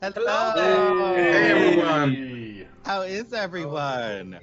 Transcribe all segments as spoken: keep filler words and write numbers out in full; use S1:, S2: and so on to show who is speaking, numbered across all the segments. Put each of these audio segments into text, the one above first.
S1: Hello.
S2: Hey everyone.
S1: How is everyone?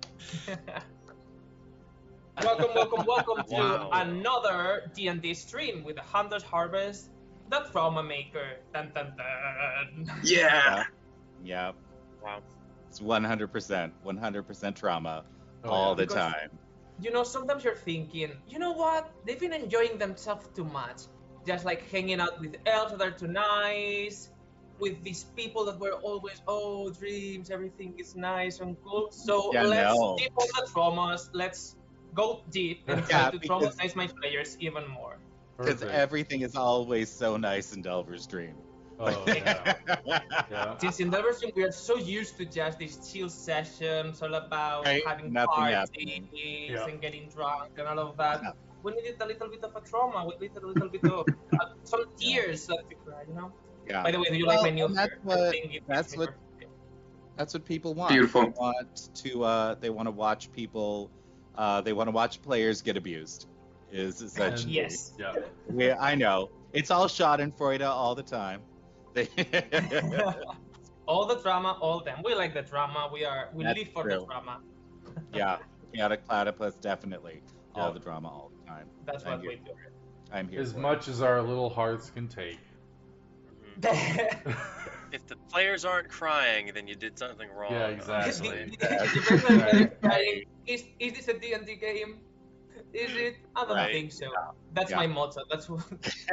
S3: Welcome, welcome, welcome to
S4: Wow.
S3: another D and D stream with the Hunter's Harvest, the Trauma Maker. Dun, dun, dun.
S2: Yeah.
S1: Yep.
S4: Wow.
S1: It's one hundred percent, one hundred percent trauma
S5: Oh,
S1: all
S5: yeah.
S1: the
S3: Because-
S1: time.
S3: You know, sometimes you're thinking, you know what? They've been enjoying themselves too much. Just like hanging out with elves that are too nice, with these people that were always, oh, dreams, everything is nice and cool. So
S1: Yeah,
S3: let's
S1: no.
S3: dip on the traumas. Let's go deep and try
S1: Yeah,
S3: to
S1: because-
S3: traumatize my players even more.
S1: Because
S5: Perfect.
S1: everything is always so nice in Delver's Dream.
S5: Oh, yeah. yeah.
S3: Since in Delver's Dream we are so used to just these chill sessions, all about
S1: Right,
S3: having
S1: nothing
S3: parties
S1: happening.
S5: Yeah.
S3: and getting drunk and all of that.
S1: Yeah.
S3: We needed a little bit of a trauma, we needed a little bit of uh, some tears that to cry, you know?
S1: Yeah.
S3: By the way, do you
S1: Well,
S3: like my new
S1: and that's
S3: hair?
S1: what-
S3: I think it
S1: that's
S3: makes me
S1: what-
S3: perfect.
S1: That's what people want.
S2: Beautiful.
S1: They want to. Uh, they want to watch people. Uh, they want to watch players get abused. Is essentially.
S3: Yes.
S5: Yeah.
S1: We, I know. It's all Schadenfreude all the time. They-
S3: All the drama, all them. We like the drama. We are we
S1: That's
S3: live for
S1: true.
S3: the drama.
S1: yeah, chaotic platypus definitely. All
S5: Yeah.
S1: the drama all the time.
S3: That's
S1: I'm
S3: what
S1: here.
S3: we do.
S1: I'm here.
S5: As
S1: for it.
S5: much as our little hearts can take.
S4: Mhm. If the players aren't crying, then you did something wrong.
S5: Yeah, exactly.
S4: honestly.
S3: Depends on whether it's crying. Is is this a D and D game? Is it? I don't
S4: Right.
S3: think so. That's
S1: Yeah.
S3: my motto. That's what.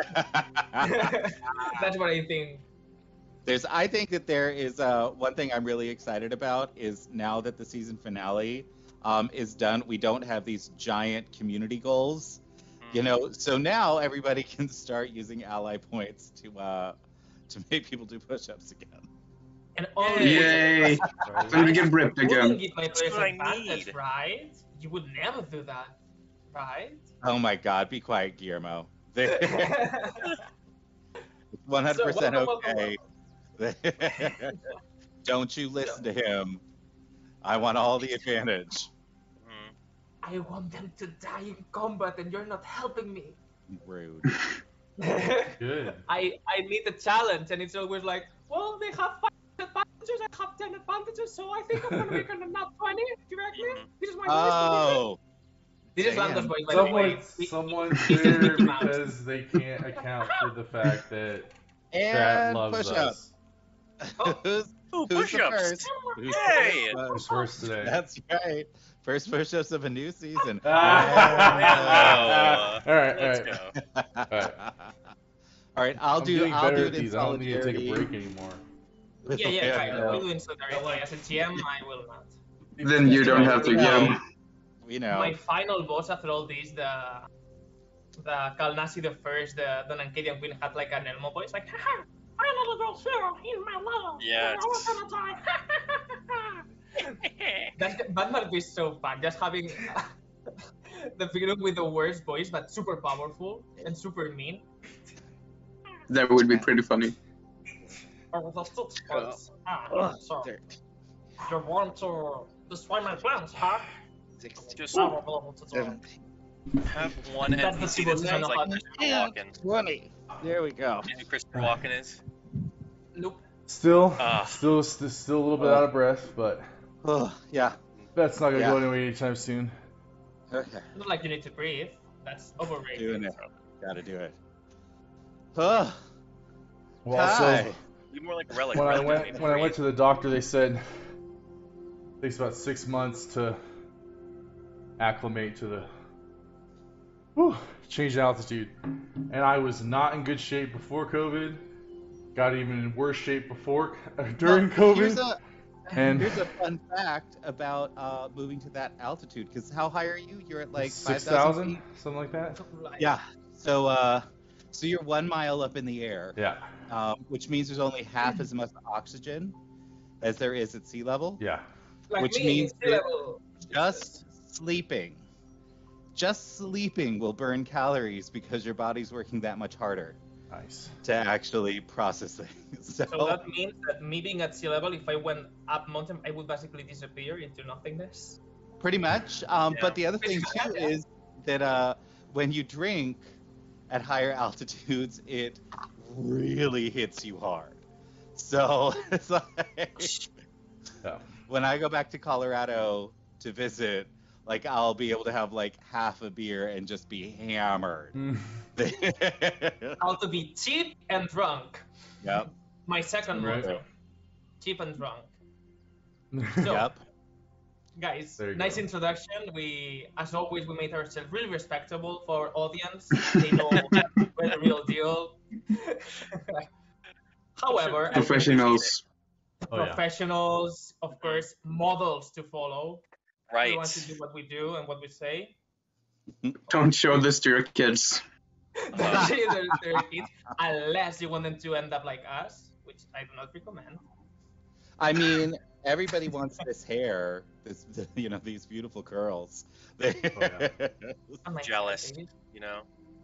S3: That's what I think.
S1: There's, I think that there is uh, one thing I'm really excited about is now that the season finale um, is done, we don't have these giant community goals, you know. So now everybody can start using ally points to uh, to make people do push-ups again.
S3: And only
S2: Yay.
S5: Right?
S2: Let me get ripped
S3: I wouldn't
S2: again.
S3: give my
S4: That's
S3: players
S4: what I
S3: advantage,
S4: need.
S3: right? You would never do that, right?
S1: Oh my God! Be quiet, Guillermo. one hundred percent
S3: So, welcome,
S1: okay. Don't you listen to him. I want all the advantage.
S4: Mhm.
S3: I want them to die in combat, and you're not helping me.
S1: Rude.
S5: Good.
S3: I I need a challenge, and it's always like, well, they have five advantages, I have ten advantages, so I think I'm gonna make an not twenty directly.
S4: Mhm.
S3: This is my voice.
S1: Oh,
S3: This is
S1: damn.
S3: Lando's voice, by the way.
S5: Someone,
S3: He-
S5: someone's
S3: he's just
S5: there
S3: Mickey Mouse.
S5: because they can't account for the fact that Strat
S1: and
S5: loves
S1: push
S5: us.
S1: up.
S3: Oh.
S1: Who's,
S4: Ooh,
S1: who's the
S4: push-ups.
S1: first? Who's the
S4: Hey!
S1: first?
S5: Who's first today?
S1: That's right. First push-ups of a new season.
S5: Ah. all right, all
S4: Let's
S5: right.
S4: go.
S5: Alright.
S1: All right, I'll
S5: I'm
S1: do.
S5: getting
S1: I'll
S5: better
S1: do
S5: at
S1: it in
S5: these. I don't need to take a
S1: solidarity.
S5: break anymore.
S1: with-
S3: Yeah, yeah, right.
S1: yeah,
S3: We'll do in solidarity. As a G M, I will not.
S2: Then you don't have to
S1: No.
S2: get
S1: We know.
S3: My final boss after all this, the the Kalnasi the first, the the Nankadian queen had like an Elmo voice, like, haha, finally go hero in my level.
S4: Yeah,
S3: I was gonna die. That that might be so fun, just having the villain with the worst voice, but super powerful and super mean.
S2: That would be pretty funny.
S3: Or the six voice. Ah,
S1: Ugh,
S3: so
S1: there-
S3: you want to destroy my plans, huh?
S1: sixteen,
S4: Just
S3: I will be able to do it.
S1: seventeen,
S4: have one
S3: That's the
S4: N P C that
S3: sequel
S4: sounds
S3: design
S4: like
S3: of
S4: Christopher
S1: Yeah.
S4: Walken.
S1: twenty. There we go.
S4: You know who Christopher Walken is?
S3: Nope.
S5: Still,
S4: Ah.
S5: still, st- still a little bit out of breath, but
S1: Oh, yeah.
S5: that's not gonna
S1: Yeah.
S5: go anywhere anytime soon.
S1: Okay.
S3: Not like you need to breathe. That's overrated.
S1: Doing it. Gotta do it. Oh,
S5: Well,
S1: hi.
S5: also,
S4: Be more like Relic.
S5: when I
S4: Relic doesn't
S5: went
S4: even
S5: when I went
S4: breathe.
S5: to the doctor, they said it takes about six months to acclimate to the whew, change in altitude. And I was not in good shape before COVID. Got even in worse shape before during
S1: Well, Here's
S5: COVID.
S1: a,
S5: And
S1: here's a fun fact about uh, moving to that altitude. Because how high are you? You're at like
S5: six
S1: five thousand
S5: thousand,
S1: feet.
S5: something like that.
S1: Yeah. So, uh, so you're one mile up in the air,
S5: Yeah,
S1: um, which means there's only half as much oxygen as there is at sea level.
S5: yeah.
S3: Like
S1: Which
S3: me,
S1: means
S3: sea
S1: that
S3: level.
S1: Just sleeping, just sleeping will burn calories because your body's working that much harder
S5: Nice.
S1: to actually process things. So,
S3: So that means that me being at sea level, if I went up mountain, I would basically disappear into nothingness.
S1: pretty much. Um,
S4: Yeah.
S1: But the other thing too
S3: Yeah.
S1: is that uh, when you drink at higher altitudes, it really hits you hard. So it's like
S5: Yeah.
S1: when I go back to Colorado to visit, like I'll be able to have like half a beer and just be hammered.
S3: How to be cheap and drunk.
S1: Yep.
S3: My second
S5: Right.
S3: motto. Cheap and drunk. So,
S1: Yep.
S3: guys,
S5: There you
S3: nice
S5: go.
S3: introduction. We, as always, we made ourselves really respectable for our audience. They know we're the real deal. However, as
S2: Professionals.
S5: Oh, yeah.
S3: professionals, of course, models to follow. We
S4: Right.
S3: want to do what we do and what we say.
S2: Don't show this to your kids.
S3: They're- they're kids, unless you want them to end up like us, which I do not recommend.
S1: I mean, everybody wants this hair, this you know, these beautiful curls.
S5: yeah.
S3: I'm like,
S4: Jealous.
S3: baby.
S4: You know.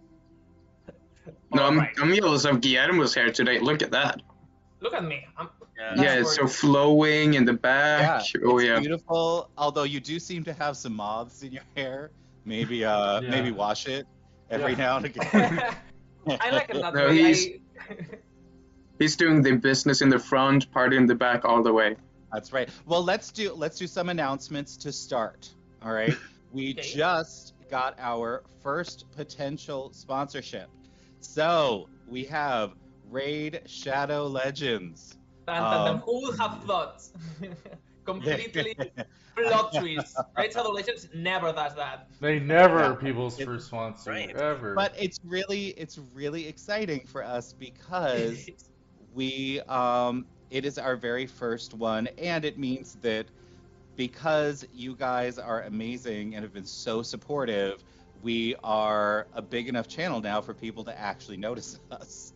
S2: No, I'm,
S3: Alright.
S2: I'm jealous of Guillermo's hair today. Look at that.
S3: Look at me. I'm,
S4: Yeah.
S2: Yeah, it's so flowing in the back.
S1: Yeah,
S2: Oh
S1: it's
S2: yeah.
S1: beautiful. Although you do seem to have some moths in your hair. Maybe uh
S5: Yeah.
S1: maybe wash it every
S5: Yeah.
S1: now and again.
S3: I like it that
S2: No,
S3: way.
S2: he's-
S3: I,
S2: He's doing the business in the front, party in the back, all the way.
S1: That's right. Well, let's do let's do some announcements to start. All right. We
S3: Okay.
S1: just got our first potential sponsorship. So we have Raid Shadow Legends.
S3: Dun, dun, dun.
S1: Um,
S3: Who would have thought? Completely plot twist. Right? Shadow Legends never does that.
S5: They never
S1: Yeah.
S5: are people's
S1: It-
S5: first sponsor
S4: Right.
S5: ever.
S1: But it's really it's really exciting for us because we um it is our very first one, and it means that because you guys are amazing and have been so supportive, we are a big enough channel now for people to actually notice us.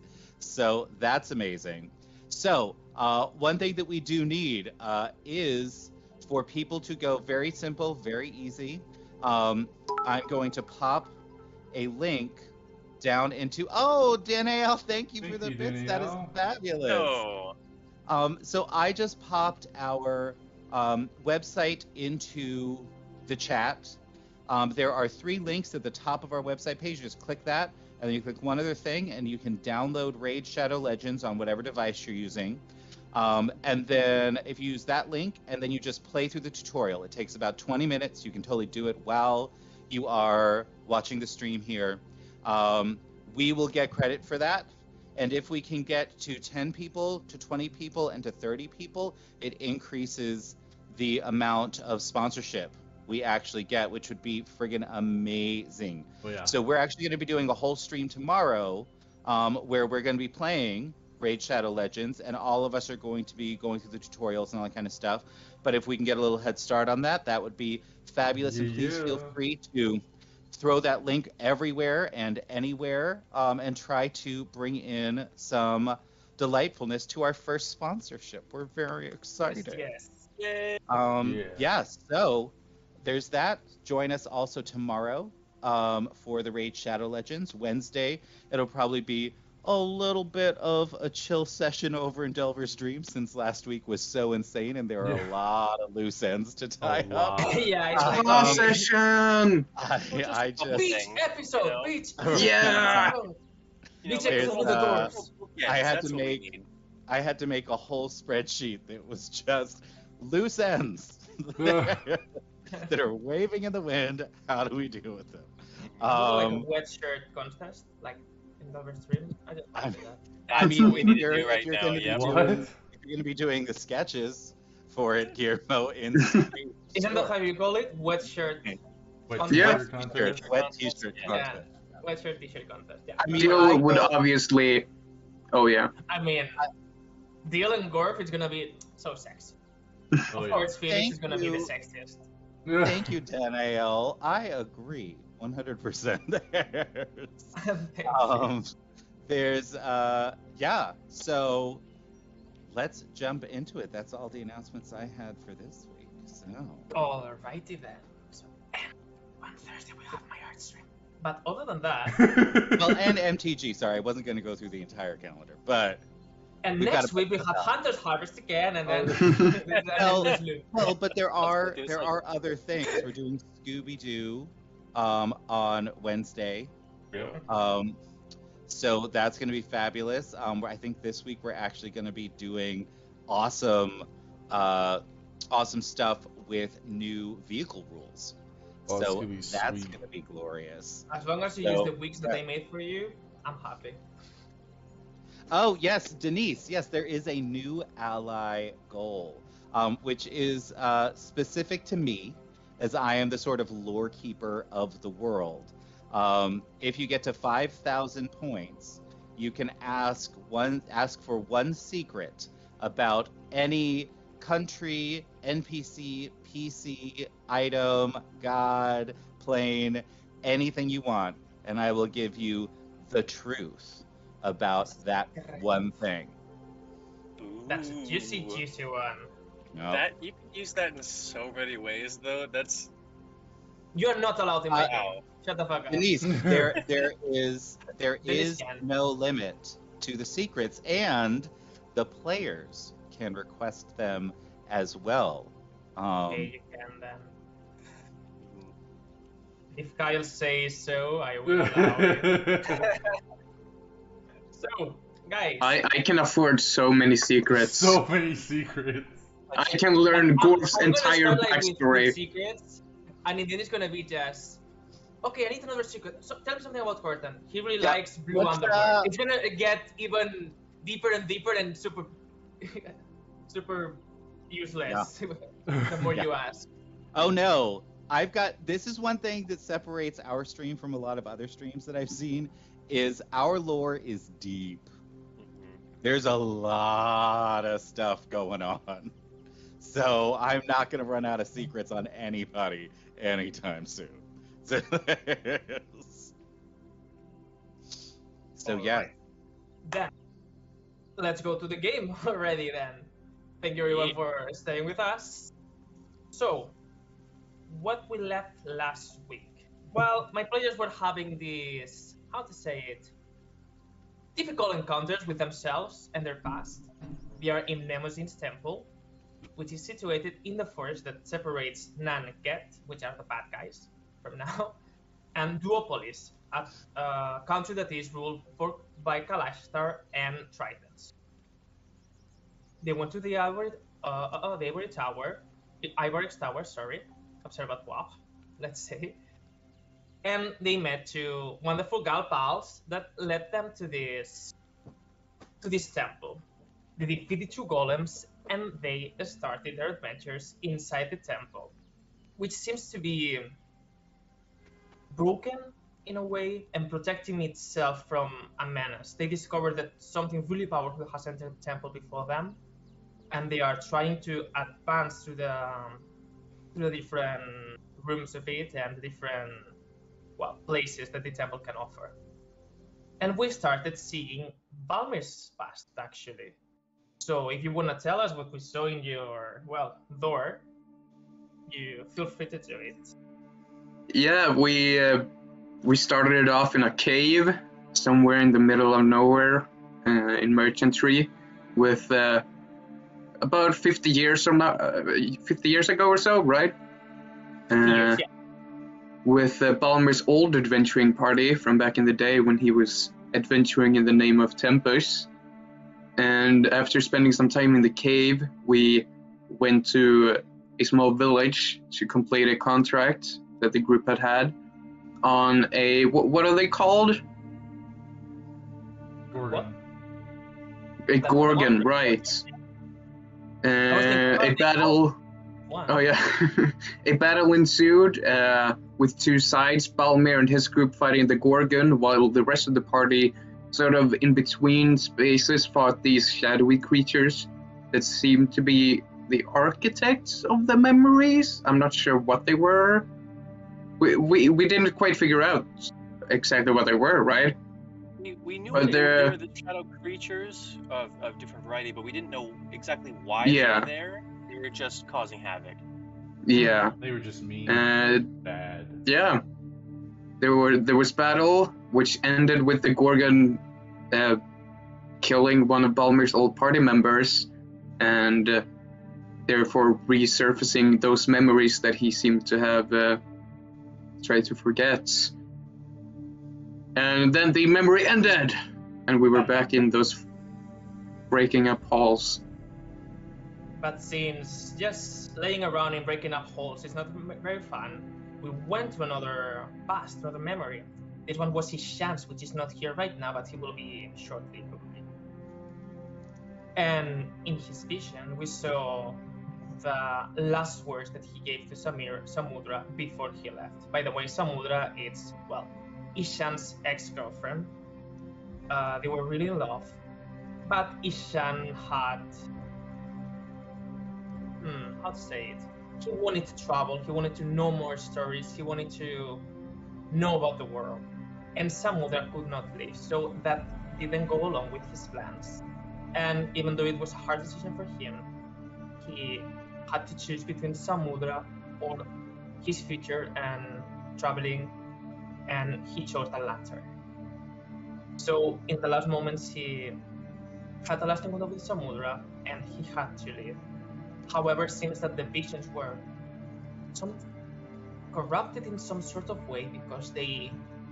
S1: So that's amazing. So uh, one thing that we do need uh, is for people to go very simple, very easy. Um, I'm going to pop a link down into. Oh, Danielle, thank you
S5: Thank
S1: for the
S5: you,
S1: bits. That is
S5: Danielle.
S1: fabulous.
S4: Oh.
S1: Um, so I just popped our um, website into the chat. Um, there are three links at the top of our website page. You just click that, and then you click one other thing, and you can download Raid Shadow Legends on whatever device you're using. Um, and then if you use that link, and then you just play through the tutorial. It takes about twenty minutes. You can totally do it while you are watching the stream here. Um, we will get credit for that. And if we can get to ten people, to twenty people, and to thirty people, it increases the amount of sponsorship we actually get, which would be friggin' amazing.
S5: Oh, yeah.
S1: So we're actually going to be doing a whole stream tomorrow um, where we're going to be playing Raid Shadow Legends, and all of us are going to be going through the tutorials and all that kind of stuff. But if we can get a little head start on that, that would be fabulous. And please feel
S5: Yeah.
S1: free to throw that link everywhere and anywhere, um, and try to bring in some delightfulness to our first sponsorship. We're very excited.
S3: Yes.
S4: Yay.
S1: Um,
S5: Yeah.
S1: yeah, so there's that. Join us also tomorrow um, for the Raid Shadow Legends. Wednesday, it'll probably be a little bit of a chill session over in Delver's Dream, since last week was so insane and there are
S5: Yeah.
S1: a lot of loose ends to tie up.
S5: lot.
S3: Yeah, it's like,
S2: Class
S1: Um,
S2: session!
S1: I,
S4: just
S1: I
S4: a couple
S1: just
S3: beach
S4: thing,
S3: episode,
S4: you know?
S3: beach.
S2: Yeah.
S3: episode.
S4: You know,
S3: Beach
S4: like,
S3: episode with the
S1: uh,
S3: doors.
S4: yes,
S1: I had
S4: that's
S1: to
S4: what we
S1: make-
S4: need.
S1: I had to make a whole spreadsheet that was just loose ends that are waving in the wind. How do we deal with them?
S3: like
S1: Um,
S3: a wet shirt contest, like in Delver's Dream. I just
S1: I'm-
S3: do that.
S1: I
S4: That's
S1: mean,
S4: what we
S1: if
S4: need to
S1: you're-
S4: do
S1: if
S4: right
S1: you're
S4: now.
S1: gonna be
S4: Yeah.
S1: doing-
S5: What?
S1: If you're going to be doing the sketches for it, Guillermo, in stream,
S3: Isn't that
S1: sure.
S3: how you call it? Wet shirt,
S5: Wait,
S3: On
S2: Yeah.
S5: t-shirt contest?
S1: T-shirt, wet t-shirt
S4: Yeah.
S1: contest.
S3: wet shirt t-shirt contest. Yeah.
S1: I mean,
S2: Jill
S1: I
S2: would
S1: go-
S2: obviously. Oh yeah.
S3: I mean, Deal and Gorf is gonna be so sexy.
S5: Oh,
S3: Of
S5: yeah.
S3: course, Phoenix
S1: Thank
S3: is gonna be the
S1: you.
S3: sexiest.
S1: Thank you, Danielle. I agree one hundred percent there.
S3: Thank you.
S1: Um, there's, uh, yeah, so let's jump into it. That's all the announcements I had for this week. So,
S3: Alrighty then. So, and on Thursday we have my art stream. But other than that,
S1: well, and M T G, sorry, I wasn't going to go through the entire calendar, but,
S3: and
S1: We've
S3: next
S1: gotta
S3: week we
S1: put
S3: have
S1: this out.
S3: Hunter's Harvest again, and then.
S2: Oh.
S3: and
S1: Well,
S3: then Luke.
S1: well, but there are,
S4: do
S1: there
S4: something.
S1: are other things. We're doing Scooby-Doo, um, on Wednesday.
S5: Yeah.
S1: Um, So that's going to be fabulous. Um, I think this week we're actually going to be doing awesome, uh, awesome stuff with new vehicle rules.
S5: Oh, it's
S1: so
S5: gonna be
S1: that's
S5: sweet.
S1: going to be glorious.
S3: As long as you
S1: So,
S3: use the weeks that
S1: yeah.
S3: I made for you, I'm happy.
S1: Oh, yes, Denise. Yes, there is a new ally goal, um, which is uh, specific to me, as I am the sort of lore keeper of the world. Um, if you get to five thousand points, you can ask one ask for one secret about any country, N P C, P C, item, god, plane, anything you want, and I will give you the truth about that one thing.
S3: That's a juicy,
S4: Ooh.
S3: juicy one.
S1: No.
S4: That you can use that in so many ways, though. That's
S3: You're not allowed in my
S1: Uh,
S3: game. Shut the fuck up.
S1: Denise, there there is there
S3: Denise
S1: is
S3: can.
S1: no limit to the secrets, and the players can request them as well. Um,
S3: Okay, you can then. If Kyle says so, I will allow it. So, guys.
S2: I, I can afford so many secrets.
S5: So many secrets.
S2: I can learn
S3: I'm-
S2: Gorf's
S3: I'm gonna
S2: entire
S3: start, like, with-
S2: backstory.
S3: with secrets, and then it's gonna be just. Okay, I need another secret. So, tell me something about Corton. He really
S1: Yeah,
S3: likes blue
S1: what's,
S3: underwear.
S1: uh,
S3: It's gonna get even deeper and deeper and super, super useless the more
S1: Yeah.
S3: you ask.
S1: oh no, I've got this is one thing that separates our stream from a lot of other streams that I've seen is our lore is deep. There's a lot of stuff going on. So I'm not going to run out of secrets on anybody anytime soon. So, so yeah.
S3: Alright. Then, let's go to the game already then. Thank you everyone
S4: Yeah.
S3: for staying with us. So, what we left last week? Well, my players were having these, how to say it, difficult encounters with themselves and their past. They are in Nemosin's temple, which is situated in the forest that separates Nan and Get, which are the bad guys from now, and Duopolis, a uh, country that is ruled for, by Kalashtar and Tritons. They went to the Ivory, uh, uh, the Ivory Tower, the Ivory Tower, sorry, Observatoire, let's say, and they met two wonderful gal pals that led them to this to this temple. They defeated two golems and they started their adventures inside the temple, which seems to be broken in a way and protecting itself from a menace. They discovered that something really powerful has entered the temple before them, and they are trying to advance through the um, through the different rooms of it and the different well places that the temple can offer. And we started seeing Balmir's past actually. So if you want to tell us what we saw in your well door, you feel free to do it.
S2: Yeah, we uh, we started it off in a cave somewhere in the middle of nowhere uh, in Merchantry, with uh, about fifty years from now, uh, fifty years ago or so, right? Uh,
S3: Yes, yeah.
S2: With uh, Balmer's old adventuring party from back in the day when he was adventuring in the name of Tempus. And after spending some time in the cave, we went to a small village to complete a contract that the group had had on a, what, what are they called?
S5: Gorgon.
S2: A Gorgon, right. Uh, a battle,
S3: One.
S2: oh yeah, a battle ensued uh, with two sides, Balmer and his group fighting the Gorgon, while the rest of the party sort of in between spaces fought these shadowy creatures that seemed to be the architects of the memories. I'm not sure what they were. We, we, we didn't quite figure out exactly what they were, right?
S4: We, we knew
S2: But
S4: they,
S2: they're-
S4: they were the shadow creatures of, of different variety, but we didn't know exactly why
S2: Yeah.
S4: they were there. They were just causing havoc.
S2: Yeah.
S5: They were just mean.
S2: Uh,
S5: bad.
S2: Yeah, there were there was battle, which ended with the Gorgon uh, killing one of Balmer's old party members, and uh, therefore resurfacing those memories that he seemed to have uh, tried to forget. And then the memory ended, and we were back in those breaking up halls.
S3: But since just laying around and breaking up holes is not m- very fun, we went to another past, another memory. This one was his chance, which is not here right now, but he will be shortly, probably. And in his vision, we saw the last words that he gave to Samir Samudra before he left. By the way, Samudra is, well, Ishan's ex-girlfriend. Uh, they were really in love, but Ishan had, hmm, how to say it? He wanted to travel, he wanted to know more stories, he wanted to know about the world. And Samudra could not leave, so that didn't go along with his plans. And even though it was a hard decision for him, he had to choose between Samudra or his future and traveling, and he chose the latter. So in the last moments, he had the last encounter with Samudra, and he had to leave. However, it seems that the visions were some corrupted in some sort of way, because they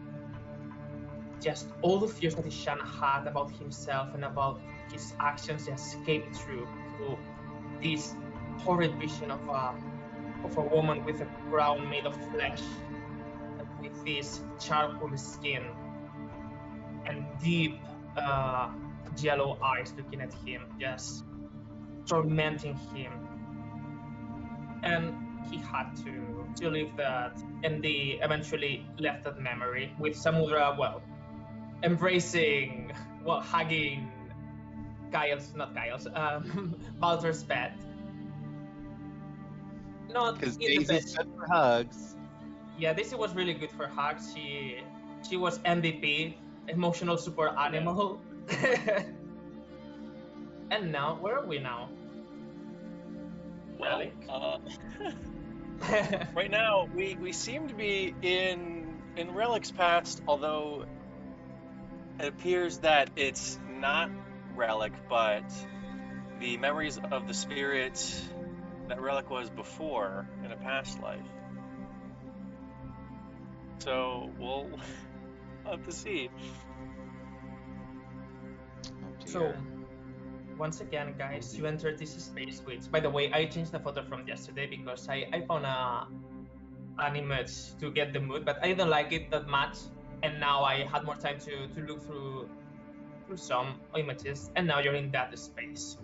S3: just all the fears that Ishan had about himself and about his actions just came through through this horrid vision of a of a woman with a crown made of flesh and with this charcoal skin and deep uh, yellow eyes looking at him, just tormenting him. And he had to to leave that, and they eventually left that memory with Samudra, well, embracing, well, hugging Giles, not Giles, um, Baldur's bed. Not
S1: Because
S3: in the bed.
S1: Daisy's good for hugs.
S3: Yeah, Daisy was really good for hugs. She she was M V P, emotional support animal. And now, where are we now?
S4: Well, uh, right now we we seem to be in in Relic's past, although it appears that it's not Relic, but the memories of the spirit that Relic was before in a past life. So we'll have to see.
S1: Oh,
S3: So,
S1: dear.
S3: once again, guys, you entered this space, which, by the way, I changed the photo from yesterday because I, I found a, an image to get the mood, but I didn't like it that much. And now I had more time to, to look through through some images, and now you're in that space.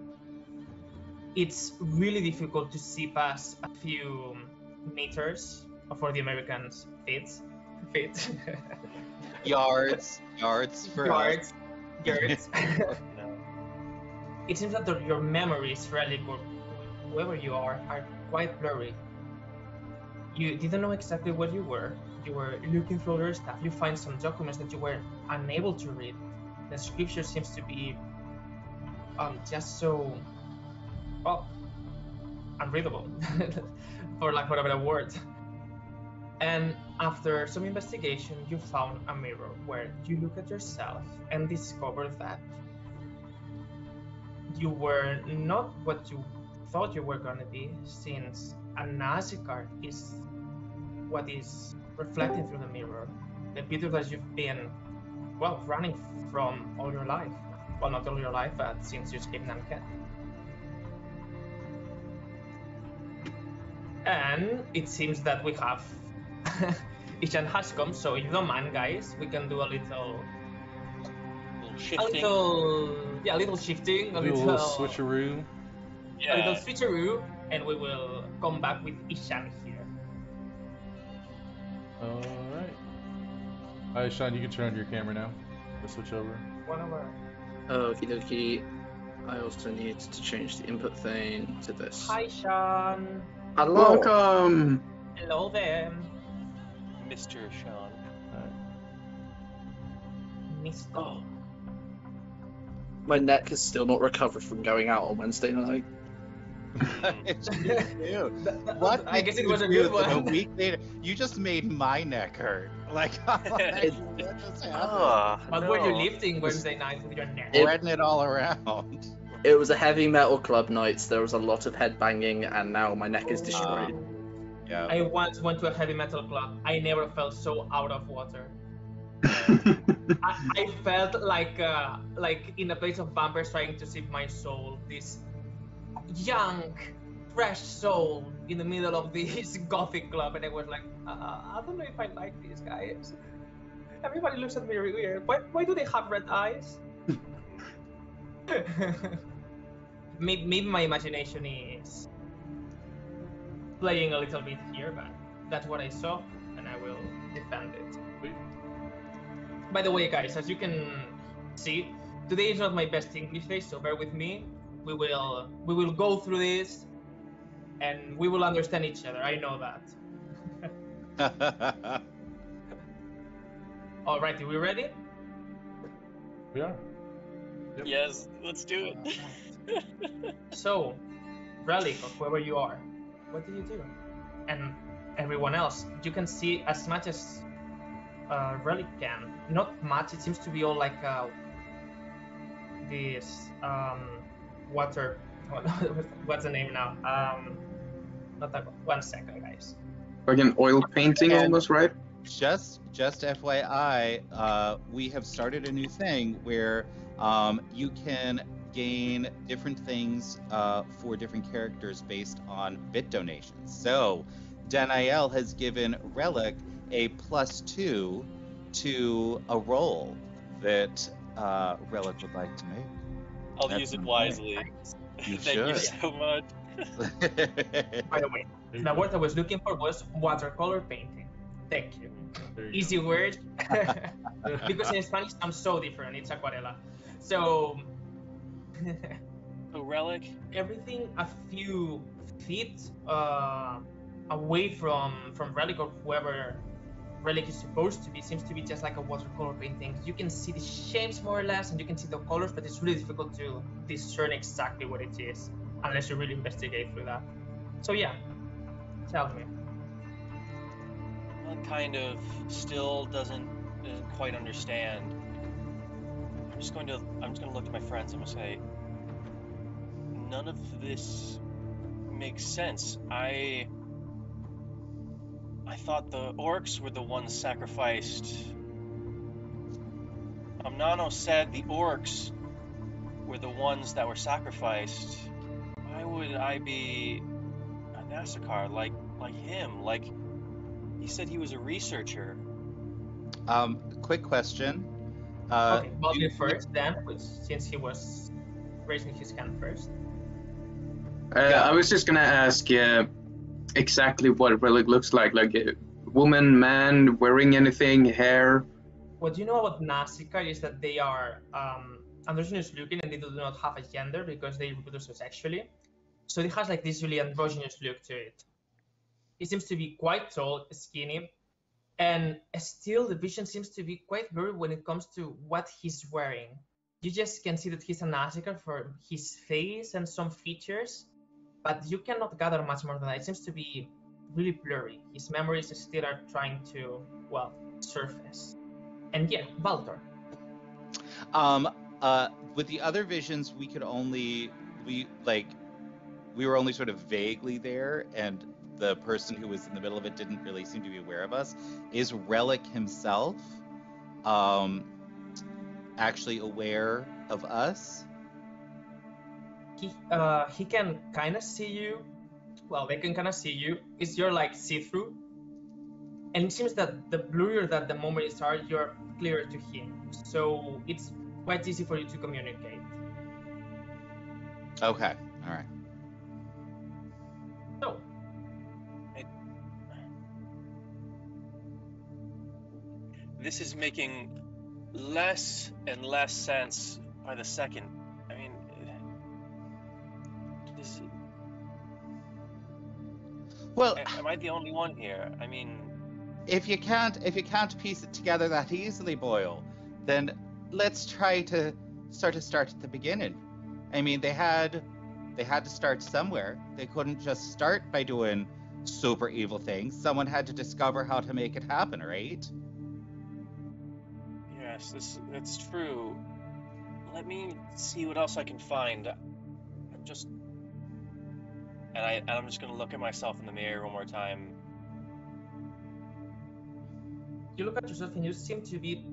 S3: It's really difficult to see past a few meters for the Americans feet. Feet.
S1: yards, yards for us.
S3: Yards. Yards.
S4: No.
S3: It seems that the, your memories, Relic, or whoever you are, are quite blurry. You didn't know exactly where you were. You were looking through other stuff. You find some documents that you were unable to read. The scripture seems to be um, just so, well, unreadable, for lack of a better word. And after some investigation, you found a mirror where you look at yourself and discover that you were not what you thought you were going to be, since a Nazi card is what is reflecting through the mirror. The Peter that you've been, well, running from all your life. Well, not all your life, but since you escaped Nanket. And it seems that we have Ishan has come, so if you don't mind, guys, we can do a little,
S4: little
S3: a
S4: shifting.
S3: little, yeah, a little shifting, a
S5: Do a
S3: little,
S5: little switcheroo.
S3: a little
S4: Yeah.
S3: switcheroo, and we will come back with Ishan here.
S5: Alright. Alright, Sean, you can turn on your camera now. We'll switch over.
S3: One over.
S6: Okie dokie. I also need to change the input thing to this.
S3: Hi, Sean.
S6: Hello.
S2: Welcome!
S3: Hello there,
S4: Mister Sean.
S5: Alright.
S3: Mister
S6: Oh. My neck is still not recovered from going out on Wednesday night.
S1: What?
S3: I guess
S1: did
S3: it was
S1: you
S3: a
S1: do
S3: good
S1: A
S3: one.
S1: week later, you just made my neck hurt. Like, what just happened?
S4: Ah,
S3: What were you
S4: no.
S3: lifting Wednesday night with your neck?
S6: It-
S1: Spreading it all around.
S6: It was a heavy metal club night, so there was a lot of head banging, and now my neck is destroyed.
S1: Yeah.
S3: I once went to a heavy metal club. I never felt so out of water. I, I felt like uh, like in a place of vampires trying to save my soul. This young, fresh soul in the middle of this gothic club, and I was like, uh, I don't know if I like these guys. Everybody looks at me weird. Why, why do they have red eyes? maybe, maybe my imagination is playing a little bit here, but that's what I saw, and I will defend it. By the way, guys, as you can see, today is not my best English day, so bear with me. We will we will go through this, and we will understand each other. I know that. Alrighty, we ready?
S5: We are.
S4: Yep. Yes, let's do it.
S3: So, Relic, or whoever you are, what do you do? And everyone else, you can see as much as uh, Relic can. Not much. It seems to be all like uh, this um, water. What's the name now? Um, not that one second, guys.
S2: Like an oil painting,
S1: And-
S2: almost, right?
S1: Just, just F Y I, uh, we have started a new thing where um, you can gain different things uh, for different characters based on bit donations. So, Danielle has given Relic a plus two to a roll that uh, Relic would like to make.
S4: I'll
S1: That's
S4: use it
S1: okay.
S4: wisely.
S1: You
S4: Thank you
S1: should.
S4: so much.
S3: By the way, the word I was looking for was watercolor painting. Thank you.
S5: There you
S3: Easy word. Because in Spanish sounds so different. It's aquarela. So
S4: A relic.
S3: everything a few feet uh, away from from Relic or whoever Relic is supposed to be seems to be just like a watercolor painting. You can see the shapes more or less, and you can see the colors, but it's really difficult to discern exactly what it is unless you really investigate through that. So yeah, tell me.
S4: That kind of still doesn't doesn't quite understand. I'm just going to I'm just going to look at my friends. I'm going to say none of this makes sense. I I thought the orcs were the ones sacrificed. Amnano said the orcs were the ones that were sacrificed. Why would I be a Nasakar like like him? Like he said he was a researcher.
S1: um, quick question. Uh,
S3: Okay, Bobby
S1: do-
S3: first, then, which, since he was raising his hand first.
S2: Uh, I was just gonna ask uh, exactly what Relic looks like. Like a woman, man, wearing anything, hair.
S3: What you know about Nausicaa is that they are um, androgynous looking and they do not have a gender because they reproduce sexually. So it has like this really androgynous look to it. He seems to be quite tall, skinny, and still the vision seems to be quite blurry when it comes to what he's wearing. You just can see that he's a Nausicaa for his face and some features, but you cannot gather much more than that. It seems to be really blurry. His memories still are trying to, well, surface. And yeah, Baltor.
S1: Um, uh, with the other visions, we could only we like we were only sort of vaguely there, and the person who was in the middle of it didn't really seem to be aware of us. Is Relic himself um, actually aware of us?
S3: He uh he can kind of see you. Well, they can kind of see you. It's you're like see-through, and it seems that the blurrier that the moments are, you're clearer to him. So it's quite easy for you to communicate.
S1: Okay, all right.
S3: So
S4: This is making less and less sense by the second. I mean, this,
S1: Well,
S4: am I the only one here? I mean,
S1: if you can't if you can't piece it together that easily, Boyle, then let's try to sort of start at the beginning. I mean, they had they had to start somewhere. They couldn't just start by doing super evil things. Someone had to discover how to make it happen, right?
S4: yes, this that's true. Let me see what else I can find. I'm just, and I and I'm just gonna look at myself in the mirror one more time.
S3: you look at yourself and you seem to be,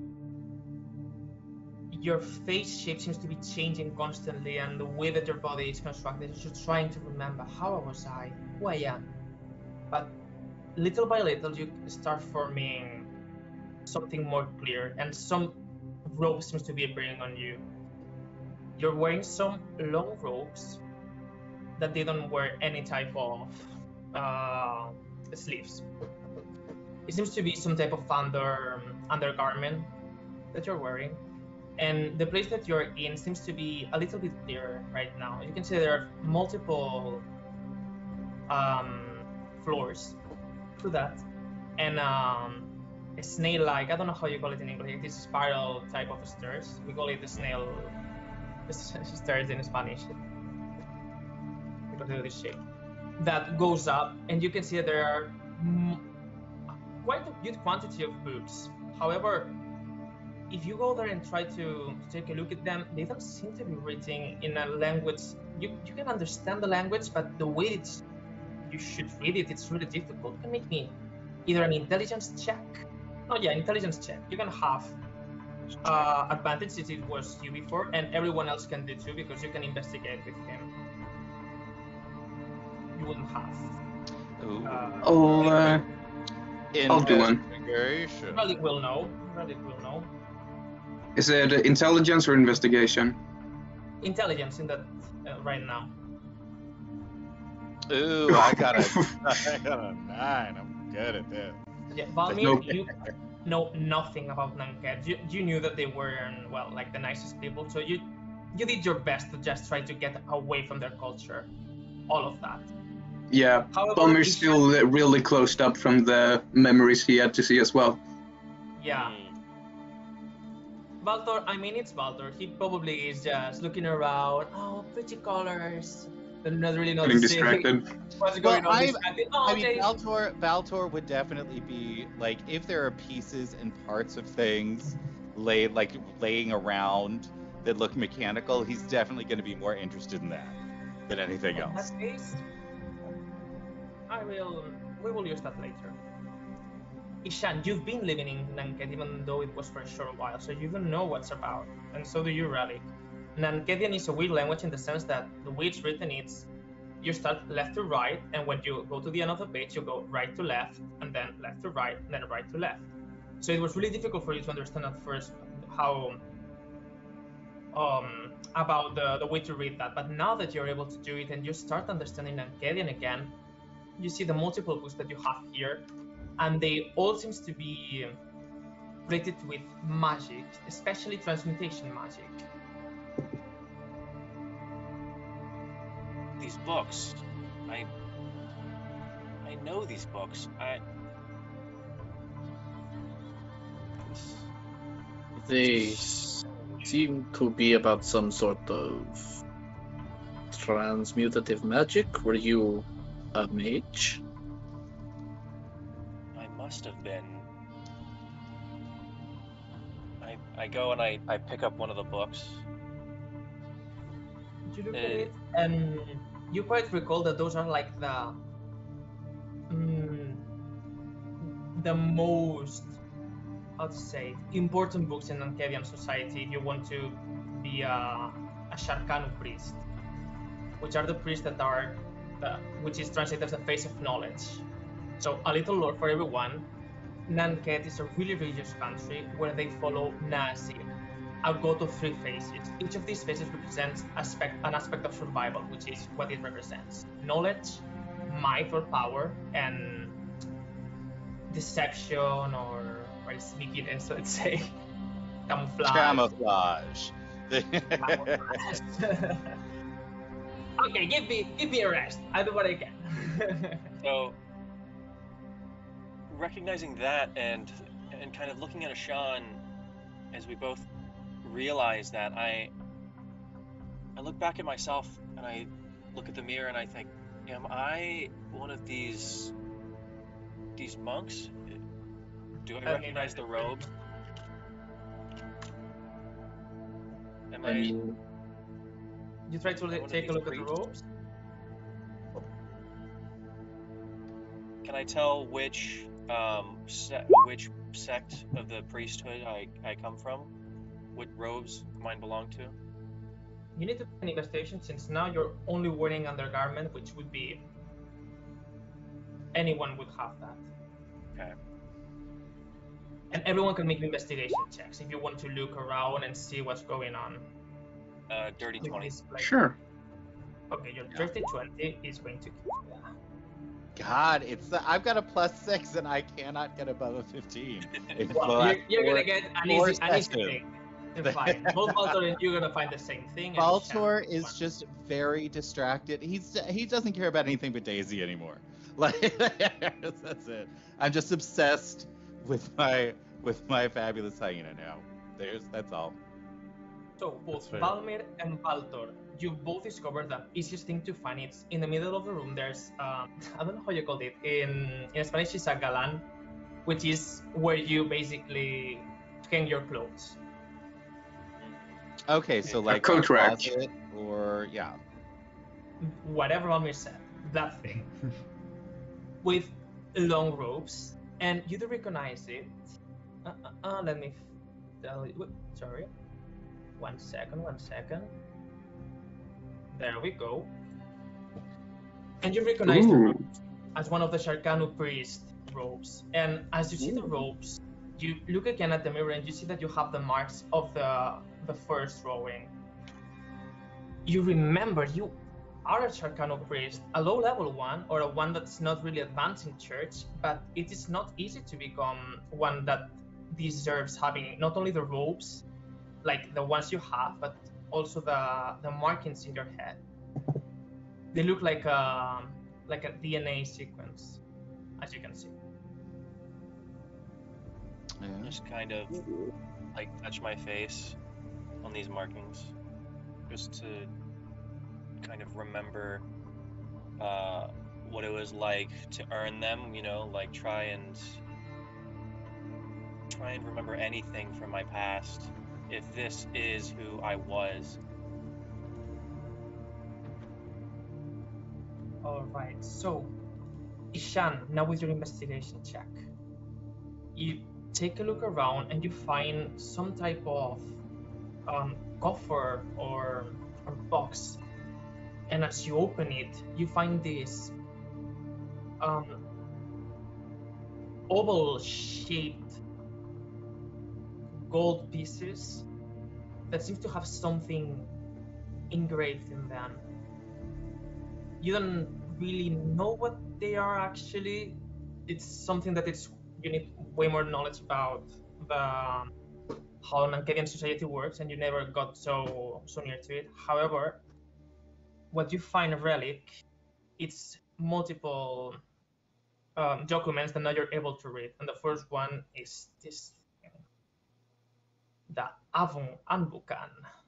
S3: your face shape seems to be changing constantly, and the way that your body is constructed, you're trying to remember, how was I, who I am. But little by little, you start forming something more clear, and some rope seems to be appearing on you. You're wearing some long robes that they don't wear any type of uh, sleeves. It seems to be some type of under undergarment that you're wearing, and the place that you're in seems to be a little bit clearer right now. You can see there are multiple um, floors to that, and um, a snail-like, I don't know how you call it in English, this spiral type of stairs. We call it the snail stairs in Spanish, because of this shape. That goes up, and you can see that there are mm, quite a good quantity of books. However, if you go there and try to take a look at them, they don't seem to be written in a language. You, you can understand the language, but the way it's, you should read it, it's really difficult. You can make me either an intelligence check. Oh yeah, intelligence check. You can have uh, advantage since it was you before, and everyone else can do too, because you can investigate with him. You wouldn't have.
S1: Ooh.
S3: Uh,
S2: Oh, uh, I'll do one.
S1: Investigation.
S3: Relic will know. Relic will know.
S2: Is it intelligence or investigation?
S3: Intelligence in that uh, right now.
S1: Ooh, I got a, I got a nine. I'm good at this.
S3: Yeah, Valmir,
S2: No.
S3: you know nothing about Nanket. You, you knew that they were, well, like the nicest people, so you you did your best to just try to get away from their culture. All of that.
S2: Yeah,
S3: However,
S2: Balmer's
S3: you
S2: still uh, really closed up from the memories he had to see as well.
S3: Yeah. Baltor, I mean, it's Baltor. He probably is just looking around. Oh, pretty colors. They're not really
S2: Getting
S3: noticing
S2: distracted.
S3: what's
S1: Well,
S3: going on.
S1: I-
S3: Distracted. Oh,
S1: I mean,
S3: okay.
S1: Valtor, Valtor would definitely be like, if there are pieces and parts of things laid like laying around that look mechanical, he's definitely going to be more interested in that than anything
S3: In
S1: else.
S3: that case, I will. We will use that later. Ishan, you've been living in Nanket even though it was for a short while, so you even know what's about, and so do you, Relic. Nanketian is a weird language in the sense that the way it's written, it's you start left to right, and when you go to the end of the page, you go right to left, and then left to right, and then right to left. So it was really difficult for you to understand at first how um about the, the way to read that, but now that you're able to do it and you start understanding Nanketian again, you see the multiple books that you have here, and they all seems to be related with magic, especially transmutation magic.
S4: These books, I, I know these books. I. This,
S6: They seem to be about some sort of transmutative magic. Were you a mage?
S4: I must have been. I I go and I I pick up one of the books.
S3: You look at
S4: Uh,
S3: it, and you quite recall that those are like the mm, the most, how to say, important books in Ankadian society if you want to be a, a Sharkanu priest, which are the priests that are, the, which is translated as the face of knowledge. So a little lore for everyone. Nanket is a really religious country where they follow Nazir, a god of three faces. Each of these faces represents aspect, an aspect of survival, which is what it represents. Knowledge, might or power, and deception or, or sneakiness, let's say. Camouflage.
S1: Camouflage.
S3: Camouflage. Okay, give me give me a rest. I do what I can.
S4: So, recognizing that and and kind of looking at Ashan as we both realize that, I I look back at myself and I look at the mirror and I think, am I one of these these monks? Do I
S3: I mean,
S4: recognize the robes? Am
S6: I
S4: I?
S6: mean,
S3: You try to
S4: One
S3: li-
S4: of
S3: take a
S4: these
S3: look at the
S4: priests?
S3: robes.
S4: Can I tell which um se- which sect of the priesthood I, I come from? What robes mine belong to?
S3: You need to do an investigation since now you're only wearing undergarment, which would be anyone would have that.
S4: Okay.
S3: And everyone can make investigation checks if you want to look around and see what's going on.
S4: Uh, dirty
S3: with
S4: twenty.
S3: this, like-
S2: Sure.
S3: Okay, your dirty twenty is going to. Yeah.
S1: God, it's the, I've got a plus six and I cannot get above a fifteen. It's
S3: Well,
S1: the
S3: you're,
S1: last
S3: you're
S1: four-
S3: gonna get an
S1: four
S3: easy, an easy
S1: sessions.
S3: thing to find. Both Baltor and you're gonna find the same thing. and
S1: Baltor
S3: Shan,
S1: is
S3: one.
S1: just very distracted. He's he doesn't care about anything but Daisy anymore. Like that's it. I'm just obsessed with my with my fabulous hyena now. There's that's all.
S3: So both
S5: fair.
S3: Valmir and Baltor, you both discovered that easiest thing to find. It's in the middle of the room. There's um, I don't know how you call it in in Spanish. It's a galan, which is where you basically hang your clothes.
S1: Okay, so
S2: A
S1: like
S2: coat
S1: a
S2: rack.
S1: closet or yeah.
S3: Whatever Valmir said, that thing with long ropes, and you do recognize it. Uh, uh, uh, let me tell you. wait, Sorry, one second, one second. There we go. And you recognize the
S2: Ooh.
S3: ropes as one of the Sharkanu priest robes. And as you see the robes, you look again at the mirror and you see that you have the marks of the the first drawing. You remember you are a Sharkanu priest, a low level one, or a one that's not really advanced in church, but it is not easy to become one that deserves having not only the robes, like the ones you have, but also the the markings in your head. They look like a like a D N A sequence, as you can see.
S1: Yeah.
S4: Just kind of like touch my face on these markings, just to kind of remember uh, what it was like to earn them. You know, like try and try and remember anything from my past. If this is who I was.
S3: All right. So, Ishan, now with your investigation check, you take a look around and you find some type of um, coffer or, or box. And as you open it, you find this um, oval-shaped gold pieces that seem to have something engraved in them. You don't really know what they are actually. It's something that it's you need way more knowledge about the um, how an Ankadian society works, and you never got so so near to it. However, what you find a relic, it's multiple um, documents that now you're able to read, and the first one is this thing, the Avon Anbukan,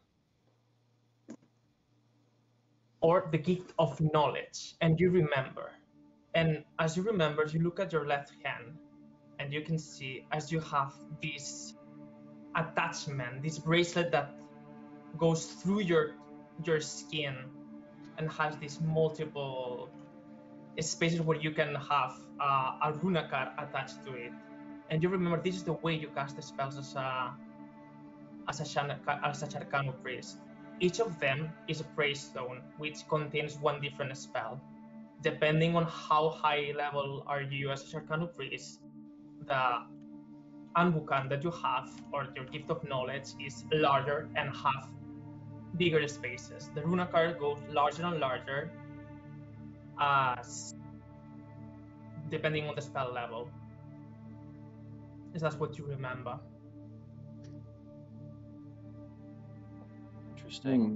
S3: or the gift of knowledge, and you remember. And as you remember, you look at your left hand, and you can see as you have this attachment, this bracelet that goes through your your skin and has these multiple spaces where you can have uh, a runa card attached to it. And you remember this is the way you cast the spells as a as a, Shan- as a Sharkanu priest. Each of them is a praise stone, which contains one different spell. Depending on how high level are you as a Sharkanu priest, the Anbukan that you have, or your gift of knowledge, is larger and have bigger spaces. The runa card goes larger and larger as depending on the spell level. Is that what you remember?
S4: Interesting.
S2: Hmm.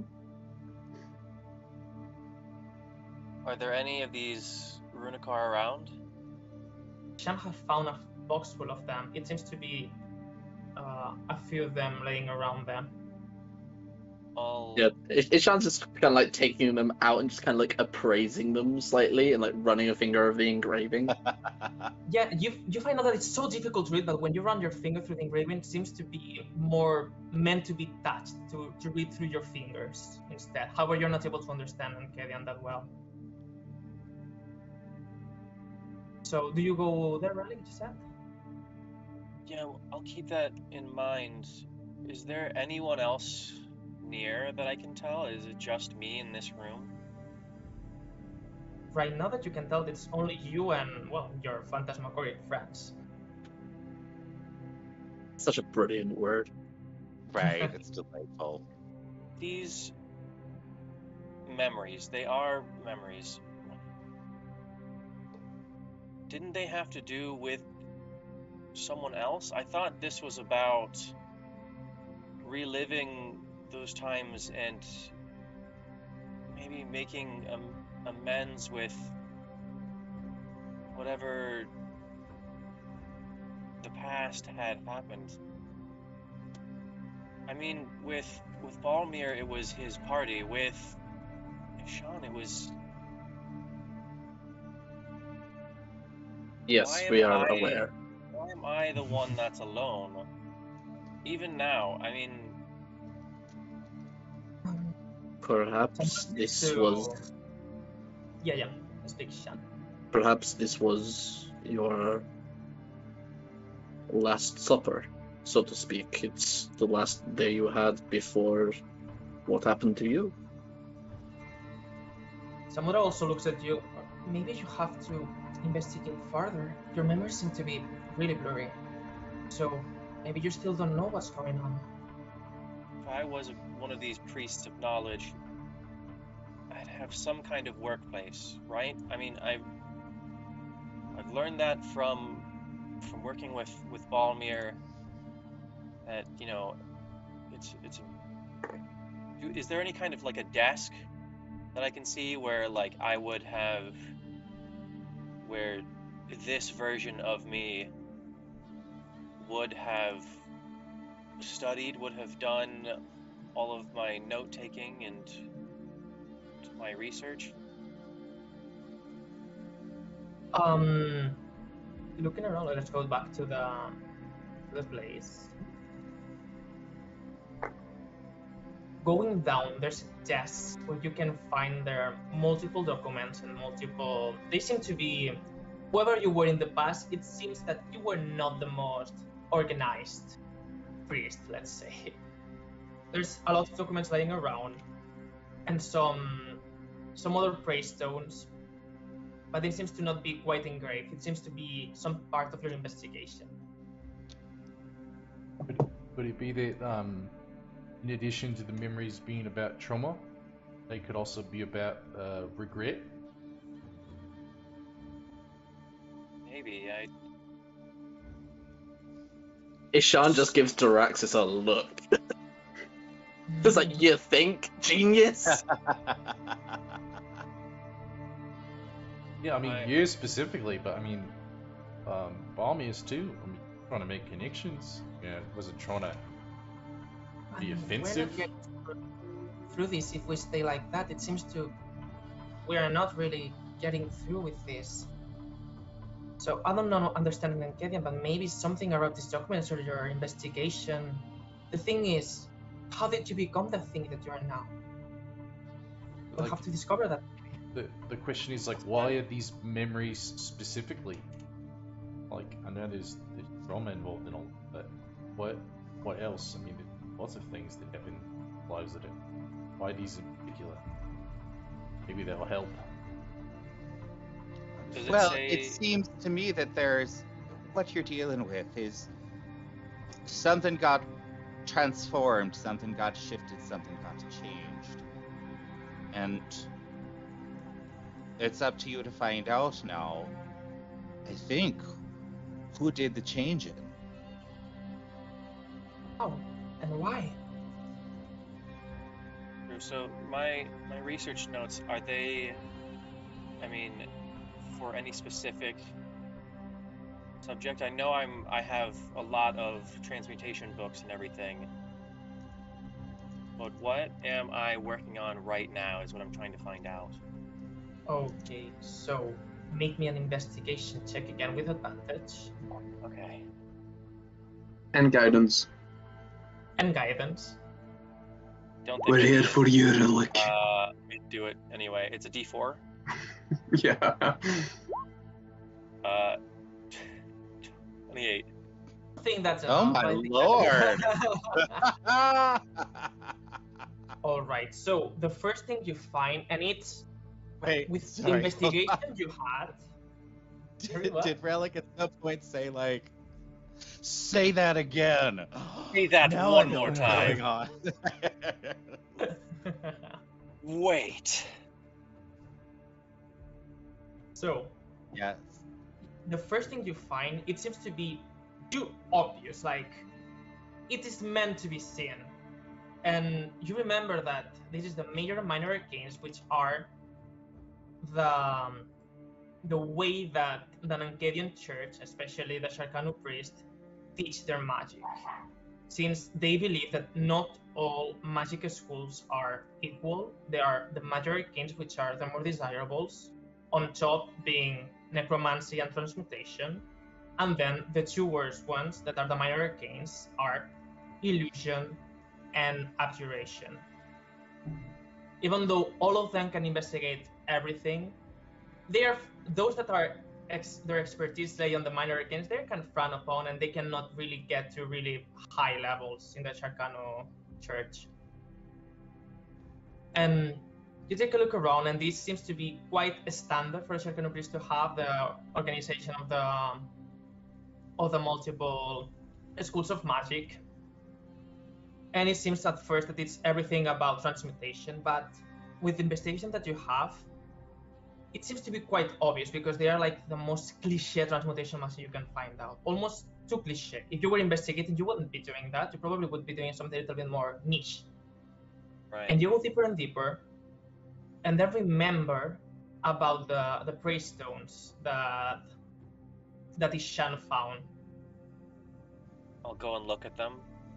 S4: Are there any of these Runikar around?
S3: Shan have found a box full of them. It seems to be uh, a few of them laying around them.
S4: All
S6: Yeah, it, it sounds just kind of like taking them out and just kind of like appraising them slightly and like running a finger over the engraving.
S3: Yeah, you you find out that it's so difficult to read that when you run your finger through the engraving, it seems to be more meant to be touched, to, to read through your fingers instead. However, you're not able to understand Ankadian that well. So, do you go there, Raleigh, you said?
S4: Yeah, I'll keep that in mind. Is there anyone else near that I can tell? Is it just me in this room?
S3: Right now that you can tell, it's only you and, well, your phantasmagoric friends.
S6: Such a brilliant word.
S1: Right, it's delightful.
S4: These memories, they are memories. Didn't they have to do with someone else? I thought this was about reliving those times and maybe making um, amends with whatever the past had happened. I mean, with with Balmir, it was his party. With Sean, it was.
S6: Yes,
S4: Why am
S6: we are
S4: I-
S6: aware.
S4: Why am I the one that's alone? Even now, I mean,
S3: Um,
S6: Perhaps
S3: someone
S6: this
S3: to-
S6: was
S3: Yeah, yeah. Speak, Sean.
S6: perhaps this was your last supper, so to speak. It's the last day you had before what happened to you.
S3: Samura also looks at you. Maybe you have to investigate further. Your memories seem to be really blurry. So maybe you still don't know what's going on.
S4: if I was one of these priests of knowledge, I'd have some kind of workplace, right? I mean, I've I've learned that from from working with with Balmir. That you know, it's it's. Do, is there any kind of like a desk that I can see where like I would have, where this version of me would have studied, would have done all of my note taking and my research?
S3: Um, looking around, let's go back to the to the place. Going down, there's desks where you can find there multiple documents and multiple. They seem to be, whoever you were in the past, it seems that you were not the most organized priest, let's say. There's a lot of documents lying around, and some some other praise stones, but it seems to not be quite engraved. It seems to be some part of your investigation.
S5: Would, would it be that, um, in addition to the memories being about trauma, they could also be about uh, regret?
S4: Maybe I.
S6: Ishan just gives Daraxis a look. It's like, you think, genius?
S5: Yeah, I mean,
S4: I-
S5: you specifically, but I mean, um, Balmius too. I mean, trying to make connections. Yeah, wasn't trying to
S3: I
S5: be
S3: mean, we're not
S5: offensive.
S3: getting through this if we stay like that. It seems to we are not really getting through with this. So I don't know understanding Enchiridion, but maybe something about these documents or your investigation. The thing is, how did you become the thing that you are now? We'll
S5: Like,
S3: have to discover that.
S5: the the question is like, why are these memories specifically? Like, I know there's, there's trauma involved in all, but what what else? I mean, there's lots of things that happen in lives that are. Why these in particular? Maybe that'll help.
S4: Does it
S1: Well,
S4: say?
S1: it seems to me that there's what you're dealing with is something got transformed, something got shifted, something got changed. And it's up to you to find out now, I think, who did the changing.
S3: Oh, and why?
S4: So my my research notes, are they? I mean, for any specific subject? I know I'm I have a lot of transmutation books and everything. But what am I working on right now is what I'm trying to find out.
S3: Okay, so make me an investigation check again with advantage
S4: Okay.
S2: And guidance.
S3: and guidance.
S4: Don't think
S2: We're
S4: I
S2: here
S4: did.
S2: for you, Relic.
S4: Uh, do it anyway. It's a D four.
S2: Yeah.
S4: Uh, twenty-eight.
S3: I think that's
S1: Oh
S3: enough.
S1: my
S3: I think
S1: lord.
S3: that's- All right. So the first thing you find, and it's
S1: Wait,
S3: with
S1: sorry,
S3: the
S1: hold on.
S3: investigation you had. Sorry,
S1: Did,
S3: what?
S1: did Relic at some point say like, say that again?
S4: Say that
S1: Now
S4: one
S1: I know
S4: more
S1: what's
S4: time.
S1: going on.
S4: Wait.
S3: So
S1: Yes.
S3: the first thing you find, it seems to be too obvious. Like it is meant to be seen. And you remember that this is the major and minor arcanes, which are the um, the way that the Nankedian Church, especially the Sharkanu priest, teach their magic. Since they believe that not all magic schools are equal, there are the major arcanes, which are the more desirables, on top being necromancy and transmutation, and then the two worst ones that are the minor arcanes are illusion and abjuration. Even though all of them can investigate everything, they are those that are ex, their expertise lay on the minor arcanes. They're kind of frowned upon, and they cannot really get to really high levels in the Sharkano Church. And you take a look around, and this seems to be quite a standard for a Sharkano priest to have the organization of the um, of the multiple schools of magic. And it seems at first that it's everything about transmutation, but with the investigation that you have, it seems to be quite obvious because they are like the most cliche transmutation master you can find out. Almost too cliche. If you were investigating, you wouldn't be doing that. You probably would be doing something a little bit more niche.
S4: Right.
S3: And you go deeper and deeper, and then remember about the the praise stones that that Ishan found.
S4: I'll go and look at them.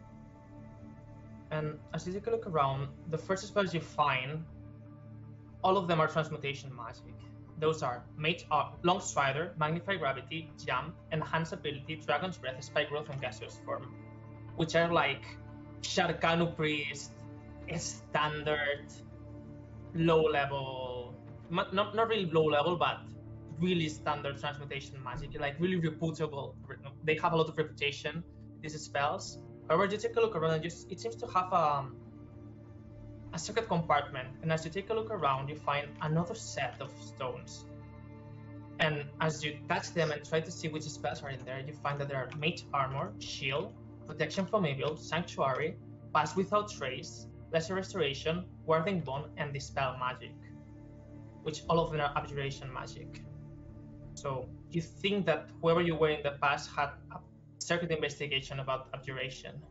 S3: And as you take a look around, the first spells you find, all of them are transmutation magic. Those are Mage Ar- Long Strider, Magnify Gravity, Jump, Enhance Ability, Dragon's Breath, Spike Growth, and Gaseous Form, which are like Sharkanu Priest, standard, low level, not, not, not really low level, but really standard transmutation magic, like really reputable. They have a lot of reputation, these spells. However, you take a look around and just, it seems to have um, a secret compartment. And as you take a look around, you find another set of stones. And as you touch them and try to see which spells are in there, you find that there are Mage Armor, Shield, Protection from Evil, Sanctuary, Pass Without Trace, Lesser Restoration, Warding Bone, and Dispel Magic, which all of them are Abjuration magic. So you think that whoever you were in the past had a circuit investigation about abjuration.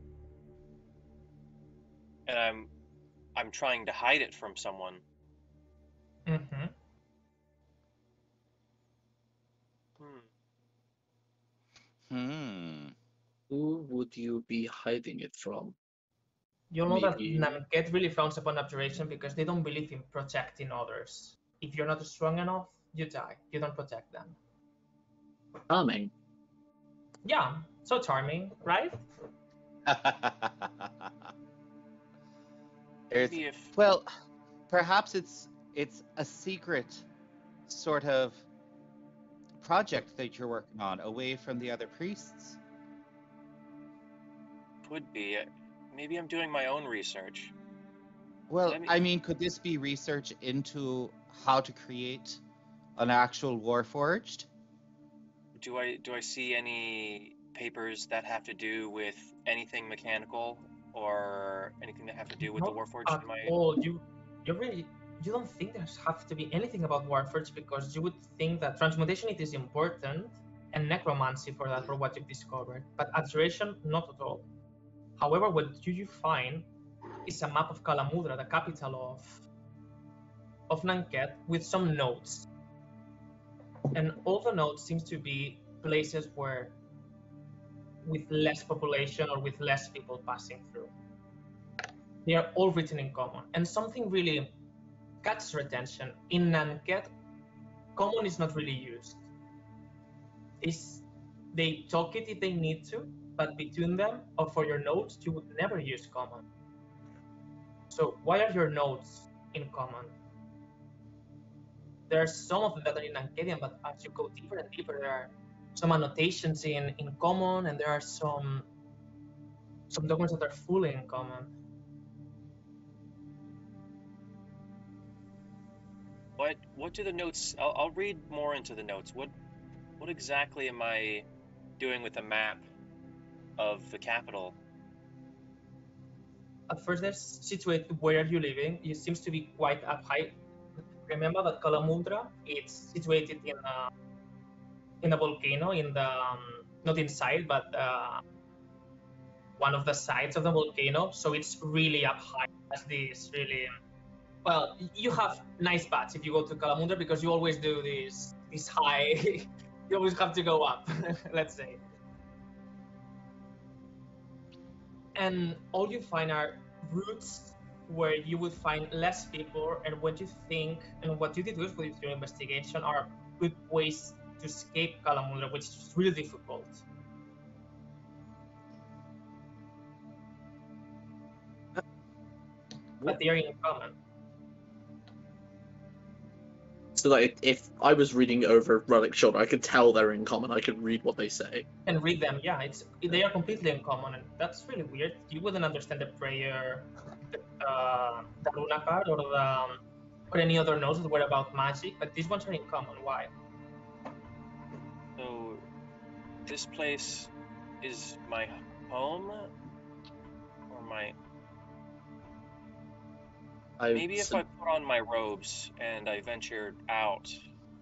S4: And I'm I'm trying to hide it from someone.
S3: Mm-hmm.
S4: Hmm.
S1: Hmm.
S6: Who would you be hiding it from?
S3: You know
S6: Maybe-
S3: that Nanket really frowns upon abjuration because they don't believe in protecting others. If you're not strong enough, you die. You don't protect them.
S6: Charming.
S3: Yeah, so charming, right?
S1: There's,
S4: Maybe if
S1: well, perhaps it's it's a secret sort of project that you're working on away from the other priests.
S4: would be, maybe I'm doing my own research.
S1: Well,
S4: Let me-
S1: I mean, could this be research into how to create an actual Warforged?
S4: Do I do I see any papers that have to do with anything mechanical or anything that have to do with
S3: Not
S4: the Warforged
S3: At
S4: in my
S3: all. You, you really, you don't think there have to be anything about Warforged because you would think that transmutation it is important and necromancy for that for what you've discovered, but abjuration not at all. However, what you, you find is a map of Kalamudra, the capital of of Nanket, with some notes. And all the notes seems to be places where with less population or with less people passing through. They are all written in common. And something really catches your attention. In Nanket, common is not really used. It's, they talk it if they need to, but between them or for your notes, you would never use common. So why are your notes in common? There are some of them that are in Ankedian, but as you go deeper and deeper, there are some annotations in in common, and there are some some documents that are fully in common.
S4: What what do the notes? I'll, I'll read more into the notes. What what exactly am I doing with the map of the capital?
S3: At first, they're situated where are you living. It seems to be quite up high. Remember that Kalamundra, it's situated in a in a volcano, in the um, not inside, but uh, one of the sides of the volcano. So it's really up high. As this really, well, you have nice spots if you go to Kalamundra because you always do this this high. You always have to go up. Let's say. And all you find are routes where you would find less people, and what you think and what you deduce with your investigation are good ways to escape Kalamundra, which is really difficult. But they are in common.
S6: So like, if I was reading over Relic Shoulder, I could tell they're in common. I could read what they say.
S3: And read them, yeah, it's they are completely in common, and that's really weird. You wouldn't understand the prayer, uh, the Luna card, or the um, or any other notes that were about magic, but these ones are in common. Why?
S4: So, this place is my home, or my.
S6: I,
S4: Maybe if
S6: so,
S4: I put on my robes and I ventured out,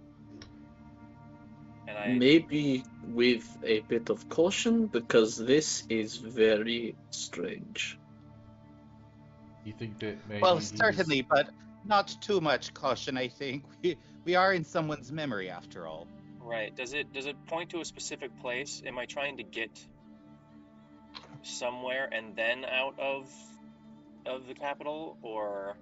S4: and I
S6: maybe with a bit of caution, because this is very strange.
S5: You think that maybe
S1: Well,
S5: he's-
S1: certainly, but not too much caution. I think we we are in someone's memory after all.
S4: right. Does it does it point to a specific place? Am I trying to get somewhere and then out of of the capital, or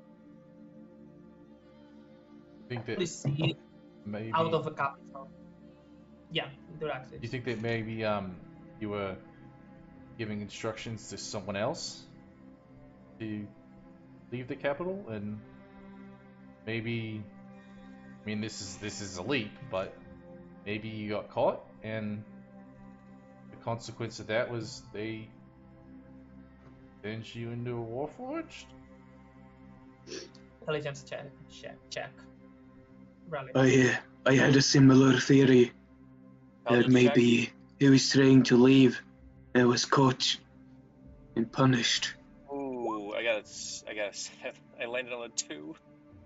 S5: think
S3: Please
S5: that
S3: see it
S5: maybe
S3: out of the capital. Yeah, Duraxis.
S5: you think that maybe um you were giving instructions to someone else to leave the capital, and maybe I mean this is this is a leap, but maybe you got caught, and the consequence of that was they sent you into a warforged?
S3: Intelligence check. Check. Check. Rally.
S2: I, uh, I had a similar theory that
S4: Intelligence check?
S2: maybe he was trying to leave and was caught and punished.
S4: Ooh, I got a, s- I got a seven. I landed on a two.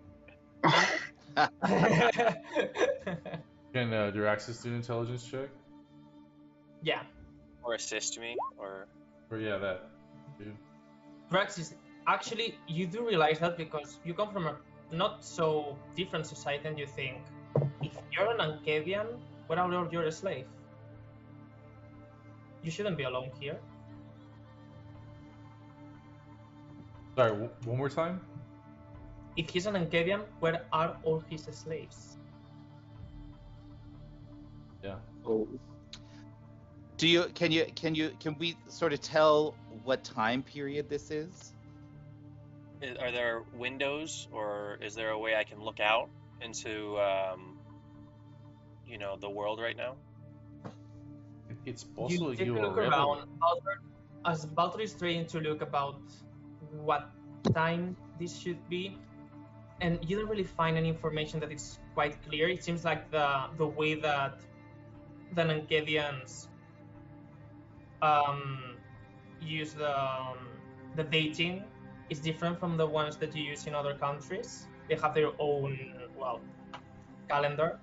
S5: Can uh, Duraxis do an intelligence check?
S3: Yeah.
S4: Or assist me, or
S5: Or yeah, that. Dude.
S3: Duraxis, actually, you do realize that because you come from a not so different society than you think. If you're an Ankedian, what about you're a slave? You shouldn't be alone here.
S5: Sorry, w- one more time.
S3: If he's an Ankedian, where are all his slaves?
S5: Yeah.
S6: Oh,
S1: Do you can you can you can we sort of tell what time period this is?
S4: i- are there windows, or is there a way I can look out into, um, you know, the world right now?
S5: It- It's
S3: You
S5: possible
S3: take
S5: you
S3: a
S5: were
S3: look
S5: rebel.
S3: around. Baldur, as Baldur is trying to look about what time this should be, and you don't really find any information that is quite clear. It seems like the the way that the Nankedians um, use the um, the dating is different from the ones that you use in other countries. They have their own, well, calendar.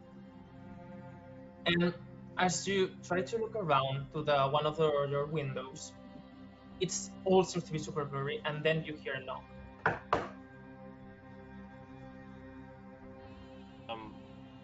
S3: And as you try to look around to the one of the your windows, it's all seems to be super blurry, and then you hear a knock.
S4: Um,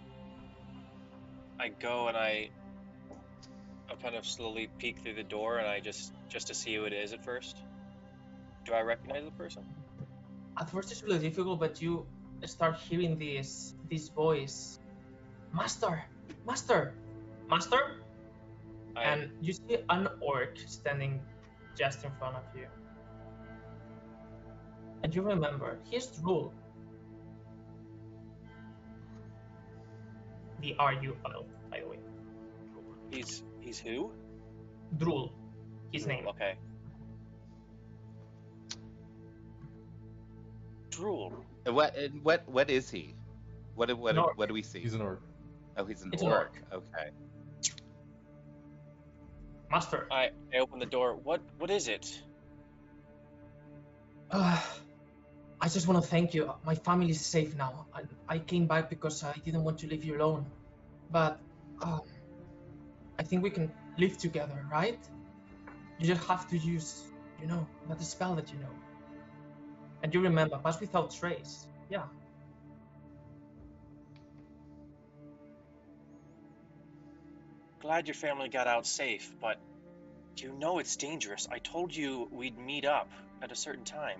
S4: I go and I, I kind of slowly peek through the door, and I just just to see who it is at first. Do I recognize the person?
S3: At first it's really difficult, but you start hearing this this voice, Master, Master, Master,
S4: I,
S3: and you see an orc standing just in front of you. And you remember his rule. The R U L, by the way.
S4: He's he's who?
S3: Drool, his name.
S4: Okay. Drool.
S1: Uh, What and what what is he? What do- what
S3: An
S1: do-
S3: orc.
S1: what do we see?
S5: He's an orc.
S1: Oh, he's an
S3: It's an
S1: orc. Okay.
S3: Master.
S4: I, I open the door. What what is it?
S3: Uh, I just want to thank you. My family is safe now. I, I came back because I didn't want to leave you alone. But um, I think we can live together, right? You just have to use, you know, that spell that you know. And you remember, pass without trace. Yeah.
S4: Glad your family got out safe, but you know it's dangerous. I told you we'd meet up at a certain time.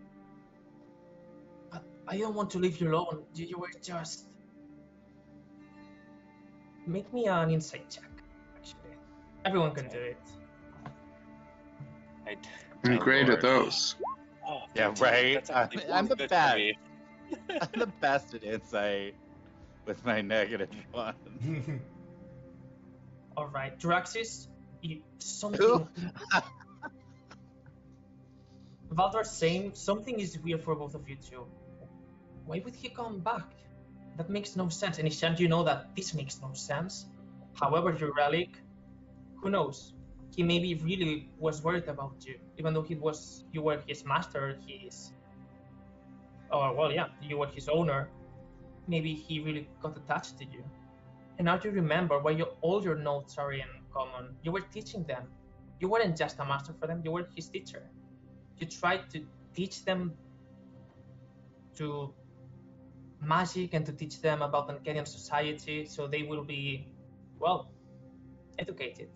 S3: But I don't want to leave you alone. You, you were just... Make me an insight check, actually. Everyone can do it.
S4: I,
S2: I'm
S1: Oh,
S2: great
S1: Lord.
S2: at those.
S4: oh,
S1: Yeah,
S4: fifteen.
S1: right?
S4: That's actually
S1: I'm- I'm
S4: really
S1: the
S4: good for
S1: best.
S4: me.
S1: I'm the best at insight with my negative one.
S3: All right, Draxis, you, something...
S1: Who?
S3: Valdar's saying something is weird for both of you two. Why would he come back? That makes no sense. And Ishant, you know that this makes no sense. However, your relic, who knows? He maybe really was worried about you, even though he was you were his master, his oh well yeah, you were his owner. Maybe he really got attached to you. And now you remember why you, all your notes are in common. You were teaching them. You weren't just a master for them, you were his teacher. You tried to teach them to magic and to teach them about Ancadian society so they will be, well, educated.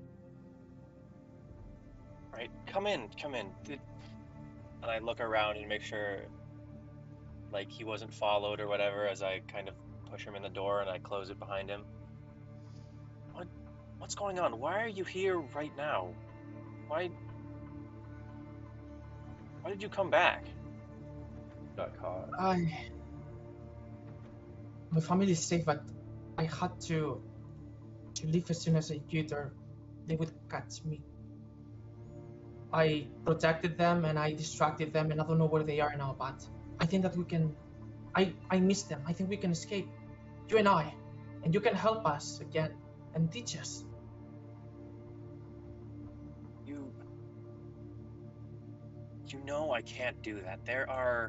S4: Right, come in, come in. Did... And I look around and make sure, like, he wasn't followed or whatever as I kind of push him in the door and I close it behind him. What, what's going on? Why are you here right now? Why, why did you come back?
S5: Got caught.
S3: I... My family is safe, but I had to to leave as soon as I could or they would catch me. I protected them and I distracted them and I don't know where they are now, but I think that we can... I, I miss them. I think we can escape. You and I. And you can help us again and teach us.
S4: You, you know I can't do that. There are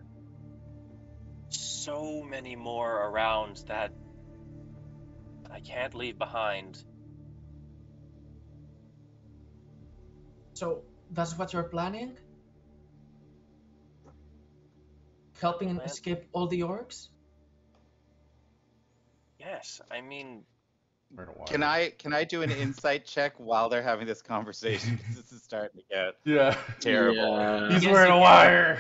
S4: so many more around that I can't leave behind.
S3: So that's what you're planning? Helping
S4: Plan-
S3: escape all the orcs?
S4: Yes, I mean,
S5: We're in a while.
S1: Can I can I do an insight check while they're having this conversation? Because this is starting to get
S5: Yeah.
S1: terrible.
S6: Yeah.
S5: He's
S3: Yes,
S5: wearing
S3: you
S5: a
S3: can.
S5: wire.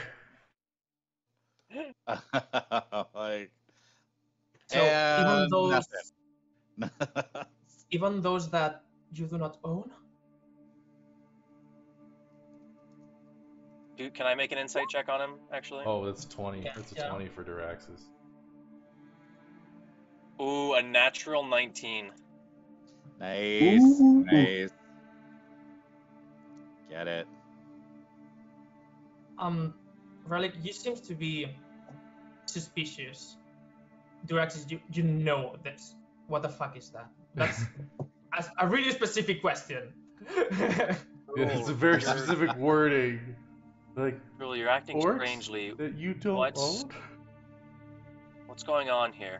S1: like,
S3: So even
S1: and
S3: those
S1: nothing.
S3: even those that you do not own?
S4: do, can I make an insight check on him, actually?
S5: Oh, that's twenty.
S3: Yeah,
S5: That's a
S3: yeah.
S5: twenty for Duraxis.
S4: Ooh, a natural nineteen.
S1: Nice,
S2: Ooh.
S1: nice. Get it.
S3: Um, Relic, you seem to be suspicious. Duraxis, you, you know this. What the fuck is that? That's a, a really specific question.
S5: Yeah, it's a very
S4: You're-
S5: specific wording. Like,
S4: Drool, you're acting
S5: orcs
S4: strangely.
S5: that you don't
S4: What?
S5: own?
S4: What's going on here?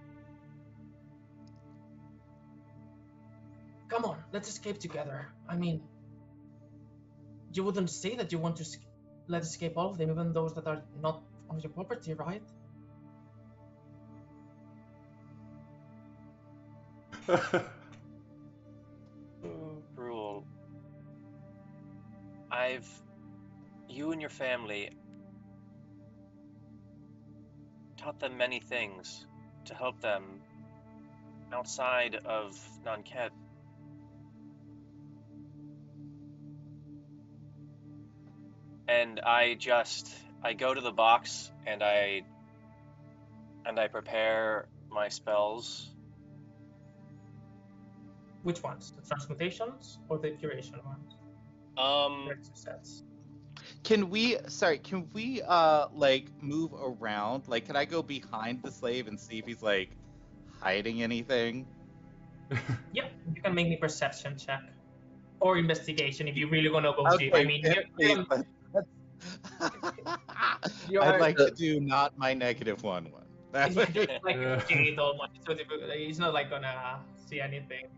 S3: Come on, let's escape together. I mean, you wouldn't say that you want to es- let escape all of them, even those that are not on your property, right?
S4: Drool, I've... You and your family taught them many things to help them outside of Nanket. And I just... I go to the box and I... And I prepare my spells.
S3: Which ones? The transmutations or the curation ones?
S4: Um,
S3: There are two sets.
S1: Can we? Sorry, can we uh like move around? Like, can I go behind the slave and see if he's like hiding anything?
S3: Yeah, you can make me perception check or investigation if you really want to go deep.
S1: Okay,
S3: I mean,
S1: yeah,
S3: you,
S1: please,
S3: you
S1: but
S3: You
S1: I'd
S3: are
S1: like to
S3: the-
S1: do not my negative one one. That
S3: it's
S1: would-
S3: like
S5: Yeah.
S3: shade almost. So difficult. He's not like gonna see anything.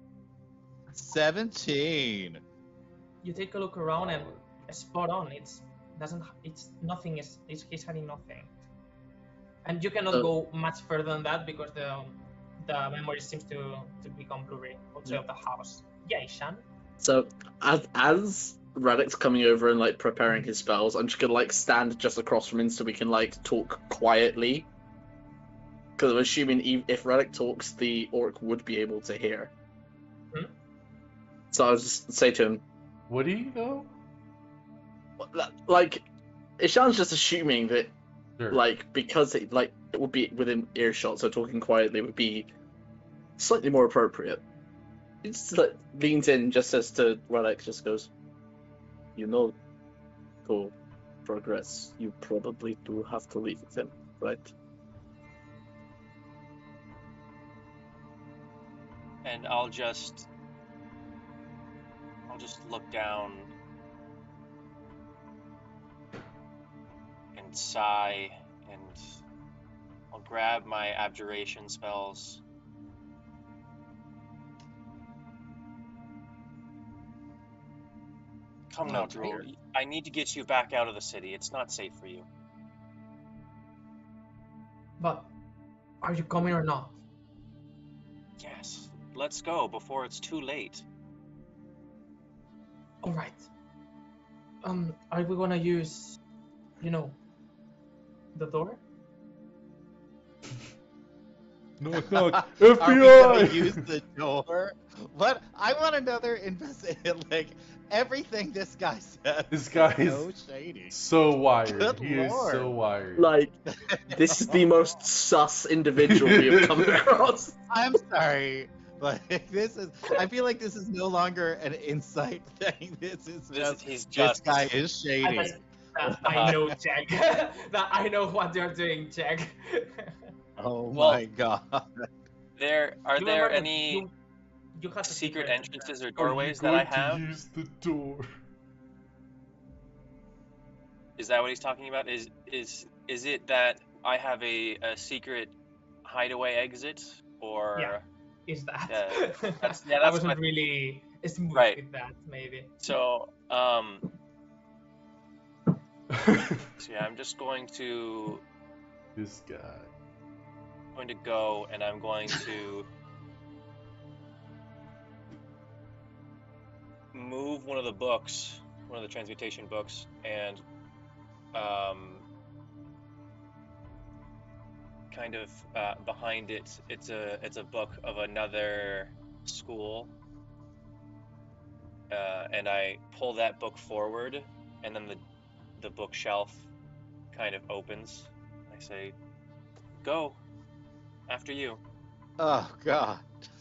S1: seventeen.
S3: You take a look around and spot on. It's doesn't. It's nothing. Is it's, he's hiding nothing. And you cannot
S6: Uh,
S3: go much further than that because the the memory seems to to become blurry outside of the house. Yeah, Ishan.
S6: So as as Radix coming over and like preparing his spells, I'm just gonna like stand just across from him so we can like talk quietly. Because I'm assuming e- if Radix talks, the orc would be able to hear.
S3: Hmm?
S6: So I'll just say to him,
S5: Would he though?
S6: like, Ishan's just assuming that
S5: Sure.
S6: like because it like it would be within earshot, so talking quietly would be slightly more appropriate. He just like leans in, just says to Radix, just goes, "You know, to progress, you probably do have to leave them, right?"
S4: and I'll just, I'll just look down and sigh, and I'll grab my abjuration spells. Come now,
S3: Oh,
S4: Drool.
S3: tired.
S4: I need to get you back out of the city. It's not safe for you.
S3: But are you coming or not?
S4: Yes, let's go before it's too late.
S3: All right. Um, are we gonna use, you know, the door?
S5: Knock knock.
S1: Are we
S5: F B
S1: gonna
S5: I.
S1: use the door? What? I want another invest. Like everything this guy says.
S5: This guy
S1: is
S5: is
S1: so shady.
S5: So wired.
S1: Good
S5: he is so
S1: lord.
S5: wired.
S6: Like, this is the most sus individual we have come across.
S1: I'm sorry, but this is. I feel like this is no longer an insight thing. This is
S4: This,
S1: just.
S4: he's
S1: This
S4: just
S1: guy is
S3: I,
S1: shady.
S3: just- uh, I know, Jack. that I know what you're doing, Jack.
S1: Oh
S4: Well,
S1: my god.
S4: there. Are
S3: You
S4: there
S3: remember
S4: any
S3: you, you had a
S4: secret entrances or
S5: Are you
S4: doorways that I
S5: going to
S4: have?
S5: use the door?
S4: Is that what he's talking about? Is is is it that I have a, a secret hideaway exit, or
S3: Yeah. Is that?
S4: Yeah, that's- yeah,
S3: I
S4: that's
S3: wasn't
S4: what-
S3: really smooth
S4: Right.
S3: with that, maybe.
S4: so? Um. So yeah, I'm just going to
S5: This guy.
S4: going to go, and I'm going to move one of the books, one of the transmutation books, and um, kind of uh, behind it, it's a it's a book of another school, uh, and I pull that book forward, and then the the bookshelf kind of opens. I say, "Go, after you."
S1: Oh god.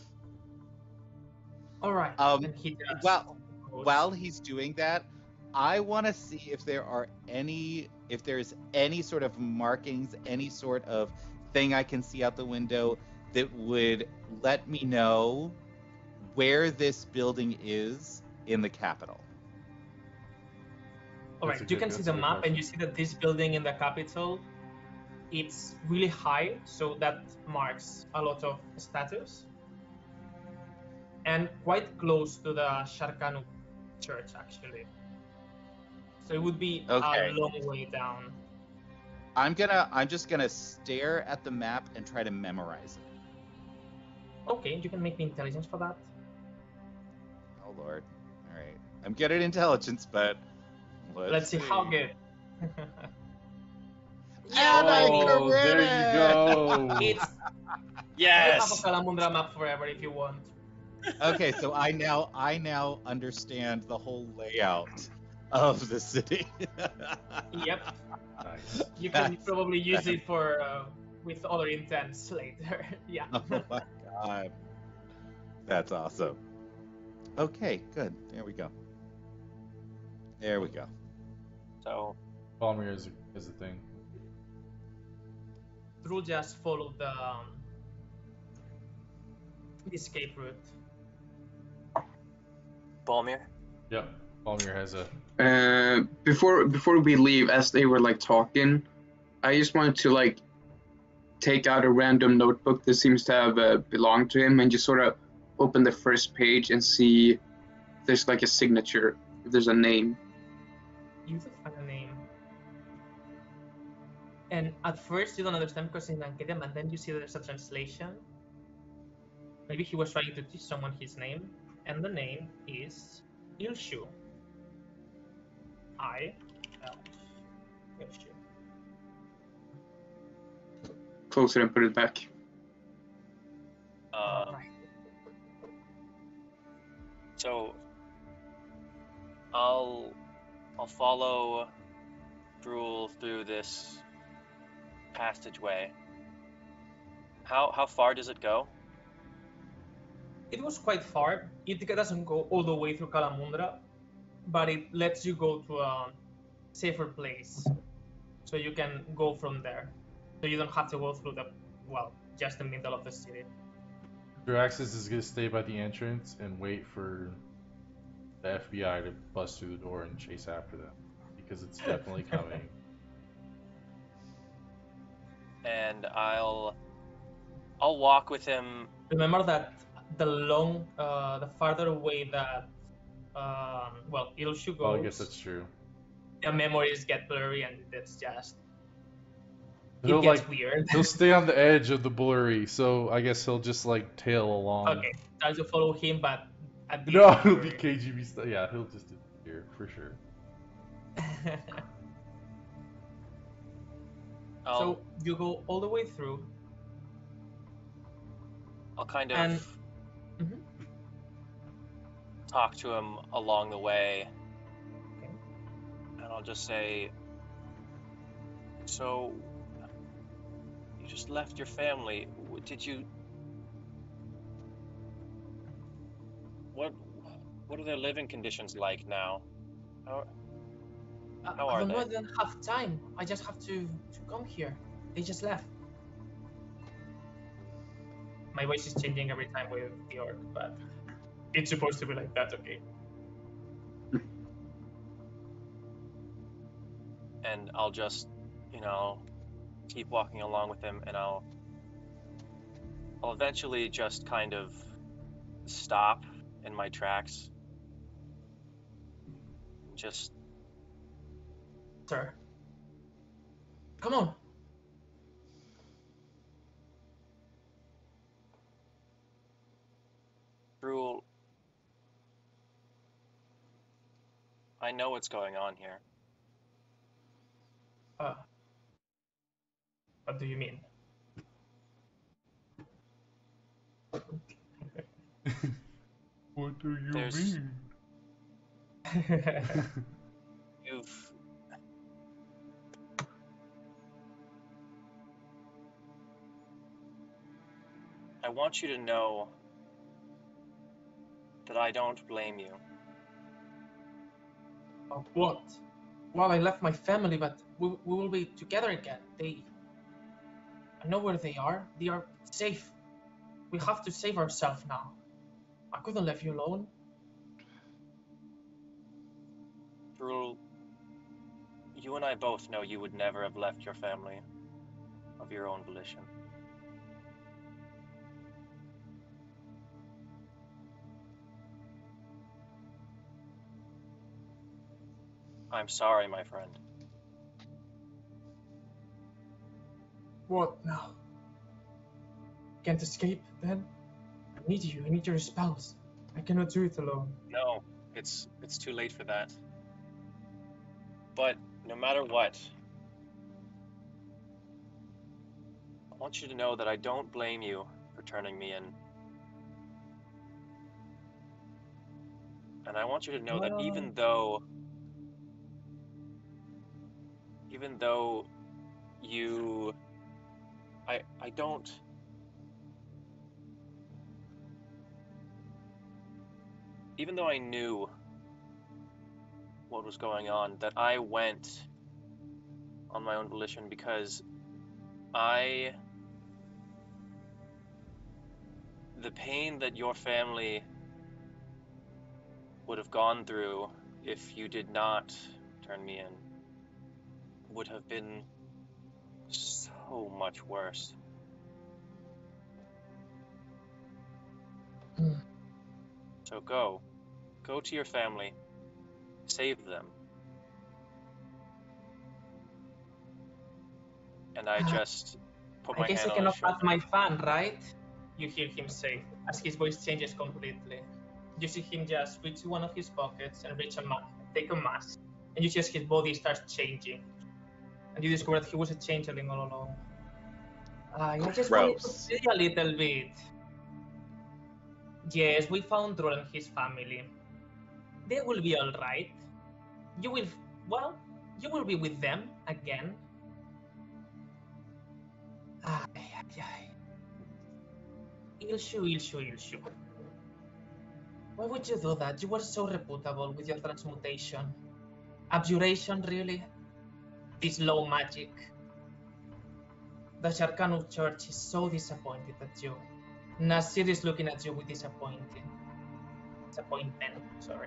S3: All right.
S1: Um,
S3: and he does.
S1: well,
S3: Goes.
S1: While he's doing that, I want to see if there are any, if there's any sort of markings, any sort of thing I can see out the window that would let me know where this building is in the capital.
S3: All
S5: That's
S3: right,
S5: a
S3: you
S5: good-
S3: can see
S5: that's
S3: the
S5: a good
S3: map, and
S5: question.
S3: you see that this building in the capital, it's really high, so that marks a lot of status, and quite close to the Sharkanu church, actually. So it would be
S1: Okay.
S3: a long way down.
S1: I'm gonna, I'm just gonna stare at the map and try to memorize it.
S3: Okay, you can make me intelligence for that.
S1: Oh lord. All right. I'm good at intelligence, but let's,
S3: Let's see how good.
S1: And I
S5: Oh, there
S1: crit
S5: you
S1: it!
S5: go.
S3: It's
S4: Yes.
S3: you have a Salamundra map forever if you want.
S1: Okay, so I now, I now understand the whole layout of the city.
S3: Yep,
S5: Nice.
S3: you can
S1: That's-
S3: probably use it for uh, with other intents later. Yeah.
S1: Oh my god. That's awesome. Okay, good. There we go. There we go.
S4: So
S5: Balmir is a, is a thing.
S3: Drew just followed the, um, the escape route.
S4: Balmir,
S5: Yep. Balmir has a.
S2: Uh, before before we leave, as they were like talking, I just wanted to like take out a random notebook that seems to have uh, belonged to him and just sort of open the first page and see if there's like a signature, if there's a name.
S3: You do find a name. And at first you don't understand because in Ankedium, and then you see there's a translation. Maybe he was trying to teach someone his name, and the name is Ilshu. I L Ilshu.
S2: Close it and put it back.
S4: uh,
S3: Right.
S4: so I'll I'll follow Drool through this passageway. How how far does it go?
S3: It was quite far. It doesn't go all the way through Kalamundra, but it lets you go to a safer place. So you can go from there. So you don't have to go through the, well, just the middle of the city.
S5: Draxus is gonna stay by the entrance and wait for the F B I to bust through the door and chase after them, because it's definitely coming.
S4: And I'll I'll walk with him.
S3: Remember that the long, uh, the farther away that, um, well, Ilshu goes,
S5: Oh, I guess that's true.
S3: the memories get blurry and it's just, it
S5: He'll
S3: gets
S5: like
S3: weird.
S5: he'll stay on the edge of the blurry, so I guess he'll just like tail along.
S3: Okay, try to follow him, but at the
S5: No,
S3: end,
S5: he'll be
S3: blurry.
S5: K G B style. Yeah, he'll just disappear for sure.
S4: I'll
S3: So you go all the way through,
S4: I'll kind of
S3: and Mhm.
S4: talk to him along the way.
S3: Okay.
S4: And I'll just say, so you just left your family. W- Did you what what are their living conditions like now? How,
S3: I,
S4: How
S3: I
S4: are
S3: don't know. I
S4: they?
S3: don't have time. I just have to to come here. They just left. My voice is changing every time with the orc, but it's supposed to be like that, okay?
S4: and I'll just, you know, keep walking along with him, and I'll I'll eventually just kind of stop in my tracks. Just
S3: Sir. Come on.
S4: Drool, I know what's going on here.
S3: Uh, what do you mean?
S5: What do you
S4: There's-
S5: mean?
S4: You've I want you to know that I don't blame you.
S3: Of what? Well, I left my family, but we, we will be together again. They... I know where they are. They are safe. We have to save ourselves now. I couldn't leave you alone.
S4: Drool, you and I both know you would never have left your family of your own volition. I'm sorry, my friend.
S3: What now? Can't escape, then? I need you. I need your spells. I cannot do it alone.
S4: No, it's it's too late for that. But no matter what, I want you to know that I don't blame you for turning me in. And I want you to know that even though even though you I I don't even though I knew what was going on, that I went on my own volition because I, the pain that your family would have gone through if you did not turn me in would have been so much worse.
S3: Mm.
S4: So go. Go to your family. Save them. And I just put my
S3: I guess
S4: hand
S3: I
S4: on his
S3: cannot
S4: shoulder.
S3: pass my fan, right? You hear him say, as his voice changes completely. You see him just reach to one of his pockets and reach a mask, take a mask, and you see as his body starts changing. And you discover that he was a changeling all along. Uh, I just wanted to
S1: Gross.
S3: see a little bit. Yes, we found Droll and his family. They will be alright. You will, well, you will be with them again. Ay, ay, ay. Ilshu, Ilshu, Ilshu. Why would you do that? You were so reputable with your transmutation. Abjuration, really? This low magic. The Sharkanu Church is so disappointed at you. Nasir is looking at you with disappointing. Disappointment, sorry.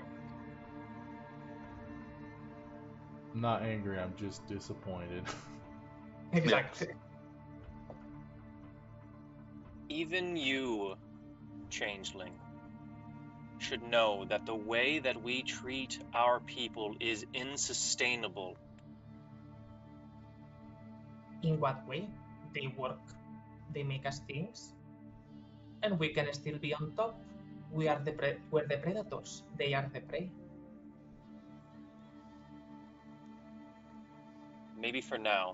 S5: I'm not angry, I'm just disappointed.
S3: Exactly.
S4: Even you, changeling, should know that the way that we treat our people is insustainable.
S3: In what way? They work. They make us things. And we can still be on top. We are the pre- we're the predators. They are the prey.
S4: Maybe for now.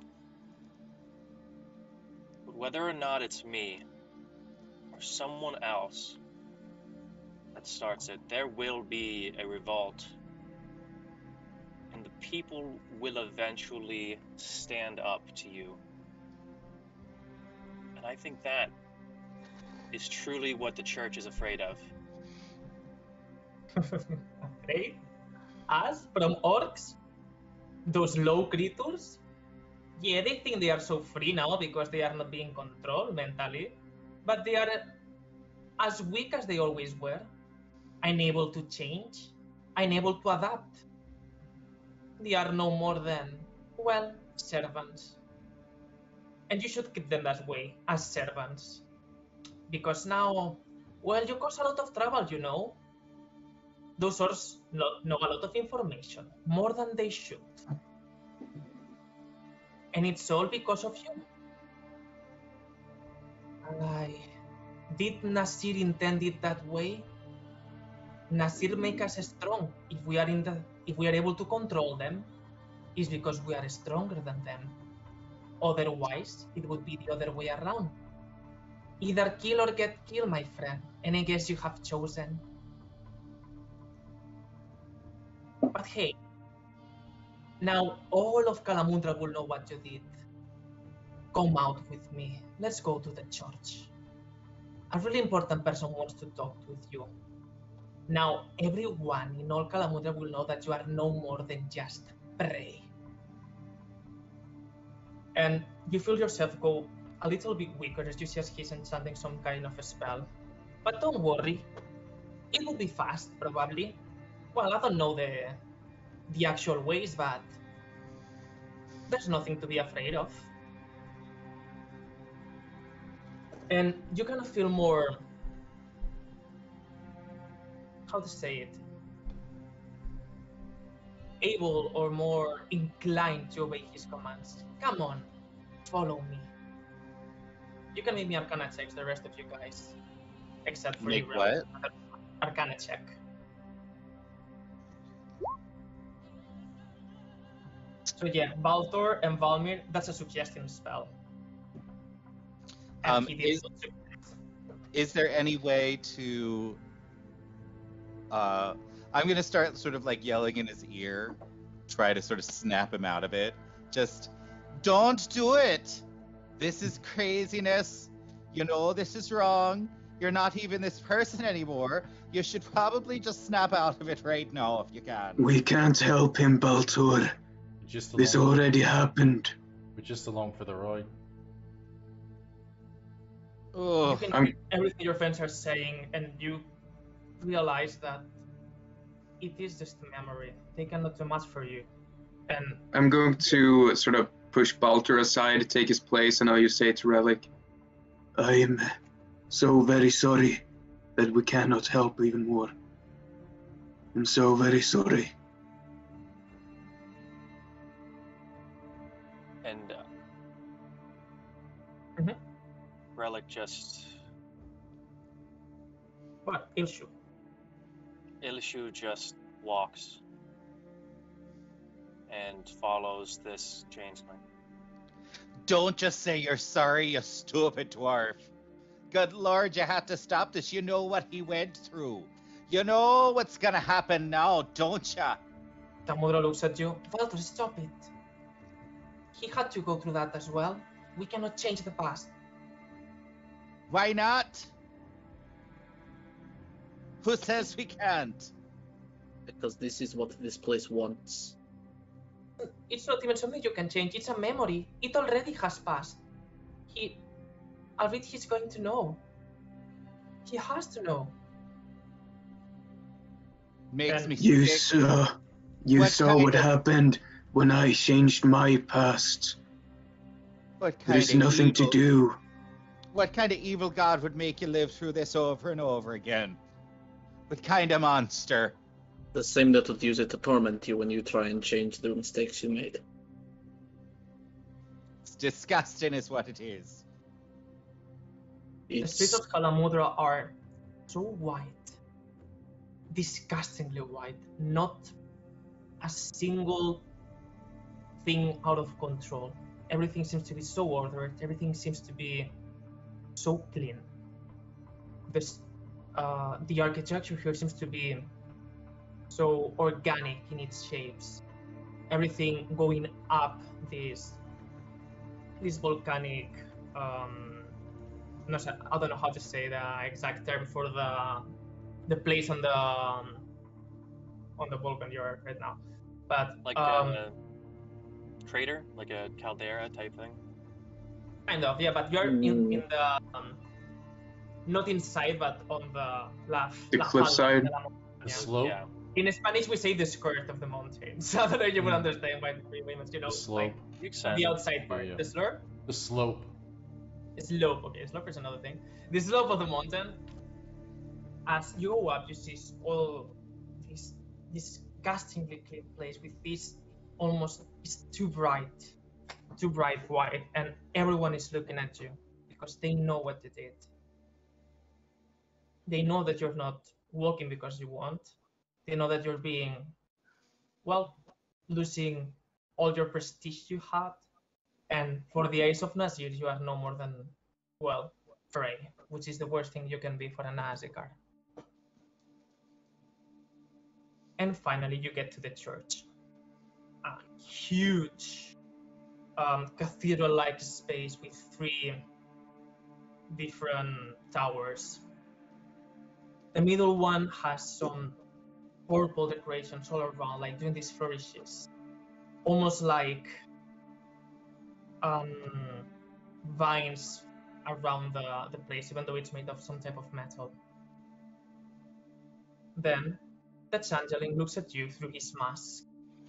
S4: But whether or not it's me or someone else that starts it, there will be a revolt. And the people will eventually stand up to you. And I think that is truly what the church is afraid of.
S3: Afraid? Us? From orcs? Those low creatures? Yeah, they think they are so free now because they are not being controlled mentally. But they are as weak as they always were. Unable to change. Unable to adapt. They are no more than, well, servants. And you should keep them that way, as servants. Because now, well, you cause a lot of trouble, you know. Those orcs know, know a lot of information, more than they should. And it's all because of you. I... Did Nasir intend it that way? Nasir make us strong. If we are in the, if we are able to control them, it's because we are stronger than them. Otherwise, it would be the other way around. Either kill or get killed, my friend. And I guess you have chosen. But hey, now all of Kalamundra will know what you did. Come out with me. Let's go to the church. A really important person wants to talk with you. Now, everyone in all Kalamundra will know that you are no more than just prey. And you feel yourself go a little bit weaker as you see as he's enchanting some kind of a spell. But don't worry. It will be fast, probably. Well, I don't know the the actual ways, but there's nothing to be afraid of. And you kind of feel more, how to say it, able or more inclined to obey his commands. Come on, follow me. You can make me Arcana checks, the rest of you guys, except for
S1: Make
S3: you.
S1: what?
S3: Arcana check. So yeah, Baltor and Valmir, that's a suggestion spell. And
S1: Um,
S3: he did
S1: is-
S3: not suggest.
S1: Is there any way to? Uh, I'm gonna start sort of like yelling in his ear, try to sort of snap him out of it. Just don't do it. This is craziness. You know this is wrong. You're not even this person anymore. You should probably just snap out of it right now if you can.
S2: We can't help him, Baltor.
S5: Just
S2: This
S5: along,
S2: already happened.
S5: we're just along for the ride.
S3: You
S1: Oh,
S3: can
S2: I'm-
S3: hear everything your friends are saying, and you realize that it is just a memory. They cannot do much for you. And
S2: I'm going to sort of push Baltor aside, take his place, and now you say to Relic, I am so very sorry that we cannot help even more. I'm so very sorry.
S4: And uh,
S3: Mhm.
S4: Relic just
S3: what? Ilshu.
S4: Ilishu just walks and follows this changeling.
S1: don't just say you're sorry, you stupid dwarf. Good lord, you had to stop this. You know what he went through. You know what's gonna happen now, don't ya?
S3: Tamudra looks at you. Valtor, stop it. He had to go through that as well. We cannot change the past.
S1: Why not? Who says we can't?
S6: Because this is what this place wants.
S3: It's not even something you can change. It's a memory. It already has passed. He, albeit he's going to know. He has to know.
S1: Makes
S3: And
S1: me
S2: You
S1: sick.
S2: saw, you
S1: What
S2: saw
S1: kind
S2: what
S1: of-
S2: happened when I changed my past.
S1: What kind
S2: There's
S1: of
S2: nothing to
S1: evil-
S2: do.
S1: What kind of evil god would make you live through this over and over again? What kind of monster?
S6: The same that would use it to torment you when you try and change the mistakes you made.
S1: It's disgusting, is what it is.
S3: The streets
S6: It's
S3: of Kalamudra are so white, disgustingly white, not a single thing out of control. Everything seems to be so ordered, everything seems to be so clean. This, uh, the architecture here seems to be so organic in its shapes. Everything going up this this volcanic um, no, I don't know how to say the exact term for the the place on the um, on the volcano you're right now, but
S4: Like
S3: um,
S4: a crater, like a caldera type thing.
S3: kind of, yeah. But you're in,
S6: Mm.
S3: in the um, not inside, but on the la,
S2: The
S3: la
S2: cliffside?
S3: falda de la
S5: The
S3: montaña.
S5: slope?
S4: Yeah.
S3: In Spanish, we say the skirt of the mountains. I don't know if you would
S5: Mm.
S3: understand why we we must, you know,
S5: The slope.
S3: like
S4: Makes sense.
S3: the outside part,
S5: yeah.
S3: the slur.
S5: The slope.
S3: Slope, okay, slope is another thing. The slope of the mountain, as you go up, you see all this disgustingly clean place with this almost, it's too bright, too bright white, and everyone is looking at you because they know what they did. They know that you're not walking because you want. They know that you're being, well, losing all your prestige you had. And for the eyes of Nazir, you are no more than, well, prey, which is the worst thing you can be for an Azekar. And finally, you get to the church. A huge um, cathedral-like space with three different towers. The middle one has some purple decorations all around, like doing these flourishes. Almost like um, vines around the, the place, even though it's made of some type of metal. Then the changeling looks at you through his mask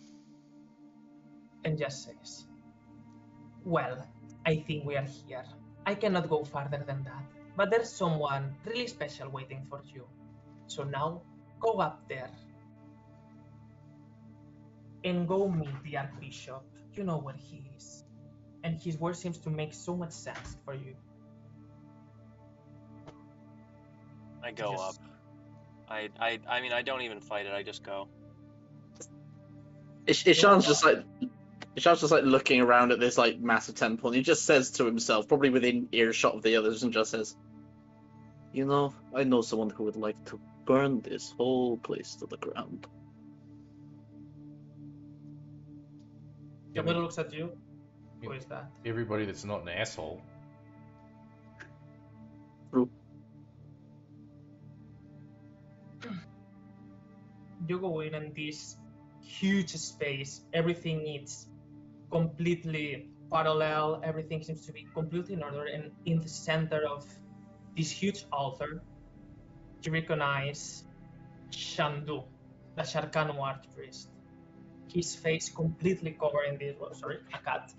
S3: and just says, well, I think we are here. I cannot go farther than that, but there's someone really special waiting for you. So now, go up there and go meet the Archbishop. You know where he is. And his word seems to make so much sense for you.
S4: I go
S3: Yes.
S4: up. I, I, I mean, I don't even fight it. I just go.
S6: Ish- Ishan's just like Ishan's just like looking around at this like massive temple, and he just says to himself, probably within earshot of the others, and just says, "You know, I know someone who would like to burn this whole place to the ground."
S3: Yamura looks at you. Who is that?
S5: Everybody that's not an asshole.
S6: True.
S3: you go in and this huge space, everything is completely parallel, everything seems to be completely in order, and in the center of this huge altar, you recognize Shandu, the Sharkanu archpriest. His face completely covered in this, well, sorry, a cat.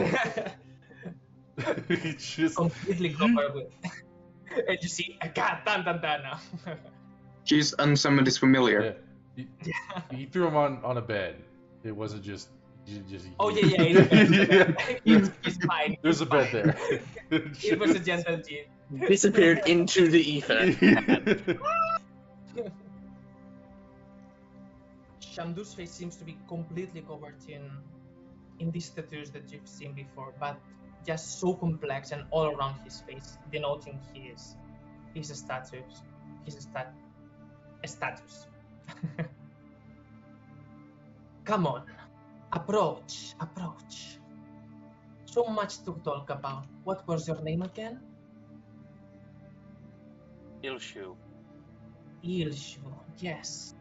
S5: Just
S3: completely covered with, and you see a cat, tan tan tan now.
S2: She's unsummoned is familiar.
S5: yeah. He, he threw him on, on a bed. It wasn't just you just.
S3: Oh yeah, yeah, it's a bed, it's a bed. He's, he's fine.
S5: There's
S3: he's
S5: a bed
S3: fine.
S5: there.
S3: It was a gentle G.
S6: Disappeared into the ether.
S3: Shamdu's face seems to be completely covered in in these tattoos that you've seen before, but just so complex and all around his face, denoting his his status, his stat status. Come on, approach, approach. So much to talk about. What was your name again?
S4: Ilshu.
S3: Ilshu, yes.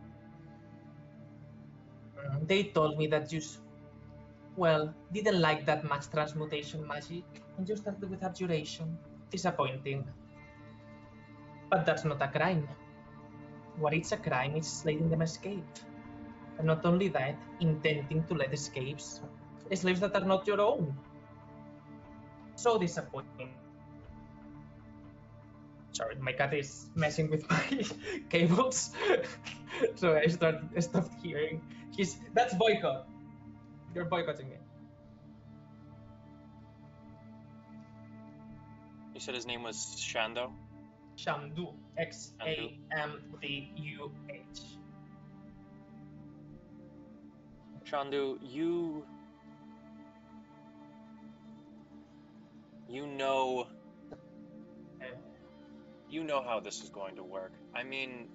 S3: Mm, They told me that you, s- well, didn't like that much transmutation magic, and you started with abjuration. Disappointing. But that's not a crime. What is a crime is letting them escape. And not only that, intending to let escapes slaves that are not your own. So disappointing. Sorry, my cat is messing with my cables. So I start I stopped hearing. He's that's boycott. You're boycotting me.
S4: You said his name was Shando?
S3: Shamdu. X A M D U H.
S4: Shandu, you... You know... You know how this is going to work. I mean...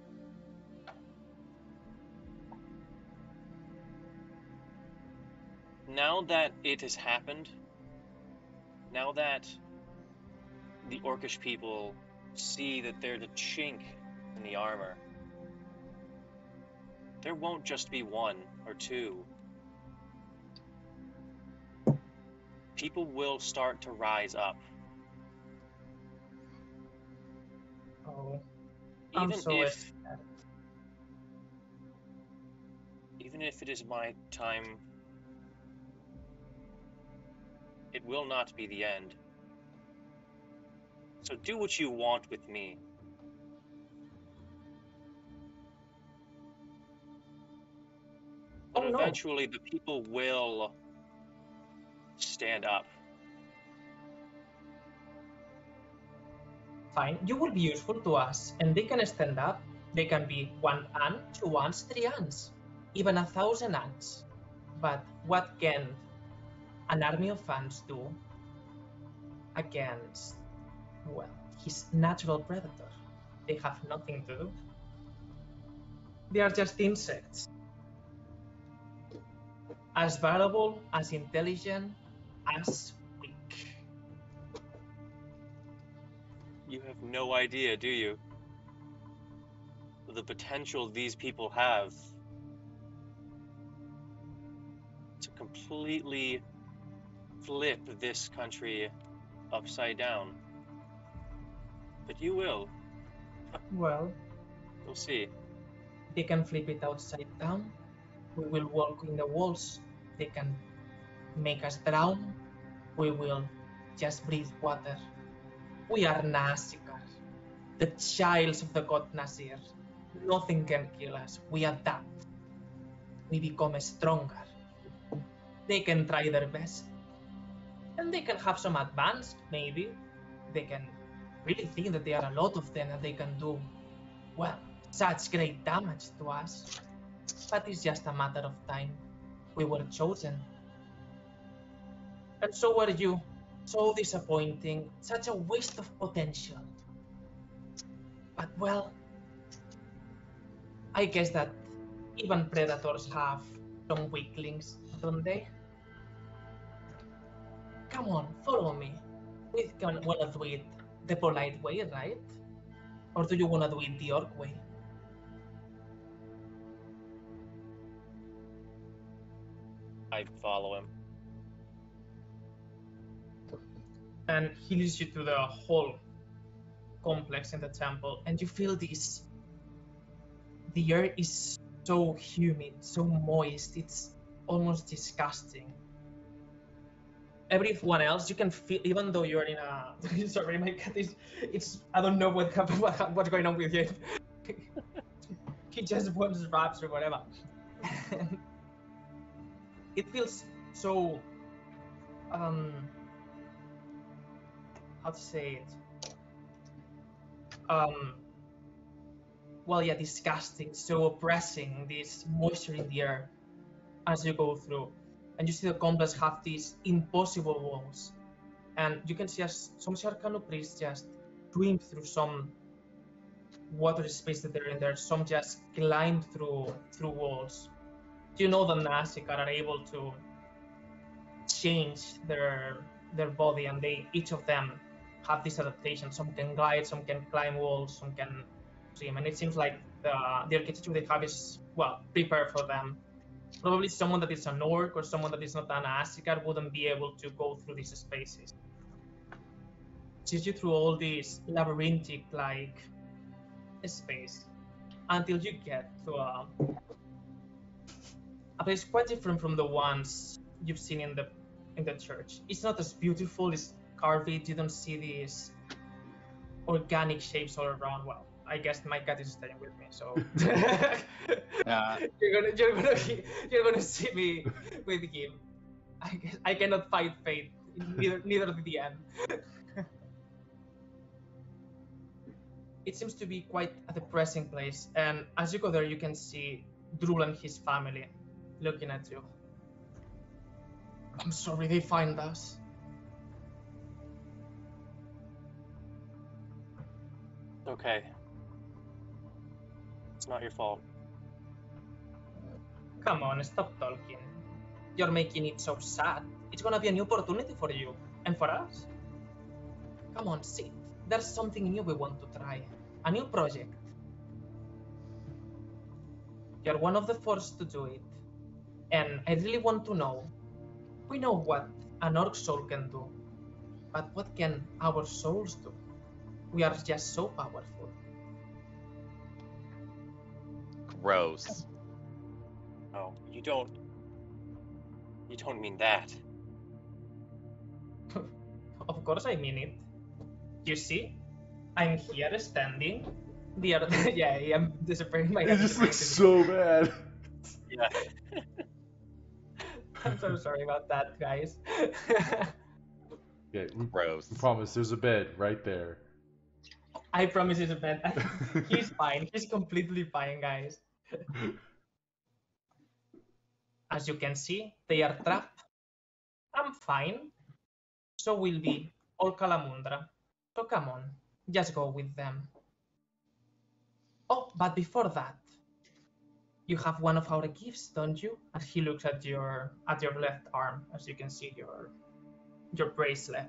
S4: Now that it has happened, now that the Orcish people see that they're the chink in the armor, there won't just be one or two. People will start to rise up.
S3: Oh, I'm
S4: Even
S3: so
S4: if
S3: sad.
S4: even if it is my time, it will not be the end. So do what you want with me. But
S3: Oh, no.
S4: eventually the people will stand up.
S3: Fine, you will be useful to us, and they can stand up. They can be one ant, two ants, three ants, even a thousand ants. But what can an army of ants do against, well, his natural predator? They have nothing to do. They are just insects. As valuable, as intelligent, as weak.
S4: You have no idea, do you? The potential these people have to completely flip this country upside down. But you will.
S3: Well,
S4: You'll see.
S3: they can flip it upside down. We will walk in the walls. They can make us drown. We will just breathe water. We are Nasikar, the childs of the god Nasir. Nothing can kill us. We adapt. We become stronger. They can try their best. And they can have some advance, maybe. They can really think that there are a lot of them and they can do, well, such great damage to us. But it's just a matter of time. We were chosen. And so were you. So disappointing. Such a waste of potential. But well, I guess that even predators have some weaklings, don't they? Come on, follow me. We can wanna do it the polite way, right? Or do you wanna do it the orc way?
S4: I follow him.
S3: And he leads you to the whole complex in the temple, and you feel this. The air is so humid, so moist, it's almost disgusting. Everyone else, you can feel, even though you're in a. Sorry, my cat is. It's. I don't know what happened. What, what's going on with him. He just wants raps or whatever. It feels so. Um. How to say it? Um. Well, yeah, disgusting, so oppressing. This moisture in the air as you go through. And you see the complex have these impossible walls. And you can see as some Sharkano priests just swim through some water space that they're in there. Some just climb through through walls. You know the Nazikar are able to change their their body, and they each of them have this adaptation. Some can glide, some can climb walls, some can swim. And it seems like the the architecture they have is, well, prepared for them. Probably someone that is an orc or someone that is not an Nazikar wouldn't be able to go through these spaces. Takes you through all these labyrinthic like space until you get to a, a place quite different from the ones you've seen in the in the church. It's not as beautiful, it's carved, you don't see these organic shapes all around. Well, I guess my cat is staying with me, so
S1: Uh,
S3: you're gonna you're gonna you're gonna see me with him. I guess I cannot fight fate. Neither neither did the end. It seems to be quite a depressing place, and as you go there, you can see Drul and his family looking at you. I'm sorry they find us.
S4: Okay. It's not your fault.
S3: Come on, stop talking. You're making it so sad. It's gonna be a new opportunity for you and for us. Come on, sit. There's something new we want to try. A new project. You're one of the first to do it. And I really want to know. We know what an orc soul can do. But what can our souls do? We are just so powerful.
S1: gross.
S4: Oh, you don't. You don't mean that.
S3: Of course I mean it. You see? I'm here standing. The other, yeah, I'm disappearing my
S5: It just looks so bad.
S4: Yeah.
S3: I'm so sorry about that, guys.
S5: Okay, we,
S1: Gross.
S5: we promise there's a bed right there.
S3: I promise it's a bed. He's fine. He's completely fine, guys. As you can see, they are trapped. I'm fine. So will be all Kalamundra. So come on, just go with them. Oh, but before that, you have one of our gifts, don't you? And he looks at your at your left arm, as you can see your your bracelet.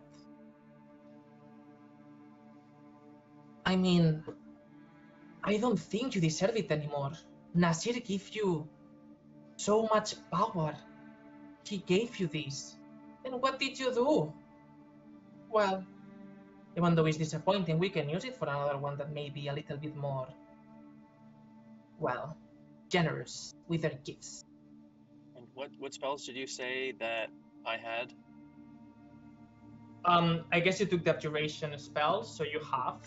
S3: I mean, I don't think you deserve it anymore. Nasir gave you so much power. He gave you this. And what did you do? Well, even though it's disappointing, we can use it for another one that may be a little bit more, well, generous with their gifts.
S4: And what what spells did you say that I had?
S3: Um, I guess you took the abjuration spell, so you have.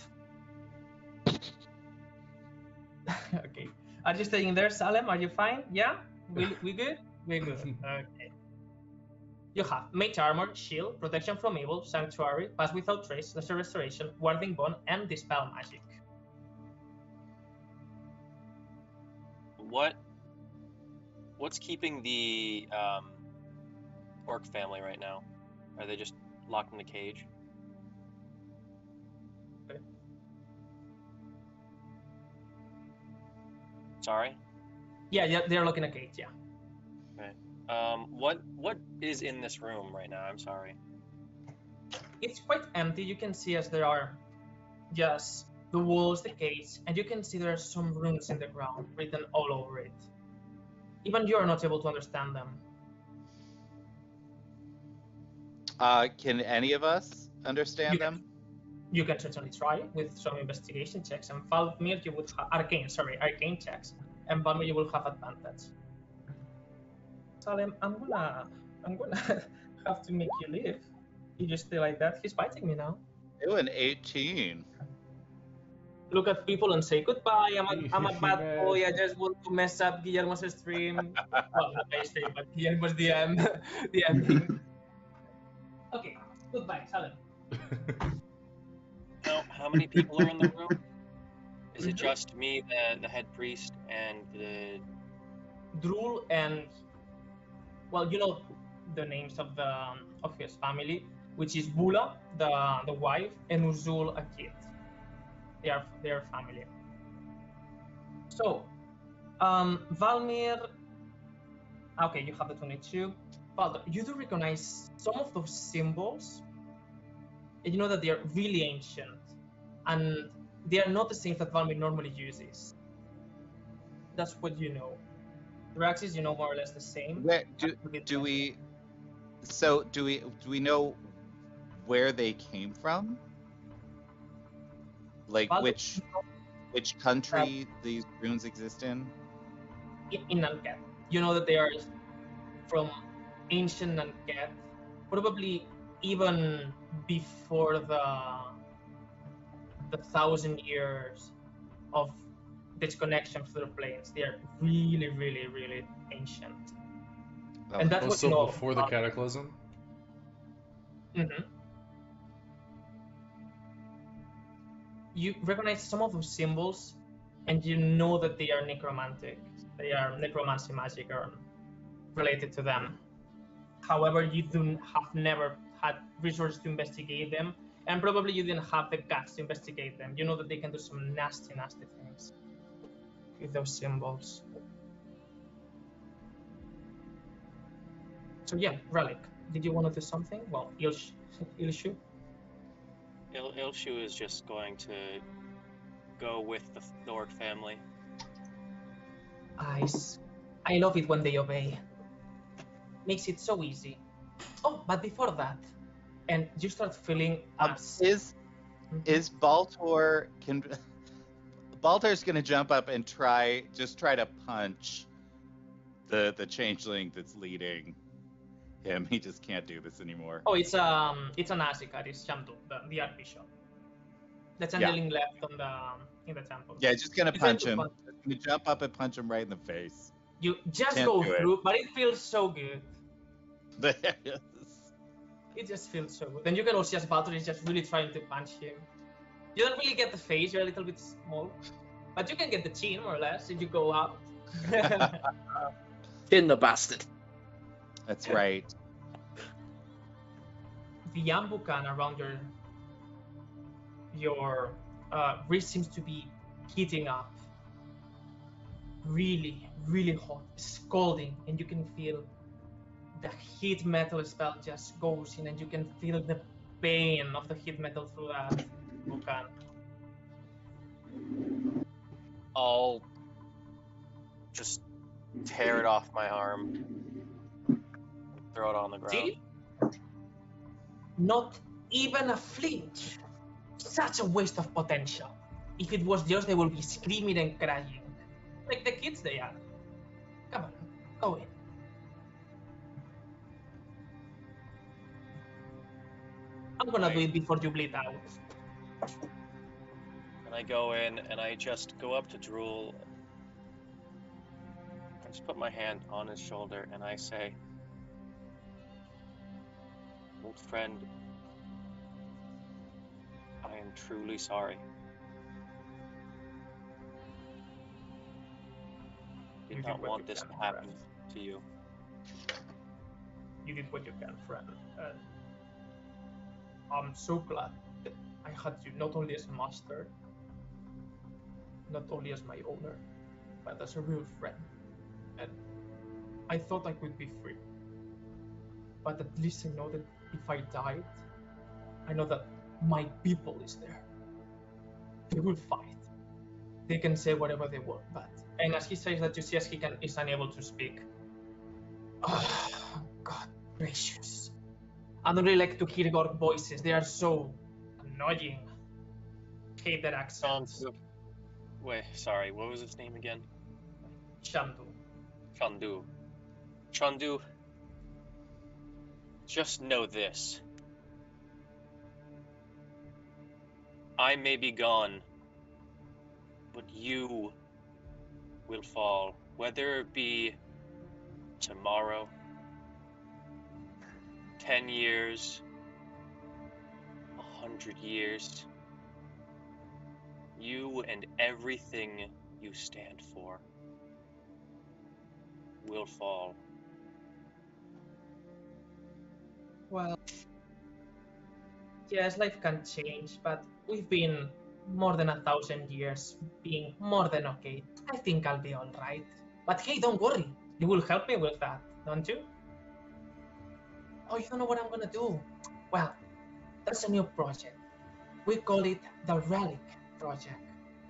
S3: Okay. Are you staying there, Salem? Are you fine? Yeah? We, we good? We good. Okay. You have Mage Armor, Shield, Protection from Evil, Sanctuary, Pass Without Trace, Lesser Restoration, Warding Bond, and Dispel Magic.
S4: What what's keeping the um, orc family right now? Are they just locked in a cage?
S3: Okay.
S4: Sorry?
S3: Yeah, yeah, they're looking at Kate, yeah.
S4: Okay. Um, what what is in this room right now? I'm sorry.
S3: It's quite empty. You can see as there are just the walls, the gates, and you can see there are some runes in the ground written all over it. Even you are not able to understand them.
S1: Uh, can any of us understand
S3: You
S1: them?
S3: You can certainly try with some investigation checks, and Valmir you would have arcane, sorry, arcane checks, and Valmir you will have advantage. Salem, I'm gonna, I'm gonna have to make you leave. You just stay like that. He's biting me now.
S1: Ew, an eighteen.
S3: Look at people and say goodbye. I'm a, I'm a bad
S5: Yes.
S3: boy. I just want to mess up Guillermo's stream. Well, not my stream, but Guillermo's D M, the ending. Okay, goodbye, Salem.
S4: Now, how many people are in the room? Is it just me, the, the head priest, and the...
S3: Drool and, well, you know the names of the of his family, which is Bula, the the wife, and Uzul, a kid. They are their family. So, um, Valmir. Okay, you have the twenty-two. Valder, you do recognize some of those symbols. And you know that they are really ancient, and they are not the things that Valmir normally uses. That's what you know. The Raxis, you know, more or less the same.
S1: Where do do we? So do we do we know where they came from? Like
S3: Valder,
S1: which which country these runes exist in?
S3: in in Nanket. You know that they are from ancient Nanket, probably even before the the thousand years of disconnection through the planes. They are really, really, really ancient.
S1: Oh,
S3: And that's what you
S5: Also
S3: know.
S5: before the cataclysm.
S3: Mhm. You recognize some of those symbols, and you know that they are necromantic. They are necromancy magic or related to them. However, you do have never had resources to investigate them, and probably you didn't have the guts to investigate them. You know that they can do some nasty, nasty things with those symbols. So yeah, Relic, did you want to do something? Well, Ilsh, Ilshu?
S4: Il- Ilshu is just going to go with the Thorg family.
S3: Eyes. I love it when they obey. Makes it so easy. Oh, but before that, and you start feeling
S1: Um,
S3: as
S1: is is Baltor can Baltor's gonna jump up and try just try to punch the the changeling that's leading him. He just can't do this anymore.
S3: Oh, it's um, it's an Azikar. It's Shamtu, the, the Archbishop. The changeling left on the in the temple.
S1: Yeah, just gonna
S3: He's going
S1: punch
S3: to
S1: him.
S3: punch.
S1: Just gonna jump up and punch him right in the face.
S3: You just
S1: Can't
S3: go
S1: do it.
S3: through, but it feels so good. It just feels so good. And you can also just Baltor is just really trying to punch him. You don't really get the face. You're a little bit small, but you can get the chin more or less if you go up.
S6: In the bastard.
S1: That's right.
S3: The Yambukan around your your uh, wrist seems to be heating up, really, really hot, scalding, and you can feel the heat metal spell just goes in, and you can feel the pain of the heat metal through that Bukan.
S4: I'll just tear it off my arm, throw it on the ground.
S3: See? Not even a flinch. Such a waste of potential. If it was yours, they will be screaming and crying. Like the kids they are. Come on, go in. I'm gonna do it before you bleed out.
S4: And I go in and I just go up to Drool. I just put my hand on his shoulder and I say, "Old friend, I am truly sorry. I
S3: You
S4: did
S3: did
S4: not
S3: what
S4: want
S3: you
S4: this
S3: can,
S4: to happen
S3: friend.
S4: to you."
S3: You did what you can, friend. And I'm so glad that I had you not only as a master, not only as my owner, but as a real friend. And I thought I could be free. But at least I know that if I died, I know that my people is there. They will fight. They can say whatever they want, but and as he says that, you see as he can is unable to speak. Oh, God gracious. I don't really like to hear Gork voices. They are so annoying. Hate their accents.
S4: Chandu. Wait, sorry, what was his name again?
S3: Shandu.
S4: Chandu. Chandu. Just know this. I may be gone, but you will fall. Whether it be tomorrow, ten years, a hundred years, you and everything you stand for will fall.
S3: Well, yes, life can change, but we've been more than a thousand years being more than okay. I think I'll be alright. But hey, don't worry. You will help me with that, don't you? Oh, you don't know what I'm gonna do? Well, that's a new project. We call it the Relic Project.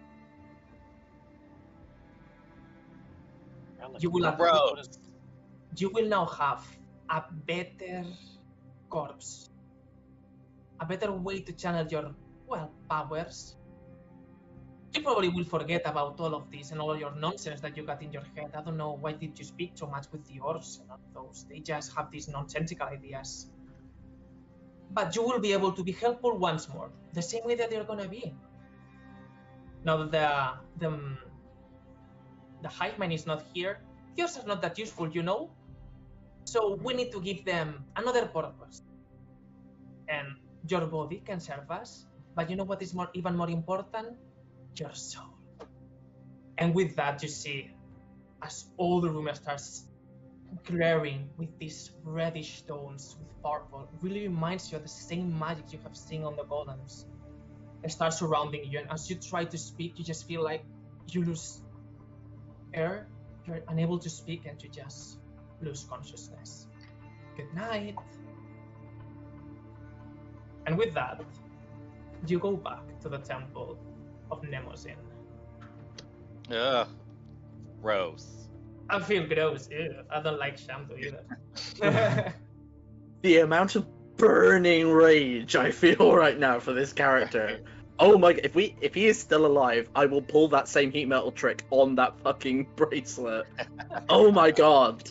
S4: Relic.
S3: You will have,
S1: Bro.
S4: What is-
S3: you will now have a better corpse. A better way to channel your, well, powers. You probably will forget about all of this and all your nonsense that you got in your head. I don't know, why did you speak so much with the orcs and all those? They just have these nonsensical ideas. But you will be able to be helpful once more, the same way that you're gonna be. Now that the, the, the hive mind is not here, yours are not that useful, you know? So we need to give them another purpose. And your body can serve us, but you know what is more, even more important? Your soul. And with that, you see, as all the room starts glaring with these reddish tones with purple, really reminds you of the same magic you have seen on the golems. It starts surrounding you, and as you try to speak, you just feel like you lose air, you're unable to speak, and you just lose consciousness. Good night. And with that, you go back to the temple of Nemosin.
S1: Ugh. Gross.
S3: I feel gross. Ew. I don't like Shandu either.
S6: The amount of burning rage I feel right now for this character. Oh my! If we, if he is still alive, I will pull that same heat metal trick on that fucking bracelet. Oh my god!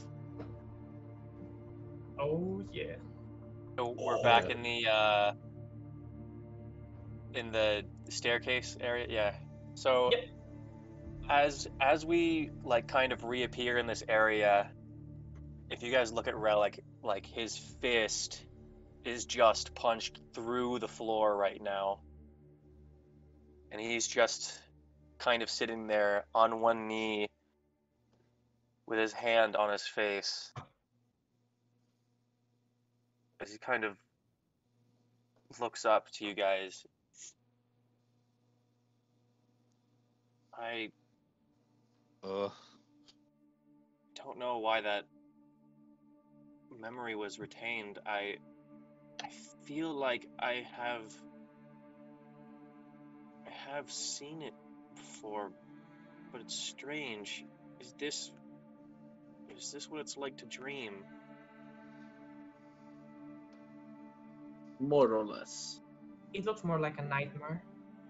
S3: Oh yeah.
S4: So we're back in the uh, in the staircase area. Yeah. So
S3: Yep.
S4: as as we like kind of reappear in this area, if you guys look at Relic, like his fist is just punched through the floor right now, and he's just kind of sitting there on one knee with his hand on his face as he kind of looks up to you guys. I
S1: Ugh.
S4: don't know why that memory was retained. I I feel like I have I have seen it before, but it's strange. Is this is this what it's like to dream?
S6: More or less.
S3: It looks more like a nightmare.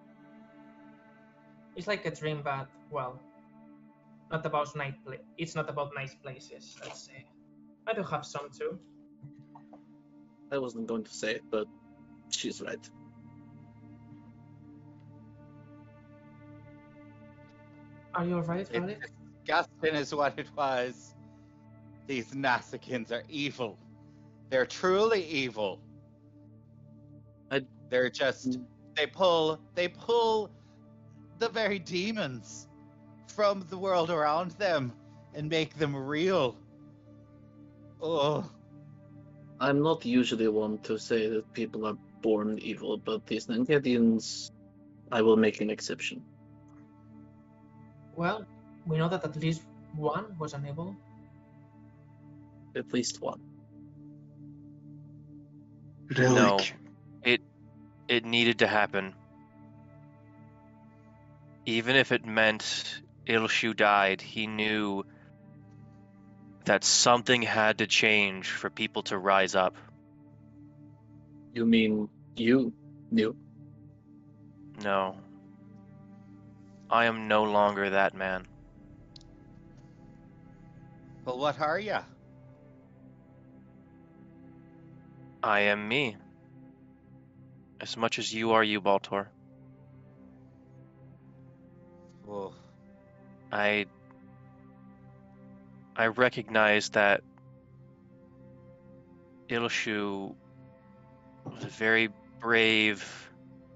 S3: It's like a dream, but well, not about night pla- It's not about nice places. Let's say. I do have some too.
S6: I wasn't going to say it, but she's right.
S3: Are you alright,
S1: It's
S3: Relic?
S1: disgusting is what it was. These Nassicans are evil. They're truly evil.
S6: I-
S1: They're just they pull they pull the very demons from the world around them and make them real. Oh,
S6: I'm not usually one to say that people are born evil, but these Nangadians, I will make an exception.
S3: Well, we know that at least one was unable.
S6: At least one.
S2: Relic.
S4: No. It it needed to happen. Even if it meant Ilshu died, he knew that something had to change for people to rise up.
S6: You mean you knew?
S7: No. I am no longer that man.
S1: Well, what are ya?
S7: I am me. As much as you are you, Baltor.
S1: Oh,
S7: I... I recognize that Ilshu was a very brave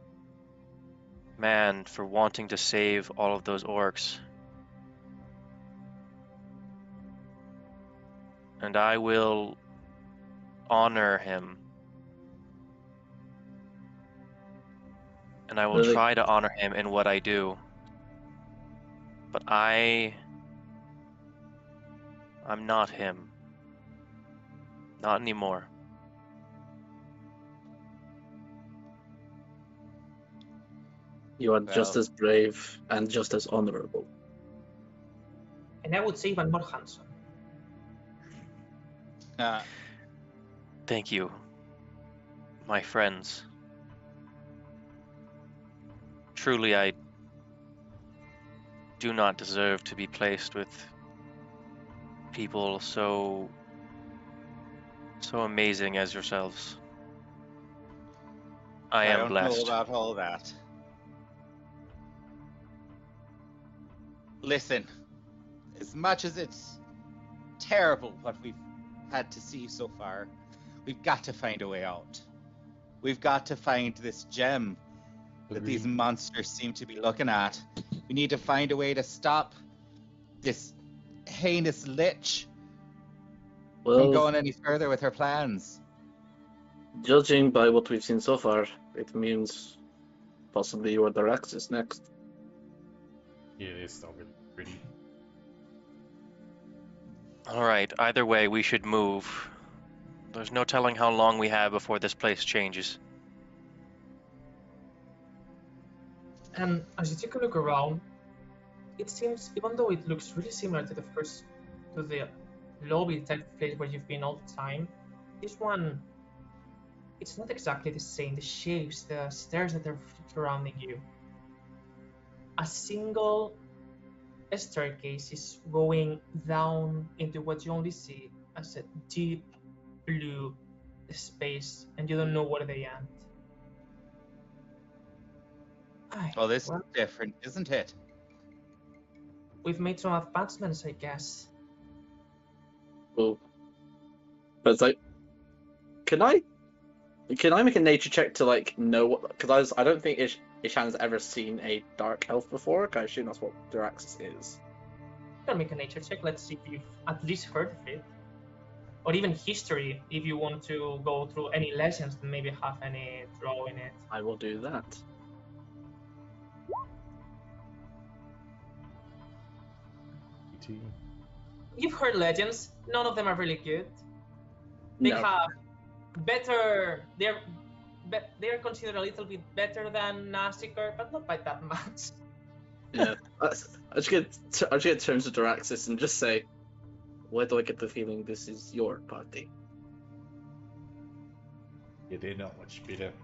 S7: man for wanting to save all of those orcs. And I will honor him. And I will
S6: Really?
S7: try to honor him in what I do. But I... I'm not him. Not anymore.
S6: You are just
S1: Well.
S6: as brave and just as honorable.
S3: And I would say even more handsome.
S1: uh,
S7: Thank you, my friends. Truly, I do not deserve to be placed with people so so amazing as yourselves. I am
S1: don't
S7: blessed.
S1: know about all that. Listen, as much as it's terrible what we've had to see so far, we've got to find a way out. We've got to find this gem that these
S5: Agreed.
S1: monsters seem to be looking at. We need to find a way to stop this heinous lich from
S6: Well,
S1: going any further with her plans.
S6: judging by what we've seen so far, it means possibly you are the Raxus next.
S5: Yeah, it's still really pretty.
S7: Alright, either way, we should move. There's no telling how long we have before this place changes.
S3: And as you take a look around, it seems, even though it looks really similar to the first, to the lobby type place where you've been all the time, this one, it's not exactly the same. The shapes, the stairs that are surrounding you. A single staircase is going down into what you only see as a deep blue space, and you don't know where they end. Aye,
S1: Well, this
S3: well,
S1: is different, isn't it?
S3: we've made some advancements, I guess.
S6: Well, but it's like, can I, can I make a nature check to like know what? Because I, was- I don't think Ish, Ishan's ever seen a dark elf before. 'cause I assume that's what Duraxis is.
S3: You can make a nature check. Let's see if you've at least heard of it, or even history if you want to go through any legends and maybe have any draw in it.
S6: I will do that.
S5: T.
S3: You've heard legends. None of them are really good. They
S6: No.
S3: have better. They're be, they're considered a little bit better than Nasiker, but not by that much.
S6: Yeah. I I just get I just get terms of Duraxis and just say, why do I get the feeling this is your party?
S5: Yeah, they're not much better.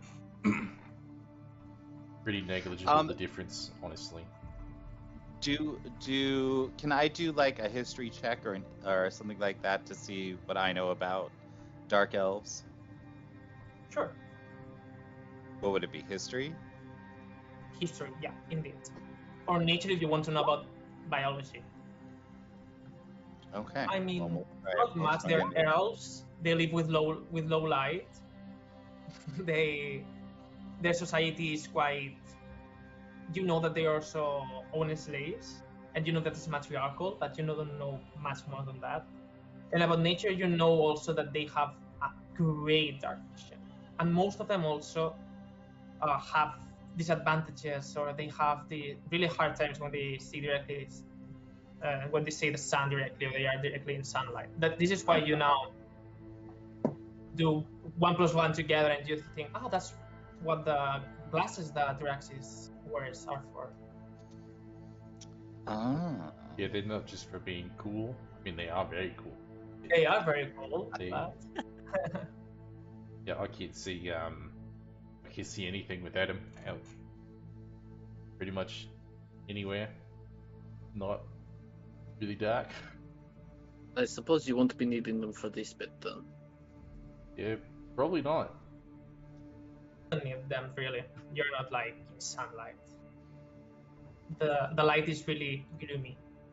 S5: Pretty negligible,
S1: Um,
S5: the difference, honestly.
S1: Do do can I do like a history check or or something like that to see what I know about dark elves?
S3: Sure.
S1: What would it be? History?
S3: History, yeah, indeed. Or nature if you want to know about biology.
S1: Okay.
S3: I mean,
S1: Well, we'll try
S3: not
S1: it. We'll
S3: much.
S1: try
S3: They're
S1: and-
S3: elves. They live with low with low light. they their society is quite. You know that they also own slaves, and you know that it's matriarchal, but you know don't know much more than that. And about nature, you know also that they have a great dark vision, and most of them also uh, have disadvantages, or they have the really hard times when they see directly, uh, when they see the sun directly, or they are directly in sunlight. That this is why you now do one plus one together, and you think, oh, that's what the glasses that Duraxis wears are for.
S1: Ah.
S5: Yeah, they're not just for being cool. I mean, they are very cool.
S3: They are very cool.
S5: They-
S3: but-
S5: Yeah, I can't see. Um, I can't see anything without him out. Pretty much anywhere. Not really dark.
S6: I suppose you won't be needing them for this bit then.
S5: Yeah, probably not.
S3: Don't need them really. You're not like in sunlight. The the light is really gloomy.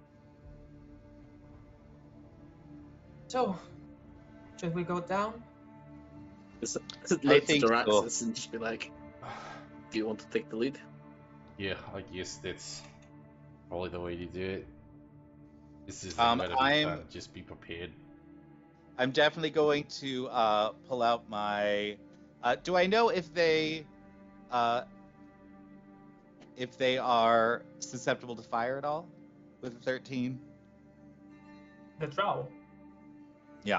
S3: So, should we go down?
S6: Is it, is it late to
S1: think so.
S6: Daraxis and just be like, do you want to take the lead?
S5: Yeah, I guess that's probably the way to do it. This is
S1: Um,
S5: um,
S1: I'm-
S5: just be prepared.
S1: I'm definitely going to uh, pull out my. Uh, do I know if they, uh, if they are susceptible to fire at all with a thirteen?
S3: The drow.
S1: Yeah.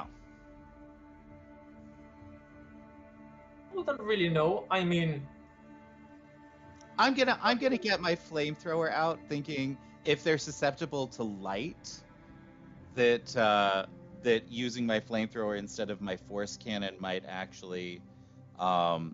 S3: I don't really know. I mean,
S1: I'm gonna I'm gonna get my flamethrower out, thinking if they're susceptible to light, that uh, that using my flamethrower instead of my force cannon might actually um,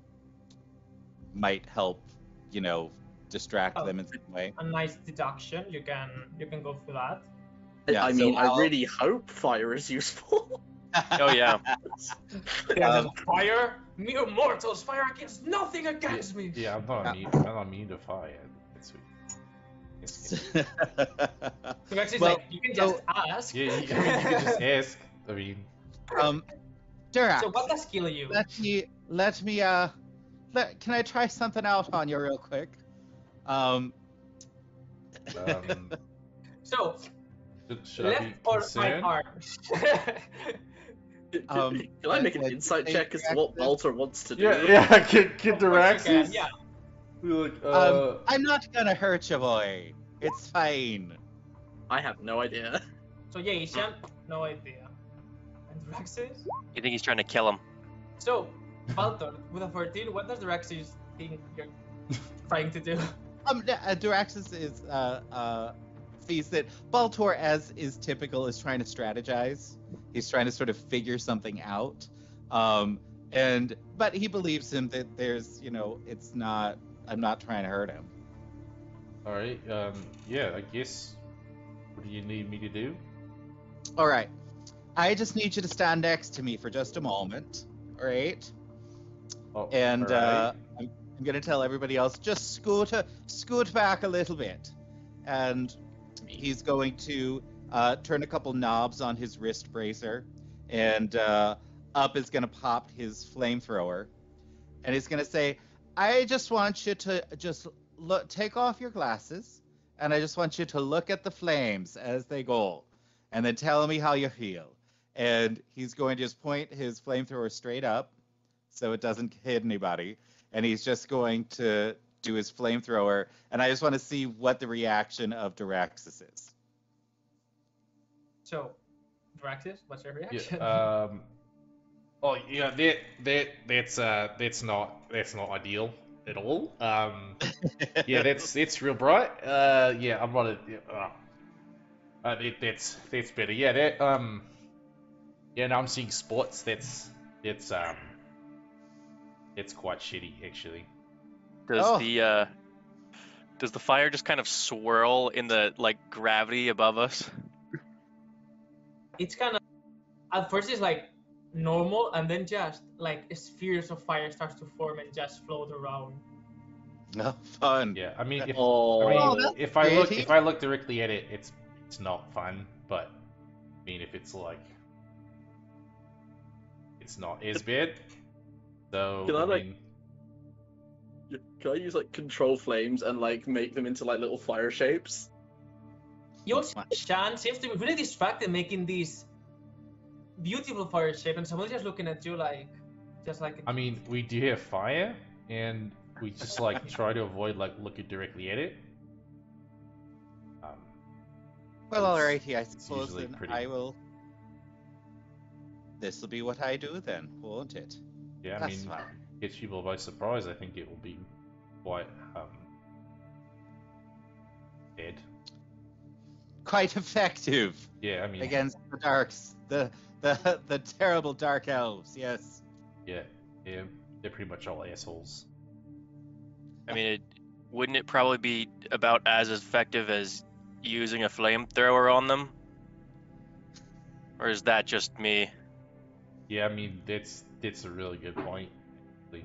S1: might help, you know, distract
S3: Oh.
S1: them in some way.
S3: a nice deduction. You can you can go for that.
S1: Yeah,
S6: I
S1: so
S6: mean, I
S1: I'll-
S6: really hope fire is useful.
S7: Oh yeah.
S3: Yeah,
S1: Um,
S3: fire, mere mortals, fire against nothing against me.
S5: Yeah, I'm not
S1: Uh,
S5: immune. I'm not immune to fire. That's sweet. Yes, yeah.
S3: So actually,
S1: Well,
S3: like you can just
S1: so-
S3: ask.
S5: Yeah, you, I mean, you can just ask. I mean,
S1: um, Durax,
S3: So what does kill you?
S1: let me let me uh, let, can I try something out on you real quick? Um,
S5: um,
S3: So
S5: should, should I
S3: left
S5: be
S3: or right
S5: concerned?
S3: arm?
S1: Um,
S6: Can I make an
S1: like,
S6: insight
S1: take
S6: check as to what
S1: reactive-
S6: Baltor wants to do?
S5: Yeah, yeah. Kid, Kid
S3: Of course you can,
S5: Daraxis.
S3: yeah.
S5: We're like, uh,
S1: um, I'm not gonna hurt you, boy. It's fine.
S6: I have no idea.
S3: So yeah, Ishan, no idea. And Draxis?
S7: You think he's trying to kill him?
S3: So, Baltor, with a fourteen, what does Draxis think you're trying to do?
S1: Um, D- uh, Duraxis is uh uh sees that Baltor, as is typical, is trying to strategize. He's trying to sort of figure something out. Um, and but he believes him that there's, you know, it's not. I'm not trying to hurt him.
S5: all right. Um, yeah. I guess. What do you need me to do?
S1: All right. I just need you to stand next to me for just a moment. All right.
S5: Oh,
S1: And
S5: all right.
S1: uh, I'm, I'm gonna tell everybody else just scoot scoot back a little bit, and he's going to uh, turn a couple knobs on his wrist bracer, and uh, up is gonna pop his flamethrower, and he's gonna say, "I just want you to just look, take off your glasses, and I just want you to look at the flames as they go, and then tell me how you feel." And he's going to just point his flamethrower straight up, so it doesn't hit anybody, and he's just going to do his flamethrower, and I just want to see what the reaction of Duraxis is.
S3: So, Draxis, what's your reaction?
S5: Yeah. Um. Oh yeah. That that that's uh that's not that's not ideal at all. Um. Yeah. That's that's real bright. Uh. Yeah. I'm not a. Yeah, uh, uh, that, that's that's better. Yeah. That um. Yeah. Now I'm seeing spots. That's that's um. It's quite shitty actually.
S7: Does
S1: Oh.
S7: the uh, does the fire just kind of swirl in the like gravity above us?
S3: It's kind of, at first it's like normal, and then just like spheres of fire starts to form and just float around.
S1: Oh, fun.
S5: Yeah. I mean, if
S6: Oh,
S5: I mean,
S1: Oh, that's
S5: if I look
S1: creative.
S5: if I look directly at it, it's it's not fun. But I mean, if it's like, it's not as bad. So
S6: Can I,
S5: I
S6: like-
S5: mean,
S6: can I use like control flames and like make them into like little fire shapes?
S3: You also, Shan seems to be really distracted making these beautiful fire shape, and someone's just looking at you like, just like.
S5: I mean, we do have fire, and we just like try to avoid like looking directly at it. Um,
S1: Well,
S5: It's-
S1: alrighty, I
S5: it's
S1: suppose
S5: usually
S1: then
S5: pretty-
S1: I will. This will be what I do then, won't it?
S5: yeah, I
S1: That's
S5: mean,
S1: fine.
S5: catch people by surprise. I think it will be quite um dead.
S1: Quite effective
S5: Yeah, I mean,
S1: against the darks, the the the terrible dark elves. Yes.
S5: Yeah, yeah, they're pretty much all assholes.
S7: I mean, it, wouldn't it probably be about as effective as using a flamethrower on them? Or is that just me?
S5: Yeah, I mean that's that's a really good point. Like,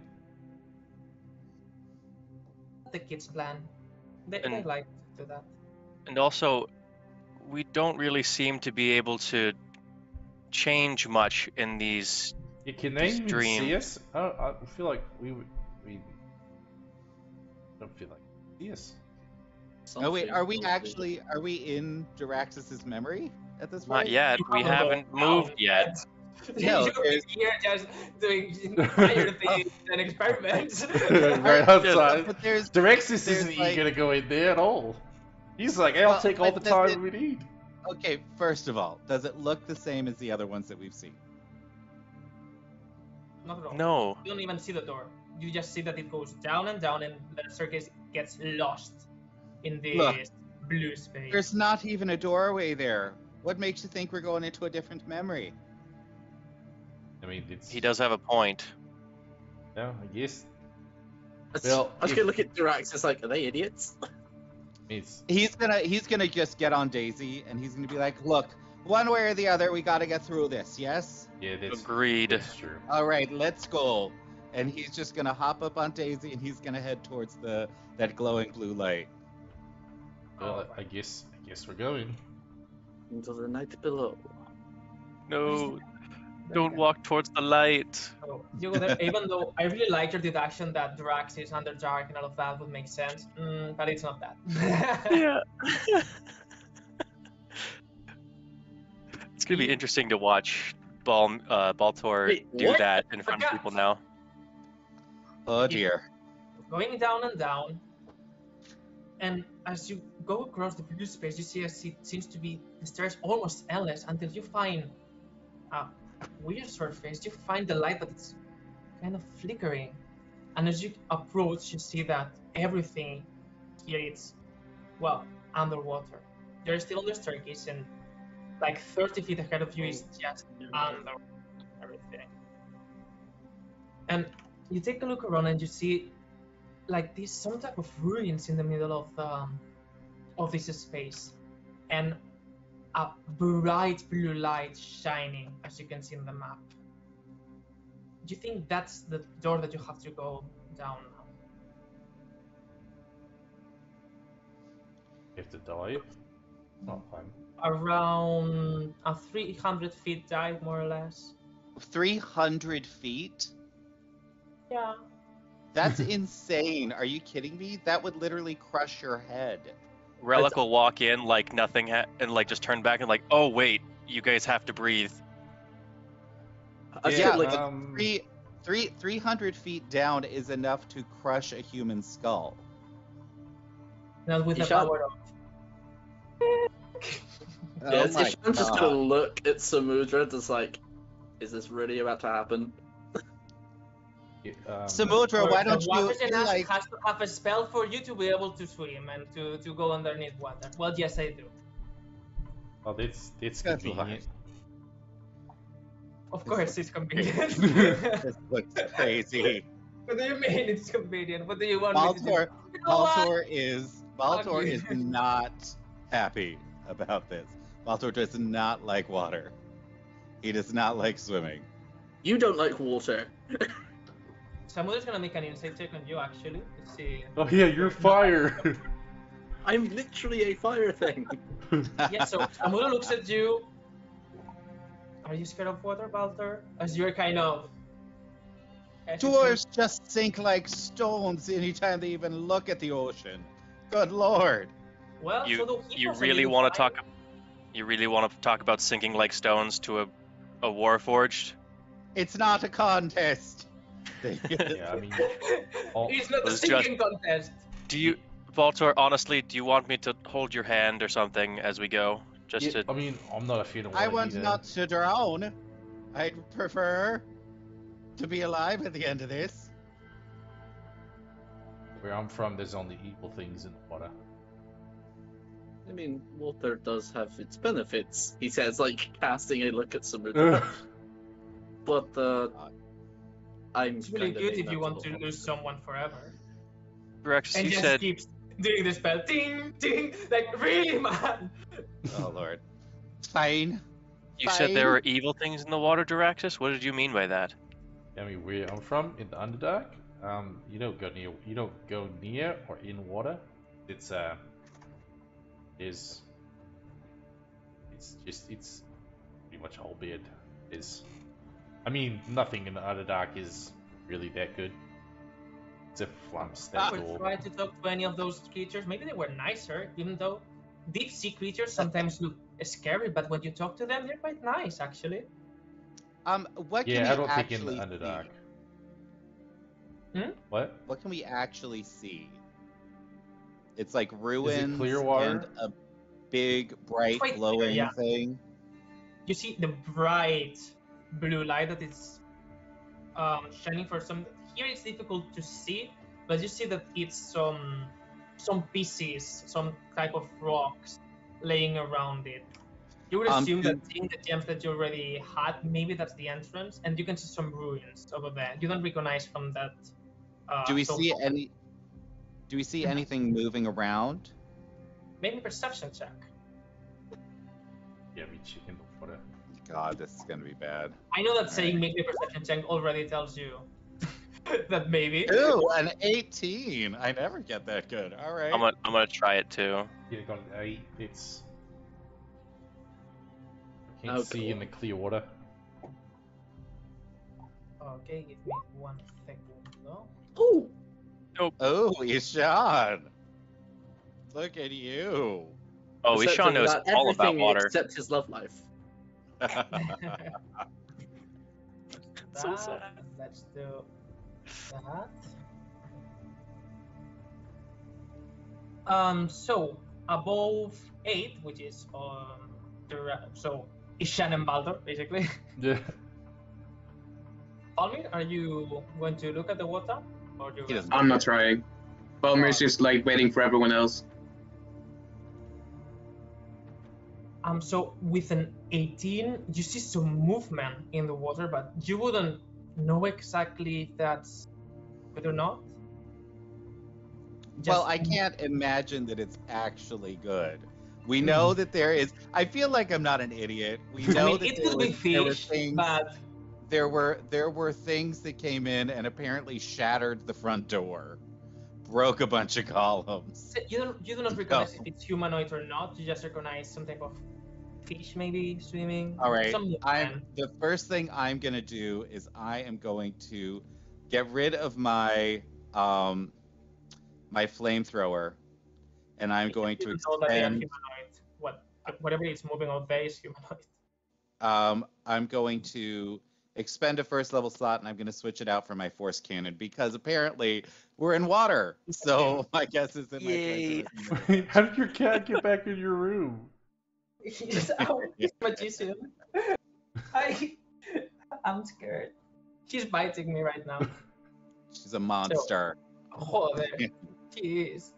S3: The kids' plan. They,
S7: And-
S3: they like to do that.
S7: And also, we don't really seem to be able to change much in these.
S5: yeah, can they
S7: This
S5: even
S7: dream.
S5: see us? I, don't- I feel like we would. We don't feel like see us.
S1: Oh wait,
S6: Something
S1: are we
S6: tells me-
S1: actually are we in Jaraxxus's memory at this
S7: Not
S1: point?
S7: yet. We
S3: haven't
S7: haven't
S3: gone
S7: moved
S3: down
S7: yet.
S1: No,
S3: You're
S1: there's-
S3: here just doing fire things and experiments.
S5: Right outside.
S1: But there's
S5: Direxus
S1: there's,
S5: isn't
S1: like-
S5: gonna go in there at all. He's like, hey, I'll
S1: Well,
S5: take all
S1: but
S5: the
S1: does
S5: time
S1: it-
S5: we need.
S1: okay. First of all, does it look the same as the other ones that we've seen?
S3: Not at all.
S7: No.
S3: You don't even see the door. You just see that it goes down and down, and the staircase gets lost in this
S1: Look.
S3: blue space.
S1: There's not even a doorway there. What makes you think we're going into a different memory?
S5: I mean, it's.
S7: He does have a point.
S5: Yeah, I guess.
S6: I was
S5: Well,
S6: I was
S5: if-
S6: gonna look at Durax. It's like, are they idiots?
S5: It's.
S1: He's gonna he's gonna just get on Daisy and he's gonna be like, look, one way or the other, we gotta get through this. Yes.
S5: Yeah, that's.
S7: Agreed.
S5: That's true.
S1: All right, let's go. And he's just gonna hop up on Daisy and he's gonna head towards the that glowing blue light.
S5: Well, I guess. I guess we're going.
S6: Into the night below.
S7: No. Don't walk towards the light.
S3: So you go there, even though I really like your deduction that Drax is Underdark and all of that would make sense, mm, but it's not that.
S7: Yeah. It's gonna be interesting to watch Bal uh, Baltor
S6: Wait,
S7: do
S6: what?
S7: that in front of
S3: Okay.
S7: people now.
S1: Oh dear.
S3: Going down and down, and as you go across the blue space, you see as it seems to be the stairs almost endless until you find a weird surface. You find the light, but it's kind of flickering. And as you approach, you see that everything here is, well, underwater. You're still on the staircase, and like thirty feet ahead of you is just under everything. And you take a look around and you see like this some type of ruins in the middle of um, of this space, and a bright blue light shining, as you can see in the map. Do you think that's the door that you have to go down now?
S5: You have to dive. Not fun.
S3: Around a three hundred feet dive, more or less.
S1: three hundred feet?
S3: Yeah.
S1: That's insane. Are you kidding me? That would literally crush your head.
S7: Relic will walk in like nothing ha- and like just turn back and like, oh wait, you guys have to breathe.
S6: I was
S1: Yeah,
S6: gonna, like,
S5: um,
S1: Three, three, three hundred feet down is enough to crush a human skull.
S3: Not with
S6: You
S3: the
S6: shall-
S3: power of.
S1: Oh
S6: yeah,
S1: my
S6: I'm just gonna
S1: God.
S6: look at Samudra, just like, is this really about to happen?
S5: yeah, um,
S1: Samudra, why
S3: The
S1: don't you
S3: water genasi
S1: like?
S3: has to have a spell for you to be able to swim and to, to go underneath water. Well, yes, I do.
S5: Oh, that's that's
S1: That's
S5: convenient.
S3: Of course, it's convenient.
S1: This looks crazy.
S3: What do you mean it's convenient? What do you want me to do?
S1: Baltor,
S3: You know what?
S1: Baltor is Baltor
S3: you.
S1: is not happy about this. Baltor does not like water. He does not like swimming.
S6: You don't like water.
S3: Samuel's gonna make an insight check on you, actually. Let's see.
S5: Oh yeah, you're fire.
S6: I'm literally a fire thing.
S3: Yeah, so Samuel looks at you. Are you scared of water, Baltor? As you're kind of.
S1: Dwarves just sink like stones anytime they even look at the ocean. Good lord.
S3: Well, so
S7: You
S3: do
S7: you
S3: hippos,
S7: really
S3: and
S7: want to
S3: fly.
S7: talk you really want to talk about sinking like stones to a a warforged?
S1: It's not a contest. They-
S5: Yeah, I mean, all-
S3: It's not a
S7: was
S3: sinking contest.
S7: Do you Baltor, honestly, do you want me to hold your hand or something as we go? Just
S5: yeah,
S7: to
S5: I mean, I'm not a fan of
S1: I
S5: water
S1: want
S5: either.
S1: not to drown. I'd prefer to be alive at the end of this.
S5: Where I'm from, there's only evil things in the water.
S6: I mean, water does have its benefits. He says, like, casting a look at Samudra. But, uh, I'm
S3: It's really
S6: kinda
S3: good
S6: making
S3: if you
S6: that
S3: want to
S6: double
S3: lose
S6: option.
S3: someone forever.
S7: Rex,
S3: And
S7: you
S3: just
S7: said
S3: keeps doing the spell. Ding, ding. Like, really, man?
S1: Oh lord. Fine.
S7: you said there
S1: Fine.
S7: were evil things in the water, Duraxis. What did you mean by that?
S5: I mean, where I'm from, in the Underdark, um, you don't go near, you don't go near or in water. It's uh, is, it's just, it's pretty much all bad. Is, I mean, nothing in the Underdark is really that good. Except for Flumps, that's
S3: I would
S5: all.
S3: try to talk to any of those creatures. Maybe they were nicer, even though deep sea creatures sometimes look scary, but when you talk to them, they're quite nice, actually.
S1: Um, what can
S5: Yeah,
S1: we
S5: I don't think in the
S1: actually
S5: Underdark.
S1: see?
S3: Hmm?
S5: What?
S1: What can we actually see? It's like ruins
S5: clear water?
S1: and a big, bright,
S3: Quite clear,
S1: glowing
S3: yeah.
S1: thing.
S3: You see the bright blue light that is um, shining for some. Here it's difficult to see, but you see that it's some some pieces, some type of rocks laying around it. You would
S1: Um,
S3: assume
S1: do-
S3: that seeing the gems that you already had, maybe that's the entrance, and you can see some ruins over there. You don't recognize from that. Uh,
S1: Do we
S3: so
S1: see
S3: far.
S1: any? Do we see
S3: Mhm.
S1: anything moving around?
S3: Maybe perception check.
S5: Yeah, we chicken the water.
S1: God, this is gonna be bad.
S3: I know that
S1: All
S3: saying
S1: right.
S3: make a perception check already tells you that maybe.
S1: Ooh, an eighteen. I never get that good. All right.
S7: I'm gonna I'm gonna try it too.
S5: Yeah, got an eight. It's. I can't
S6: Oh,
S5: see
S6: cool.
S5: in the clear water.
S3: Okay, give me one second though.
S6: Ooh!
S1: Oh, Ishan. Look at you.
S7: Oh,
S6: Except
S7: Ishan knows
S6: that
S7: all about
S6: everything
S7: water.
S6: except his love life.
S7: So
S3: That,
S7: sad.
S3: Let's do that. Um, so above eight, which is um, the ra- so Ishan and Baldur basically.
S5: Yeah.
S3: Almir, are you going to look at the water, or you?
S1: He doesn't
S2: I'm not trying. Balmir's just like waiting for everyone else.
S3: Um, so with an eighteen, you see some movement in the water, but you wouldn't know exactly if that's good or not.
S1: Well,
S3: Just-
S1: I can't imagine that it's actually good. We know that there is. I feel like I'm not an idiot. We
S3: I
S1: know
S3: mean,
S1: that
S3: it
S1: there,
S3: could be
S1: was, there were
S3: fish,
S1: things.
S3: but
S1: There were there were things that came in and apparently shattered the front door, broke a bunch of columns.
S3: you don't you do not recognize if it's humanoid or not. You just recognize some type of fish, maybe swimming.
S1: All right,
S3: Some movement.
S1: I'm the first thing I'm gonna do is I am going to get rid of my um my flamethrower, and I'm going to
S3: You don't know that they are
S1: expend.
S3: humanoid. What whatever is moving out there is humanoid.
S1: Um, I'm going to expend a first level slot, and I'm going to switch it out for my force cannon because apparently we're in water. So my guess is that my
S7: Yay.
S1: flamethrower-
S5: How did your cat get back in your room?
S3: He's our magician. I I'm scared. She's biting me right now.
S1: She's a monster.
S3: Joder. She is.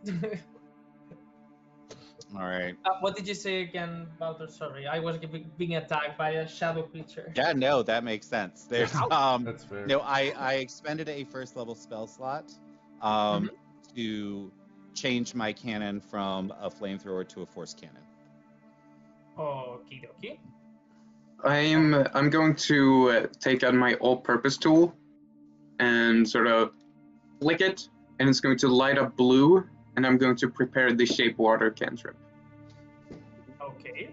S1: All right.
S3: Uh, what did you say again, Baldur? Sorry, I was be- being attacked by a shadow creature.
S1: Yeah, no, that makes sense. There's
S3: Ow.
S1: um
S5: That's fair.
S1: no, I I expended a first level spell slot um
S3: Mm-hmm.
S1: to change my cannon from a flamethrower to a force cannon.
S3: Okie dokie.
S2: I'm I'm going to uh, take out my all-purpose tool and sort of flick it, and it's going to light up blue, and I'm going to prepare the shape water cantrip.
S3: Okay.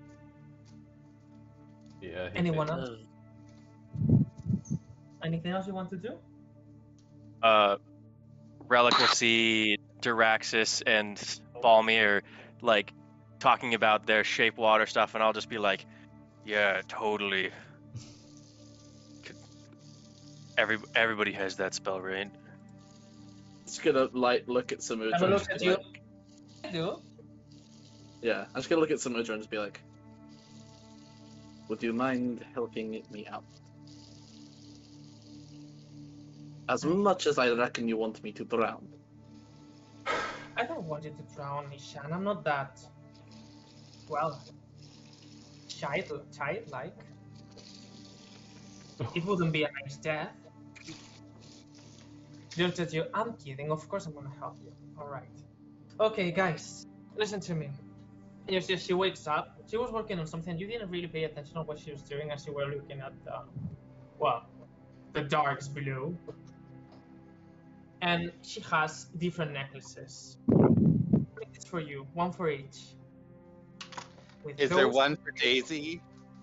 S5: Yeah. he
S3: Anyone
S5: did.
S3: else? Anything else you want to do?
S7: Uh, Relic will see Duraxis and Balmir like talking about their shape water stuff, and I'll just be like, "Yeah, totally." Every everybody has that spell, right?
S6: Just gonna like look at Samudra.
S3: Have a
S6: and
S3: look
S6: just
S3: at
S6: be
S3: you.
S6: like-
S3: I do.
S6: Yeah, I'm just gonna look at Samudra and just be like, would you mind helping me out? As much as I reckon you want me to drown.
S3: I don't want you to drown, Ishan. I'm not that. Well, child, childlike. It wouldn't be a nice death. looks at you. I'm kidding. Of course I'm gonna help you. All right. Okay, guys, listen to me. You see, she wakes up. She was working on something. You didn't really pay attention on what she was doing as you were looking at the, well, the darks below. And she has different necklaces. It's for you, one for each. With
S1: Is there
S3: those-
S1: one for Daisy?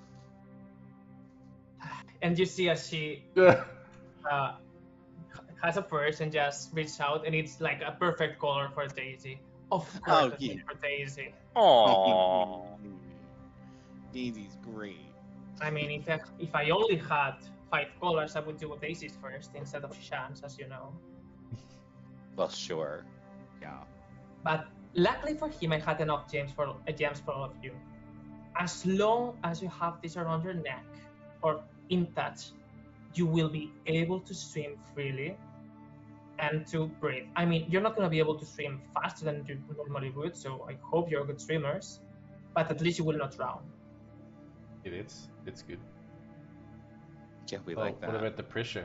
S3: And you see as she
S5: Yeah.
S3: uh, has a purse and just reaches out, and it's like a perfect color for Daisy. Of course,
S1: Oh,
S3: it's
S1: yeah.
S3: made for Daisy.
S7: Aww.
S1: Daisy's great.
S3: I mean, if I, if I only had five colors, I would do Daisy's first instead of Shan's, as you know.
S1: Well, sure. Yeah.
S3: But luckily for him, I had enough gems for uh, gems for all of you. As long as you have this around your neck or in touch, you will be able to swim freely and to breathe. I mean, you're not going to be able to swim faster than you normally would, so I hope you're good swimmers, but at least you will not drown.
S5: It is. It's good.
S1: Yeah, we
S5: Oh,
S1: like that.
S5: what about the pressure?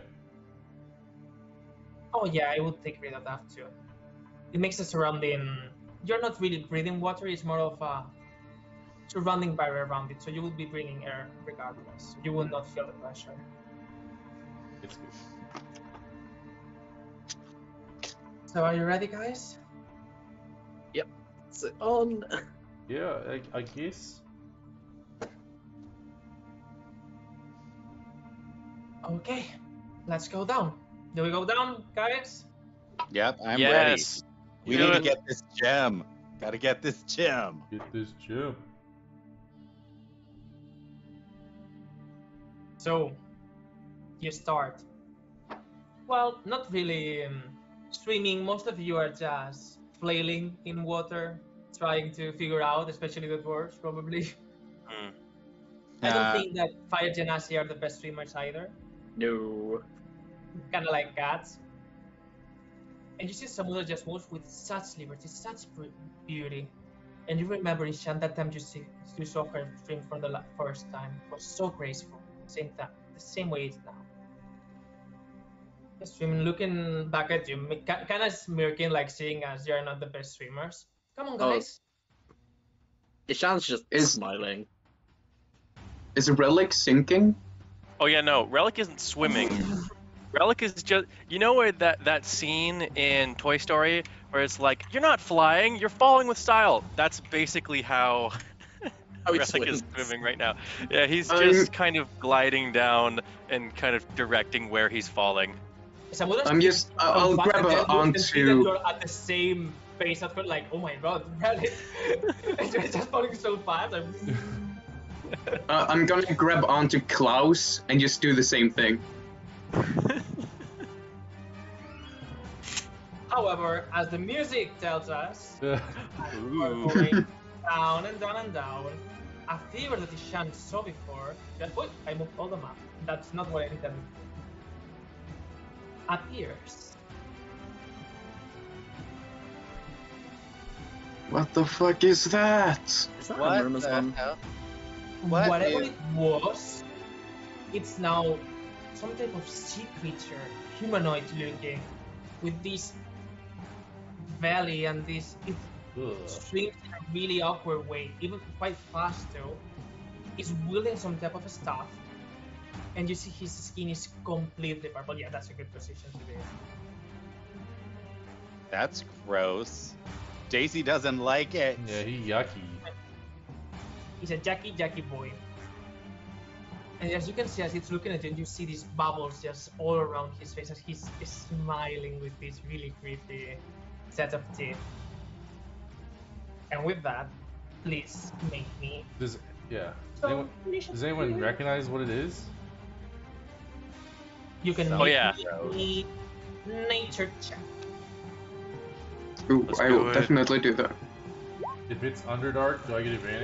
S3: Oh yeah, I would take rid of that too. It makes the surrounding... You're not really breathing water, it's more of a surrounding barrier around it, so you will be breathing air regardless. You will not feel the pressure.
S5: It's good.
S3: So are you ready, guys?
S6: It's on.
S5: Yeah, I, I guess.
S3: Okay, let's go down. Do we go down, guys?
S1: Yep, I'm
S7: yes.
S1: ready. We
S7: Do
S1: need to
S7: it.
S1: get this gem. Gotta get this gem.
S5: Get this gem.
S3: So, you start. Well, not really um, swimming. Most of you are just flailing in water, trying to figure out, especially the dwarves, probably.
S7: Mm.
S3: I don't
S1: Uh,
S3: think that Fire Genasi are the best swimmers either.
S6: No.
S3: Kind of like cats. And you see someone just moves with such liberty, such br- beauty. And you remember Ishan that time you, see, you saw her swim for the la- first time. It was so graceful. Same time, the same way it's now. Just swimming, looking back at you, kind of smirking, like seeing as you're not the best swimmers. Come on,
S6: Oh.
S3: guys.
S6: Ishan's just
S2: Is-
S6: smiling.
S2: Is a relic sinking?
S7: Oh yeah, no, Relic isn't swimming. Relic is just, you know where that that scene in Toy Story where it's like, you're not flying, you're falling with style. That's basically how
S6: How he
S7: Relic is
S6: swims.
S7: swimming right now. Yeah, he's
S2: I'm-
S7: just kind of gliding down and kind of directing where he's falling.
S3: Samuel
S2: I'm just. I'll I'll
S3: comes back
S2: grab
S3: and
S2: her
S3: then looks and see that
S2: onto.
S3: you're at the same pace as her, like, oh my god, really? And you're just falling so fast. I'm...
S2: Uh, I'm gonna grab onto Klaus and just do the same thing.
S3: However, as the music tells us,
S5: Yeah.
S3: as you are
S7: Ooh.
S3: going down and down and down, a fever that Ishan saw before, that, wait, I moved all the map. That's not what I intended. Appears.
S2: What the fuck is that?
S6: Is that
S1: What
S6: Amurma's
S1: the
S6: mom?
S1: hell? What
S3: Whatever
S1: is-
S3: it was, it's now some type of sea creature, humanoid looking, with this belly and this. It
S5: Ugh.
S3: swims in a really awkward way, even quite fast though. He's wielding some type of staff, and you see his skin is completely purple. Yeah, that's a good position to be in.
S1: That's gross. Daisy doesn't like it.
S5: Yeah, he yucky.
S3: He's a Jackie Jackie boy. And as you can see, as it's looking at you, you see these bubbles just all around his face as he's smiling with this really creepy set of teeth. And with that, please make me.
S5: Does yeah? Does
S3: So,
S5: anyone, does anyone recognize what it is?
S3: You can
S1: Oh,
S3: make
S7: yeah.
S3: me nature check.
S2: Ooh,
S7: Let's
S2: I
S7: do
S2: will
S7: it.
S2: definitely do that.
S5: If it's Underdark, do I get advantage?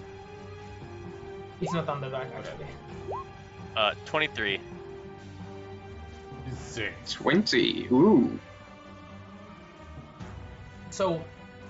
S3: It's not Underdark actually.
S7: Uh, twenty-three.
S5: Six.
S2: Twenty. Ooh.
S3: So,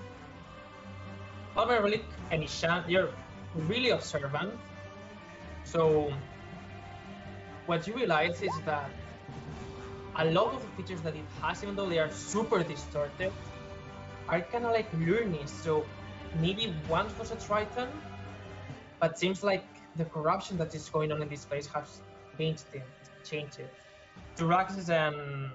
S3: Palmer Relic and Ishan, you're really observant. So, what you realize is that a lot of the features that it has, even though they are super distorted, are kind of like learning. So maybe once was a Triton, but seems like the corruption that is going on in this place has changed it. Changed it. Duraxis and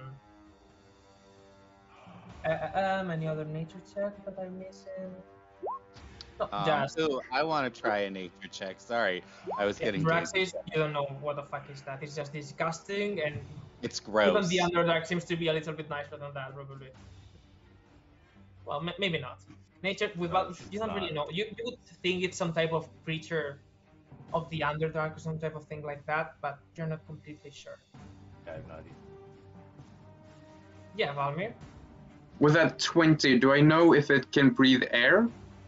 S3: uh, uh, um, any other nature check that I'm missing? No,
S1: Um,
S3: just
S1: ooh, I want to try a nature check. Sorry, I was
S3: yeah,
S1: getting
S3: Duraxis.
S1: dazed.
S3: You don't know what the fuck is that. It's just disgusting, and
S1: It's
S3: even
S1: gross.
S3: the Underdark seems to be a little bit nicer than that, probably. Well, m- maybe not. Nature, without
S5: it's
S3: you don't
S5: not.
S3: really know. You, you would think it's some type of creature of the Underdark or some type of thing like that, but you're not completely sure.
S5: I have no idea.
S3: Yeah, Valmir.
S2: With that twenty, do I know if it can breathe air?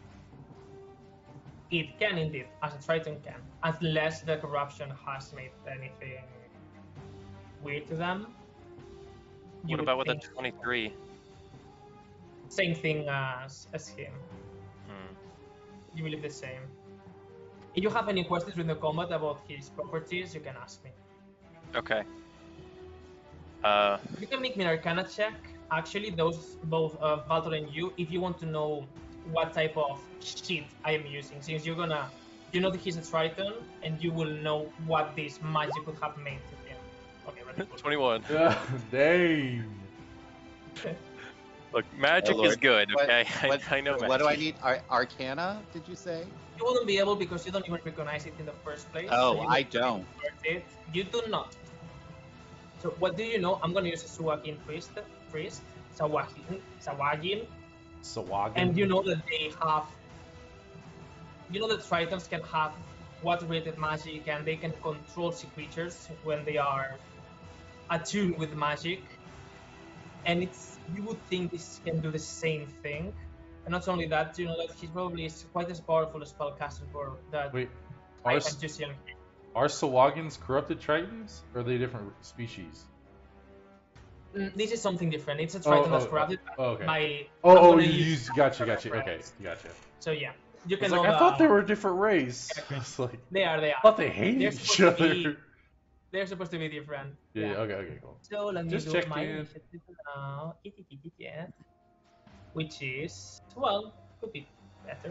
S3: It can indeed, as a Triton can, unless the corruption has made anything weird to them. You
S7: What
S3: would
S7: about with a
S3: think
S7: twenty-three?
S3: same thing as as him.
S7: Hmm.
S3: You believe the same. If you have any questions during the combat about his properties, you can ask me.
S7: Okay. Uh,
S3: You can make me an Arcana check. Actually, those both uh, Valtor and you, if you want to know what type of shit I am using, since you're gonna, you know that he's a Triton, and you will know what this magic would have made to him. Okay, ready?
S7: twenty-one.
S5: Yeah, dang.
S7: Look, magic
S1: Oh,
S7: is
S1: Lord.
S7: good,
S1: What-
S7: okay?
S1: What,
S7: I, I know
S1: what do I
S7: magic.
S1: need? Ar- Arcana, did you say?
S3: You wouldn't be able because you don't even recognize it in the first place.
S1: Oh,
S3: so you
S1: I
S3: would
S1: don't.
S3: convert It. You do not. So what do you know? I'm gonna use a Suakin priest, priest, Sawagin, Sawagin,
S5: Sawagin.
S3: and you know that they have. You know that Tritons can have water-related magic, and they can control sea creatures when they are attuned with magic. And it's you would think this can do the same thing. And not only that, you know that he's probably is quite as powerful a spellcaster for that
S5: Wait,
S3: I
S5: are,
S3: can just see him.
S5: are Sawagins corrupted Tritons? Or are they different species?
S3: Mm, This is something different. It's a
S5: Oh,
S3: Triton
S5: oh,
S3: that's corrupted
S5: oh, okay.
S3: by.
S5: Oh,
S3: I'm
S5: oh,
S3: gonna
S5: you
S3: use
S5: used.
S3: that
S5: Gotcha,
S3: for
S5: gotcha. Okay,
S3: reference.
S5: gotcha.
S3: So yeah, you
S5: I
S3: can
S5: was like,
S3: know
S5: I thought they
S3: the-
S5: were a different race. I was like,
S3: They are. They
S5: I
S3: are.
S5: thought they hated
S3: They're
S5: each
S3: supposed to
S5: other.
S3: be- They're supposed to be different.
S5: Yeah, okay, okay, cool.
S3: So let me
S5: Just
S3: do
S5: checked
S3: my
S5: in.
S3: initiative now. Yeah. Which is well, could be better.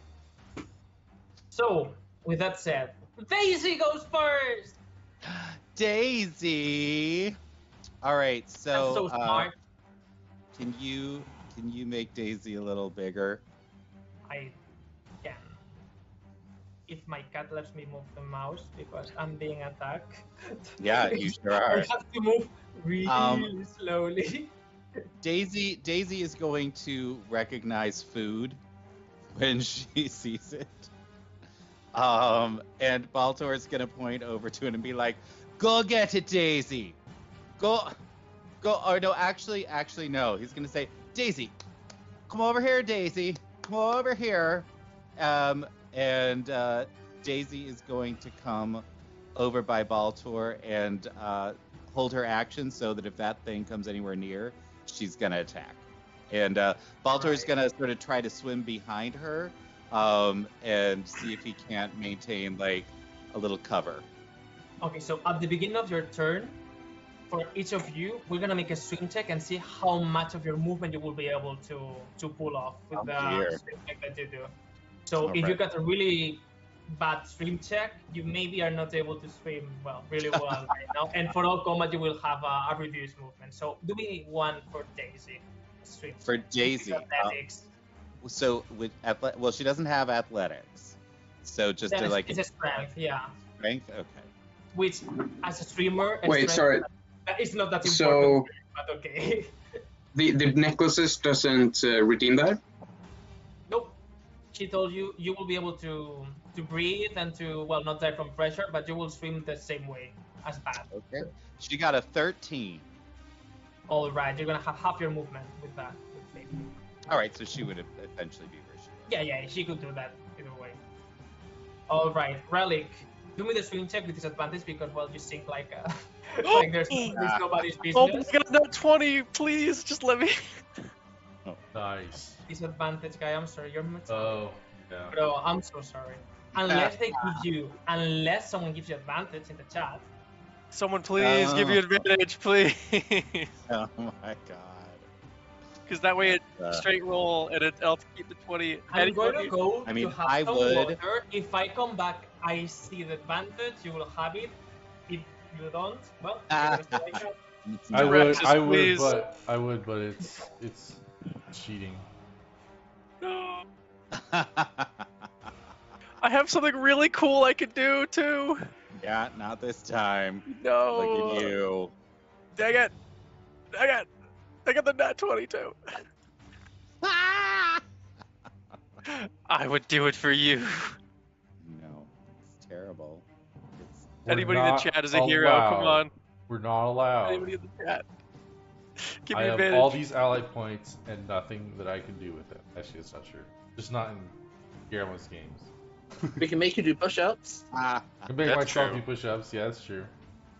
S3: So with that said, Daisy goes first.
S1: Daisy. All right, so,
S3: That's so
S1: uh,
S3: smart.
S1: can you can you make Daisy a little bigger?
S3: I can. If my cat lets me move the mouse because I'm being attacked.
S1: Yeah, you sure
S3: I
S1: are.
S3: have to move really
S1: Um,
S3: slowly.
S1: Daisy Daisy is going to recognize food when she sees it. Um, and Baltor is gonna point over to it and be like, "Go get it, Daisy. Go, go." Or no, actually, actually no. He's gonna say, "Daisy, come over here, Daisy. Come over here." Um, and uh, Daisy is going to come over by Baltor and uh, hold her action so that if that thing comes anywhere near, she's gonna attack. And uh, Baltor is
S3: Right.
S1: gonna sort of try to swim behind her um, and see if he can't maintain like a little cover.
S3: Okay, so at the beginning of your turn, for each of you, we're gonna make a swim check and see how much of your movement you will be able to to pull off with
S1: Oh,
S3: the
S1: dear.
S3: swim check that you do. So if you
S1: Alright.
S3: got a really bad swim check, you maybe are not able to swim well, really well right now. And for all combat, you will have a, a reduced movement. So do me one for Daisy. Swim.
S1: For Daisy, uh,
S3: Athletics.
S1: so with athle- well, she doesn't have athletics, so just
S3: Then
S1: to
S3: it's,
S1: like
S3: it's a strength, yeah.
S1: strength. Okay.
S3: Which, as a streamer, a
S2: Wait,
S3: strength-
S2: sorry.
S3: it's not that
S2: So-
S3: important, but okay.
S2: The the necklaces doesn't uh, redeem that.
S3: Nope. She told you you will be able to to breathe and to well not die from pressure, but you will swim the same way as bad.
S1: Okay. She got a thirteen.
S3: All right, you're gonna have half your movement with that. With me.
S1: All right, so she would eventually be where she was.
S3: Yeah, yeah, she could do that either way. All right, Relic, do me the swim check with disadvantage because well you sink like uh, like there's, there's nobody's
S7: Oh my
S3: business.
S7: god, no, twenty, please, just let me.
S5: Nice.
S3: Disadvantage guy, I'm sorry, you're much.
S5: Oh, yeah.
S3: Bro, I'm so sorry. Unless they give you, unless someone gives you advantage in the chat,
S7: Someone please give me
S1: Oh.
S7: advantage, please.
S1: Oh my god.
S7: Because that way it
S1: Uh,
S7: straight roll and it, I'll keep the twenty.
S3: I'm going to
S7: Anybody-
S3: go
S1: I mean,
S3: to have
S1: I
S3: some
S1: would-
S3: water. If I come back, I see the advantage. You will have it. If you don't, well, you're gonna stay like that.
S5: I would,
S7: Directions,
S5: I would,
S7: please.
S5: but I would, but it's it's cheating.
S7: No. I have something really cool I could do too.
S1: Yeah, not this time.
S7: No.
S1: Look at you.
S7: Dang it. Dang it. I got the nat twenty-two. I would do it for you.
S1: No, it's terrible. It's,
S5: We're
S7: Anybody in the
S5: not
S7: chat is a hero. Come
S5: allowed.
S7: on.
S5: We're not allowed.
S7: Anybody in the chat. Give
S5: I
S7: me
S5: have
S7: advantage.
S5: all these ally points and nothing that I can do with it. Actually, that's not true. Just not in Guillermo's games.
S6: We can make you do push-ups.
S1: ah,
S5: I can make
S7: That's
S5: myself
S7: true.
S5: do push-ups. Yeah, that's true.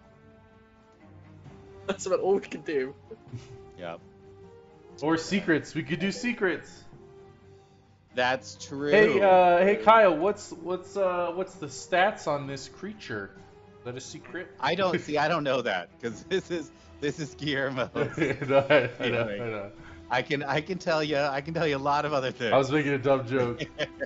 S6: That's about all we can do.
S1: yep.
S5: Or secrets. We could do secrets.
S1: That's true.
S5: Hey, uh, hey, Kyle. What's what's uh what's the stats on this creature? Is that a secret?
S1: I don't see. I don't know that because this is this is Guillermo.
S5: No, I, I know, I know.
S1: I can I can tell you I can tell you a lot of other things.
S5: I was making a dumb joke.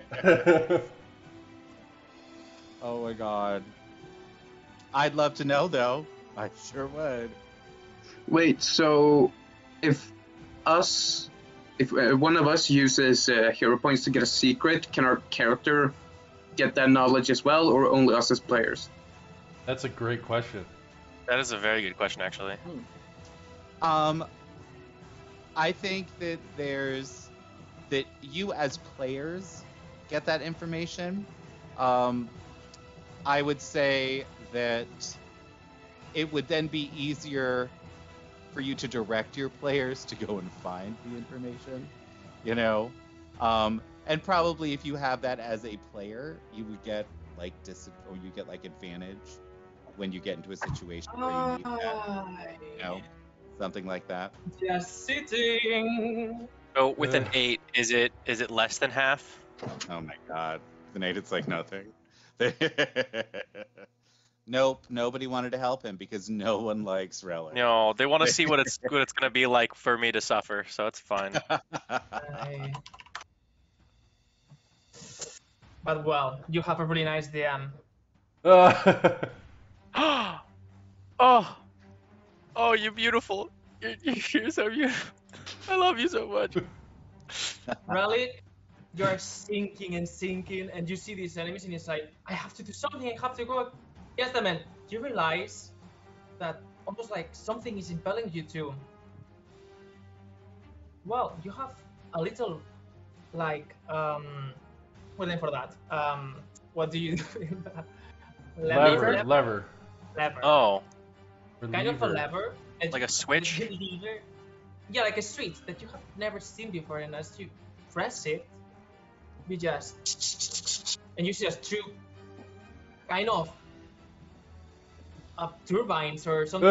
S1: Oh my god. I'd love to know though. I sure would.
S2: Wait, so if us, if uh, one of us uses uh, hero points to get a secret, can our character get that knowledge as well, or only us as players?
S5: That's a great question.
S7: That is a very good question, actually.
S1: Um, I think that there's that you as players get that information. Um, I would say that it would then be easier for you to direct your players to go and find the information, you know. Um, and probably if you have that as a player, you would get like dis or you get like advantage when you get into a situation where you need that, you know, something like that.
S3: Just sitting.
S7: So with an
S5: Ugh.
S7: eight, is it is it less than half?
S1: Oh my god. The Nate, it's like nothing. Nope, nobody wanted to help him because no one likes Relic.
S7: No, they want to see what it's what it's gonna be like for me to suffer, so it's fine.
S3: I- But well, you have a really nice D M.
S5: Uh,
S7: oh, oh, you're beautiful. You're, you're so beautiful. I love you so much.
S3: Relic, you're sinking and sinking, and you see these enemies, and it's like, I have to do something, I have to go. Yes, the man, you realize that almost like something is impelling you to. Well, you have a little, like, um, what name for that? Um, what do you do in that?
S5: lever, lever.
S3: Lever.
S7: Oh,
S3: Kind of a
S5: Reliever.
S3: lever. and
S7: like a switch?
S3: with the lever- Yeah, like a switch that you have never seen before, and as you press it, you just and you see just two kind of uh, turbines or something.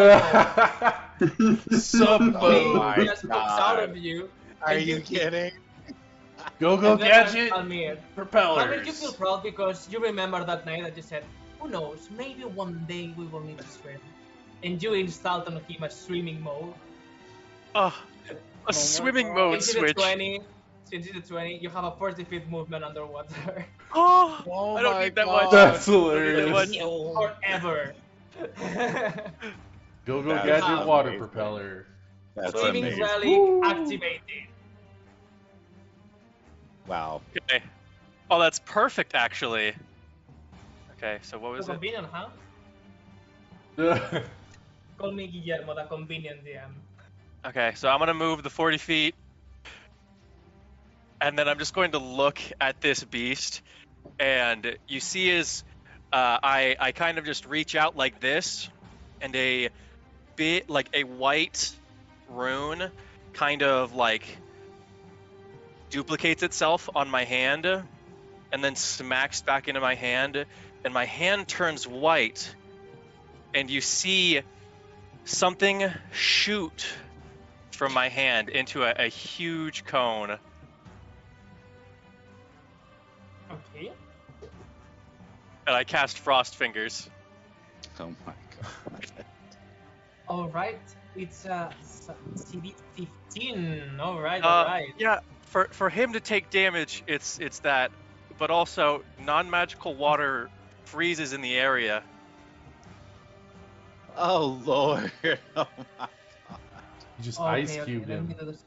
S5: Some
S1: Oh my
S3: Something just pops out
S1: God.
S3: of you.
S1: Are
S3: and
S1: you kidding?
S5: Go go
S3: and then
S5: gadget
S3: Almir,
S5: propellers.
S3: Almir, you feel proud because you remember that night that you said, "Who knows? Maybe one day we will need to swim." And you installed on him a swimming mode.
S7: Oh, a swimming mode
S3: Since the
S7: switch.
S3: twenty, since the twenty, you have a forty feet movement underwater
S7: Oh,
S1: Oh
S7: I don't
S1: my
S7: need that
S1: God.
S7: much.
S5: That's
S7: I don't need that
S5: hilarious.
S7: much.
S3: forever.
S5: Go go
S1: That
S5: gadget
S3: is
S5: water
S1: amazing.
S5: propeller.
S1: That's
S3: Swimming
S1: amazing.
S3: relic
S5: Woo.
S3: activated.
S1: Wow.
S7: Okay. Oh, that's perfect, actually. Okay, so what was
S3: So
S7: it?
S3: convenient, huh? Call me Guillermo, the convenient D M.
S7: Okay, so I'm gonna move the forty feet, and then I'm just going to look at this beast, and you see is, uh, I I kind of just reach out like this, and a bit like a white rune, kind of like duplicates itself on my hand, and then smacks back into my hand, and my hand turns white, and you see something shoot from my hand into a, a huge cone.
S3: Okay.
S7: And I cast Frost Fingers.
S1: Oh my God.
S3: All right, it's uh C D fifteen. All right,
S7: Uh,
S3: all right.
S7: Yeah, for for him to take damage, it's it's that, but also non-magical water freezes in the area.
S1: Oh lord. Oh my god.
S5: You just
S3: Okay,
S5: ice
S3: okay,
S5: cubed
S3: let
S5: him.
S3: me do this.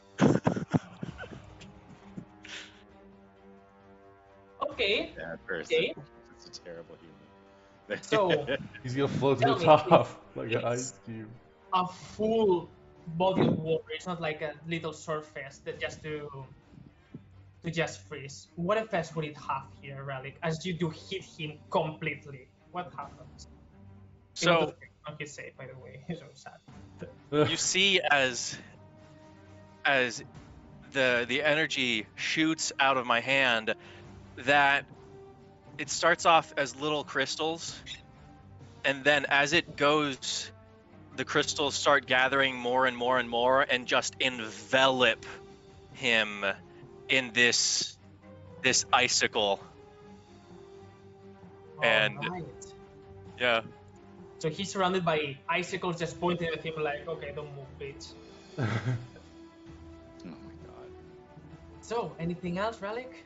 S3: Okay,
S1: That person.
S3: Okay.
S1: It's a terrible human.
S3: so
S5: He's gonna float to
S3: Tell
S5: the
S3: me,
S5: top like an
S3: it's-
S5: ice cube.
S3: a full body of water. It's not like a little surface that just to to just freeze. What effects would it have here, Relic? As you do hit him completely, what happens?
S7: So
S3: on his save, by the way, he's so sad.
S7: you see as as the the energy shoots out of my hand that it starts off as little crystals, and then as it goes, the crystals start gathering more and more and more and just envelop him in this this icicle. And-
S3: Alright.
S7: Yeah.
S3: So he's surrounded by icicles just pointing at him like, okay, don't move, bitch.
S1: Oh my god.
S3: So, anything else, Relic?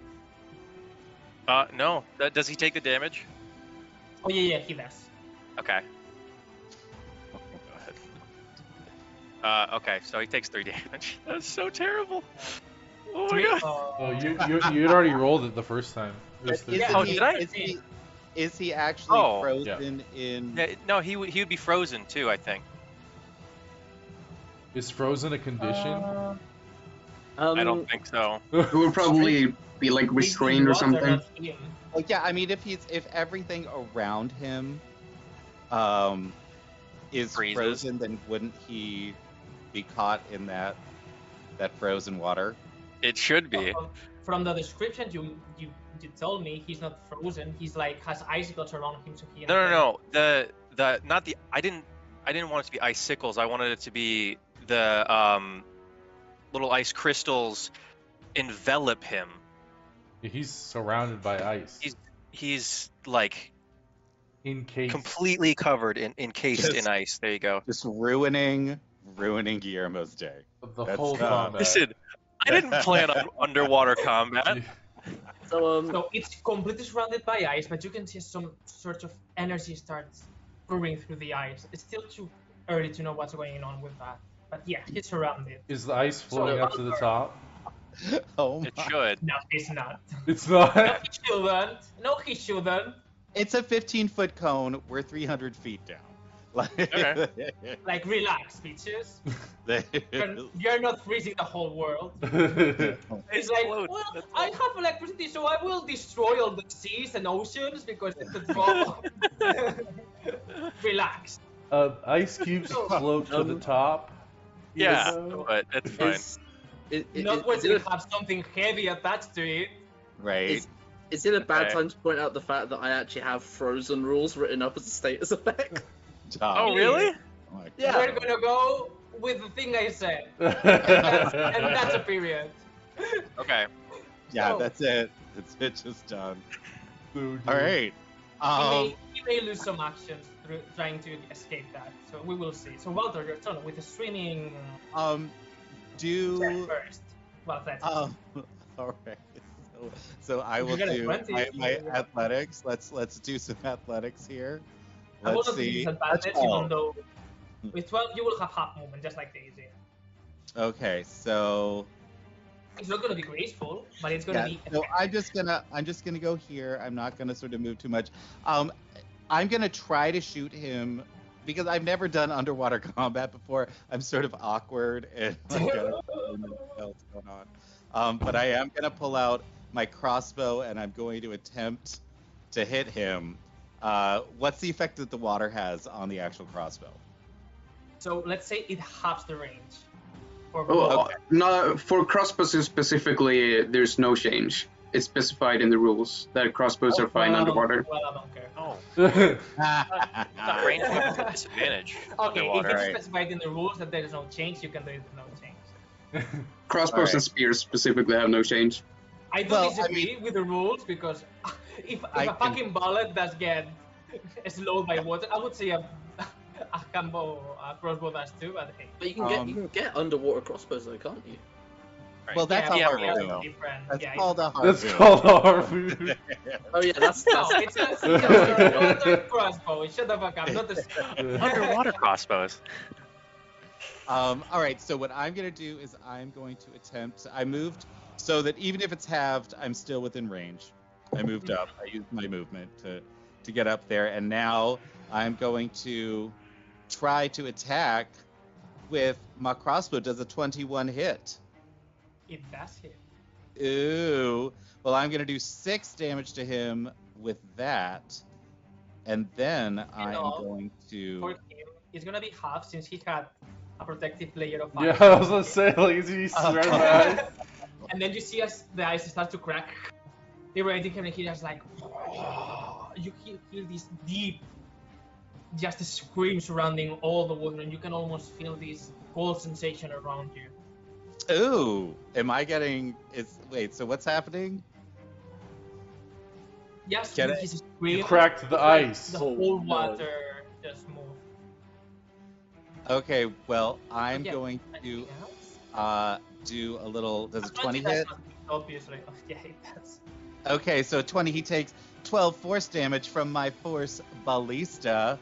S7: Uh no. Th- Does he take the damage?
S3: Oh yeah, yeah, he does.
S7: Okay. Go ahead. Uh, okay, so he takes three damage. That's so terrible. Oh my
S3: Three-
S7: god.
S3: uh,
S5: Oh, you you you'd already rolled it the first time. It was
S1: Is,
S5: the-
S3: Yeah,
S7: Oh,
S1: he,
S7: did I?
S1: Is he, is he actually
S7: Oh.
S1: frozen in?
S7: Yeah, no, he would he would be frozen too, I think.
S5: Is frozen a condition?
S3: uh,
S6: Um,
S7: I don't think so.
S2: It would probably be like restrained or
S3: water,
S2: something.
S3: not him.
S1: Well, yeah, I mean, if he's if everything around him, um, is
S7: Freezes.
S1: frozen, then wouldn't he be caught in that that frozen water?
S7: It should be.
S3: From, from the description you, you you told me, he's not frozen. He's like has icicles around him, so he.
S7: No, no, no. The the not the I didn't I didn't want it to be icicles. I wanted it to be the um little ice crystals envelop him.
S5: He's surrounded by ice.
S7: He's He's like
S5: Encased.
S7: completely covered in encased
S1: Yes.
S7: in ice. There you go.
S1: Just ruining ruining Guillermo's day.
S5: the
S1: That's,
S5: whole
S1: uh,
S5: combat.
S7: Listen, I didn't plan on underwater combat.
S6: so um,
S3: So it's completely surrounded by ice, but you can see some sort of energy starts pouring through the ice. It's still too early to know what's going on with that. But yeah, he's surrounded.
S5: Is the ice floating up to the top?
S1: Oh my.
S7: It should.
S3: No, he's not.
S5: It's
S3: No,
S5: not.
S3: he shouldn't. No, he shouldn't.
S1: It's a fifteen foot cone. We're three hundred feet down. Like,
S3: Like, relax, bitches. You're, you're not freezing the whole world. It's like,
S7: Explode,
S3: well,
S7: that's
S3: I have electricity, so I will destroy all the seas and oceans because it's a drop. Relax.
S5: uh, ice cubes float to the
S6: Um,
S5: top.
S7: Yeah,
S5: So-
S7: but it's fine.
S6: is, is, is,
S3: Not when
S6: is,
S3: you
S6: it a,
S3: have something heavy attached to it.
S1: right.
S6: is, is it a bad
S7: Okay.
S6: time to point out the fact that I actually have frozen rules written up as a status effect?
S1: Tom.
S7: Oh really?
S1: Oh my
S6: Yeah.
S3: We're gonna go with the thing I said. And that's, and that's a period.
S7: Okay.
S1: Yeah,
S3: So-
S1: that's it. It's it just done.
S5: So
S1: All right.
S3: He
S1: Um,
S3: may, he may lose some actions through trying to escape that, so we will see. So Walter, your turn with the swimming
S1: um, do
S3: check first. Well, that's
S1: um, all right. So, so I
S3: If
S1: will
S3: you get a
S1: do
S3: twenty,
S1: my, my
S3: you-
S1: athletics. Let's let's do some athletics here.
S3: I will
S1: Let's
S3: not give
S1: see.
S3: disadvantage,
S1: That's all.
S3: even though with twelve you will have half movement, just like Daisy.
S1: Okay, so
S3: It's not gonna be graceful, but it's gonna
S1: yeah,
S3: be.
S1: so I'm just gonna I'm just gonna go here. I'm not gonna sort of move too much. Um, I'm gonna try to shoot him because I've never done underwater combat before. I'm sort of awkward and like, I don't know what's going on. Um, but I am gonna pull out my crossbow and I'm going to attempt to hit him. Uh, what's the effect that the water has on the actual crossbow?
S3: So let's say it halves the range. Or
S2: Oh,
S1: Okay.
S2: no, for crossbows specifically, there's no change. It's specified in the rules that crossbows are fine
S3: well,
S2: underwater.
S3: Well, I don't care.
S7: Oh,
S1: Uh,
S7: that range weapons at disadvantage.
S3: Okay, if
S7: underwater.
S3: it's
S1: Right.
S3: specified in the rules that there is no change, you can do it with no change.
S2: Crossbows
S1: Alright.
S2: and spears specifically have no change.
S3: I do
S1: Well, I
S3: disagree with the rules because if, if
S1: I
S3: a
S1: can-
S3: fucking bullet does get slowed by water, I would say a, a combo uh, crossbow does too, but hey.
S6: But you can get
S1: Um,
S6: you can get underwater crossbows though, can't you?
S1: Well, that's
S3: yeah,
S1: a
S7: yeah,
S3: but
S1: harpoon.
S3: it's different.
S1: That's
S3: yeah,
S1: called a harpoon.
S5: That's called a harpoon.
S6: Oh yeah, that's
S3: No,
S6: that's.
S3: it's a, it's a underwater crossbow. Shut the fuck up, not the
S7: Underwater crossbows.
S1: Um, all right, so what I'm going to do is I'm going to attempt. I moved so that even if it's halved, I'm still within range. I moved up. I used my movement to, to get up there. And now I'm going to try to attack with my crossbow. Does a twenty-one hit?
S3: It does hit.
S1: Ooh. Well, I'm going to do six damage to him with that. And then I'm
S3: know,
S1: going to.
S3: For him, it's gonna be half since he had a protective layer of
S5: Yeah,
S3: ice.
S5: I was gonna say, like, is he
S1: Oh.
S5: surrounded by ice?
S3: And then you see as the ice starts to crack, liberating him, and he just like you hear, hear this deep, just a scream surrounding all the water, and you can almost feel this cold sensation around you.
S1: Ooh. Am I getting. Is Wait, so what's happening?
S3: Just
S1: Get
S3: with
S1: it?
S3: his scream,
S5: You cracked the
S3: like,
S5: ice.
S3: The
S6: Oh,
S3: whole
S6: no.
S3: water just moved.
S1: Okay, well, I'm
S3: Yeah.
S1: going to
S3: Anything else?
S1: uh, do a little. Does a twenty
S3: does
S1: hit?
S3: not, obviously. Oh, yeah, it does.
S1: Okay, so twenty, he takes twelve force damage from my force ballista.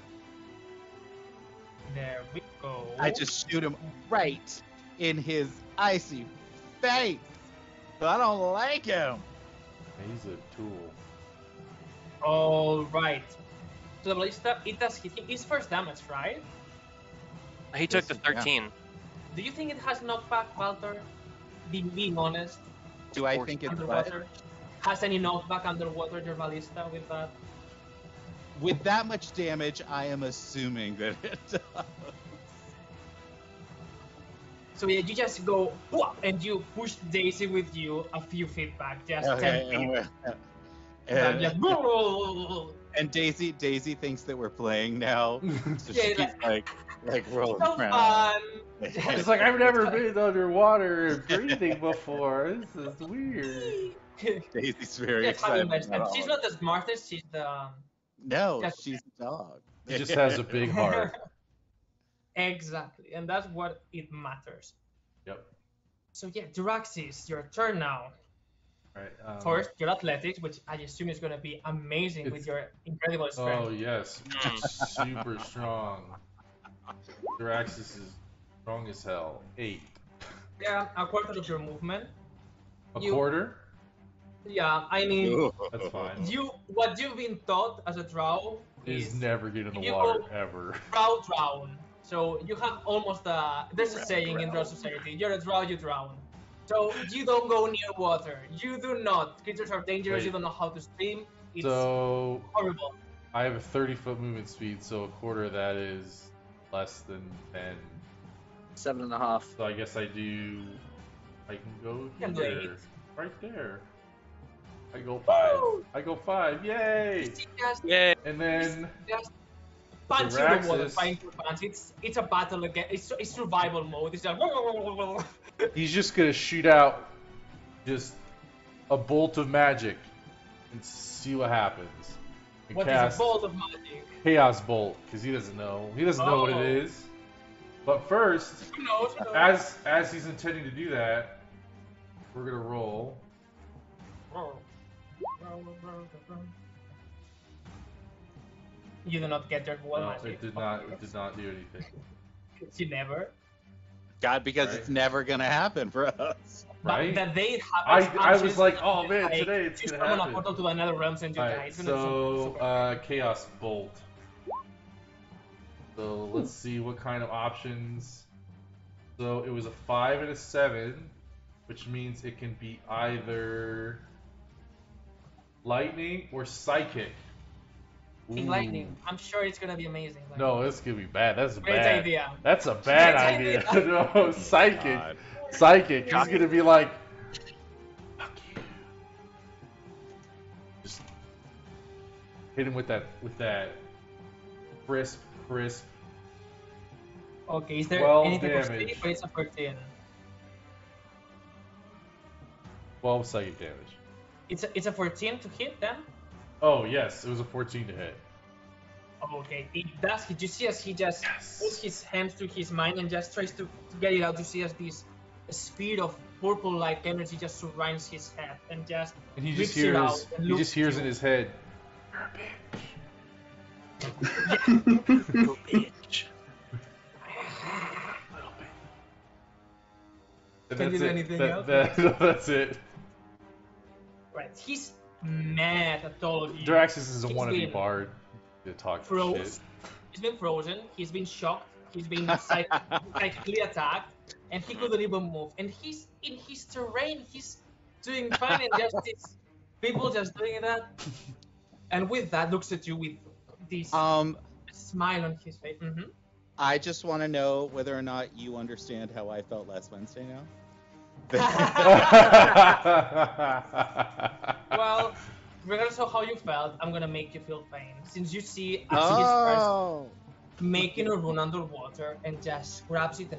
S3: There we go.
S1: I just shoot him right in his icy face. So I don't like him.
S5: He's a tool.
S3: All right. So the ballista, it does hit him. It's first damage, right?
S7: He took the
S1: Yes, yeah.
S7: thirteen.
S3: Do you think it has knockback, Walter? Being, being honest.
S1: Do I
S7: Force
S1: think it's what?
S3: Underwater. Has any knockback underwater, your ballista, with that?
S1: With that much damage, I am assuming that it does.
S3: So yeah, you just go "Whoa," and you push Daisy with you a few feet back, just ten feet.
S1: Okay.
S3: And
S1: And,
S3: just, "Whoa."
S1: and Daisy, Daisy thinks that we're playing now, so
S3: Yeah,
S1: she's
S3: like-
S1: like, like rolling
S3: so
S1: around.
S3: fun.
S5: It's like, I've never been underwater and breathing before. This is weird.
S1: Daisy's very
S3: Just having
S1: excited.
S3: nice time.
S1: about
S3: She's
S1: all
S3: not the smartest. She's the
S1: No,
S3: Just-
S1: she's a dog.
S5: He just has a big heart.
S3: Exactly, and that's what it matters.
S5: Yep.
S3: So yeah, Duraxis, your turn now.
S5: Right. Um,
S3: First, your athletics, which I assume is going to be amazing with
S5: It's-
S3: your incredible strength.
S5: Oh yes, super strong. Duraxis is strong as hell. Eight.
S3: Yeah, a quarter of your movement.
S5: A
S3: You-
S5: quarter?
S3: Yeah, I mean,
S5: That's fine.
S3: you what you've been taught as a drow
S5: Is
S3: is
S5: never get in the
S3: you
S5: water
S3: go-
S5: ever.
S3: drow drown. So you have almost a there's a saying in drow society: you're a drow, you drown. So you don't go near water. You do not. Creatures are dangerous.
S5: Wait.
S3: You don't know how to swim. It's
S5: So
S3: horrible.
S5: I have a thirty foot movement speed, so a quarter of that is less than ten.
S6: Seven and a half.
S5: So I guess I do. I can go
S3: can do
S5: here,
S3: eight.
S5: right there. I go five.
S3: Woo!
S5: I go five. Yay!
S3: Just,
S7: Yay!
S5: And then
S3: just punch in the water,
S5: Duraxis.
S3: trying to punch. It's it's a battle again. It's, it's survival mode. It's just
S5: he's just gonna shoot out just a bolt of magic and see what happens. And
S3: what is
S5: cast
S3: a bolt of magic?
S5: Chaos Bolt because he doesn't know. He doesn't know what
S3: Oh.
S5: it is. But first,
S3: Who knows? Who knows?
S5: as as he's intending to do that, we're gonna roll.
S3: You do not get your wall
S5: No,
S3: magic.
S5: it did not. It did not do anything.
S3: You never.
S1: God, because
S5: Right.
S1: it's never gonna happen for us.
S5: Right?
S3: But the day it
S5: I,
S3: happens,
S5: I was
S3: Ashes,
S5: like, oh man,
S3: like,
S5: today it's
S3: you
S5: gonna
S3: summon a
S5: happen.
S3: portal to another realm and you die.
S5: Alright,
S3: It's gonna be
S5: so
S3: super-
S5: uh, Chaos Bolt. So let's see what kind of options. So it was a five and a seven, which means it can be either lightning or psychic.
S3: Pink
S5: Ooh.
S3: lightning. I'm sure it's gonna be amazing. Like,
S5: No, this could be bad. That's
S3: great
S5: bad.
S3: idea.
S5: That's a bad
S3: Great
S5: idea.
S3: idea.
S5: No, psychic.
S1: God.
S5: Psychic. He's gonna be like, fuck you. Just hit him with that with that crisp, crisp.
S3: Okay, is there
S5: twelve
S3: anything for
S5: damage.
S3: speed? But it's a fourteen.
S5: twelve psychic damage.
S3: It's a, it's a fourteen to hit then?
S5: Oh yes, it was a fourteen to hit.
S3: Okay, it does. You see as he just
S5: Yes.
S3: puts his hands to his mind and just tries to, to get it out. You see as this speed of purple-like energy just surrounds his head and just
S5: And he just
S3: rips it out
S5: hears,
S3: and
S5: he
S3: looks
S5: just hears
S3: at
S5: in
S3: you.
S5: his head.
S6: Little bitch.
S5: And
S3: Can you
S5: that's
S3: do
S5: it.
S3: anything
S5: That-
S3: else?
S5: that- that's it.
S3: Right, he's mad at all of you.
S5: Draxus is a
S3: He's
S5: wannabe
S3: been
S5: bard. To talk
S3: froze.
S5: shit.
S3: He's been frozen. He's been shocked. He's been psych- psychically attacked, and he couldn't even move. And he's in his terrain. He's doing fine, and just these people just doing that. And with that, looks at you with this
S1: Um,
S3: smile on his face. hmm
S1: I just want to know whether or not you understand how I felt last Wednesday now.
S3: Well, regardless of how you felt, I'm gonna make you feel pain. Since you see as he starts
S1: Oh.
S3: making a rune underwater and just grabs it and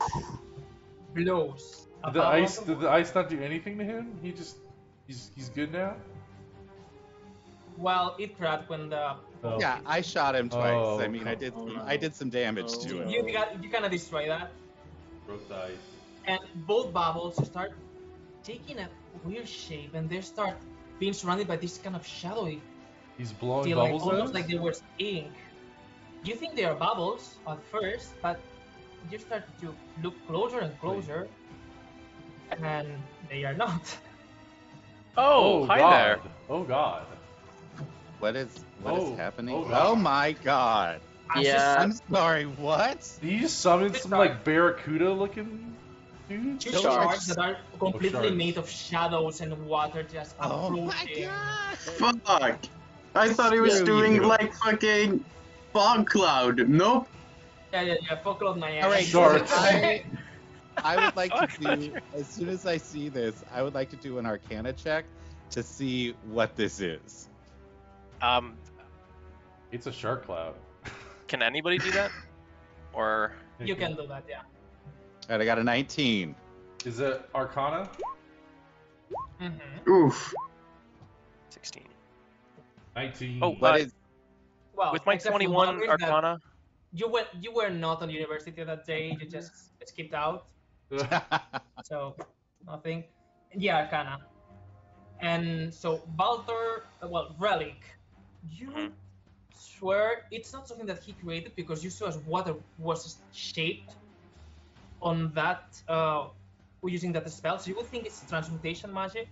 S3: blows. a
S5: Did the
S3: bubble
S5: ice?
S3: of
S5: Did the ice not do anything to him? He just, he's he's good now.
S3: Well, it cracked when the
S5: Oh.
S1: Yeah, I shot him twice.
S5: Oh,
S1: I mean, I
S5: come
S1: did
S6: on.
S1: I did some damage
S6: Oh,
S1: to him.
S3: you got you kind of destroy that,
S5: Broke the ice.
S3: and both bubbles start taking a weird shape, and they start being surrounded by this kind of shadowy,
S5: He's blowing
S3: feel like
S5: bubbles
S3: almost
S5: at us?
S3: like they were ink. You think they are bubbles at first, but you start to look closer and closer, and they are not.
S7: Oh, hi
S5: God.
S7: there.
S5: Oh God.
S1: What is what is
S5: Oh,
S1: happening?
S5: oh,
S1: Oh,
S5: God.
S1: my god.
S3: As you
S6: Yeah.
S1: I'm sorry, what?
S5: Did you just summon some
S3: Sorry.
S5: like barracuda looking dude?
S3: Two
S1: Those
S3: sharks
S1: sharks.
S3: that are completely
S5: sharks.
S3: made of shadows and water just
S1: Oh my
S3: approaching.
S1: god.
S2: Fuck! I thought he was
S1: Screw
S2: doing
S1: you.
S2: like fucking fog cloud. Nope.
S3: Yeah, yeah, yeah. Fuck of my ass.
S1: All right,
S5: Sharks.
S1: I, I would like to do, as soon as I see this, I would like to do an Arcana check to see what this is.
S7: Um,
S5: It's a shark cloud.
S7: can anybody do that? Or
S3: You can do that, yeah.
S1: All right, I got a nineteen.
S5: Is it Arcana?
S3: Mm-hmm.
S2: Oof.
S7: sixteen?
S5: nineteen.
S7: Oh,
S1: What
S7: uh,
S1: is?
S3: Well,
S7: with my
S3: except for
S7: twenty-one
S3: one is that
S7: Arcana,
S3: you were you were not on university that day. You just skipped out, so nothing. Yeah, Arcana. And so Baltor, uh, well, Relic, you
S7: Mhm.
S3: swear it's not something that he created because you saw as water was shaped on that uh, using that spell. So you would think it's transmutation magic.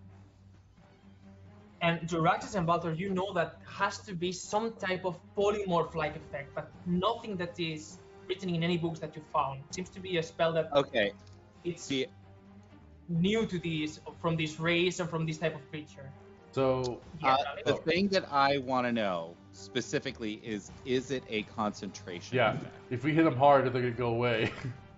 S3: And Jiraxis and Baltor, you know that has to be some type of polymorph-like effect, but nothing that is written in any books that you found. It seems to be a spell that
S1: Okay.
S3: it's
S1: See,
S3: new to these, from this race and from this type of creature.
S5: So
S3: Yeah,
S1: uh,
S3: Relic.
S1: the thing that I want to know specifically is: is it a concentration
S5: yeah,
S1: effect?
S5: if we hit them hard, they're gonna go away.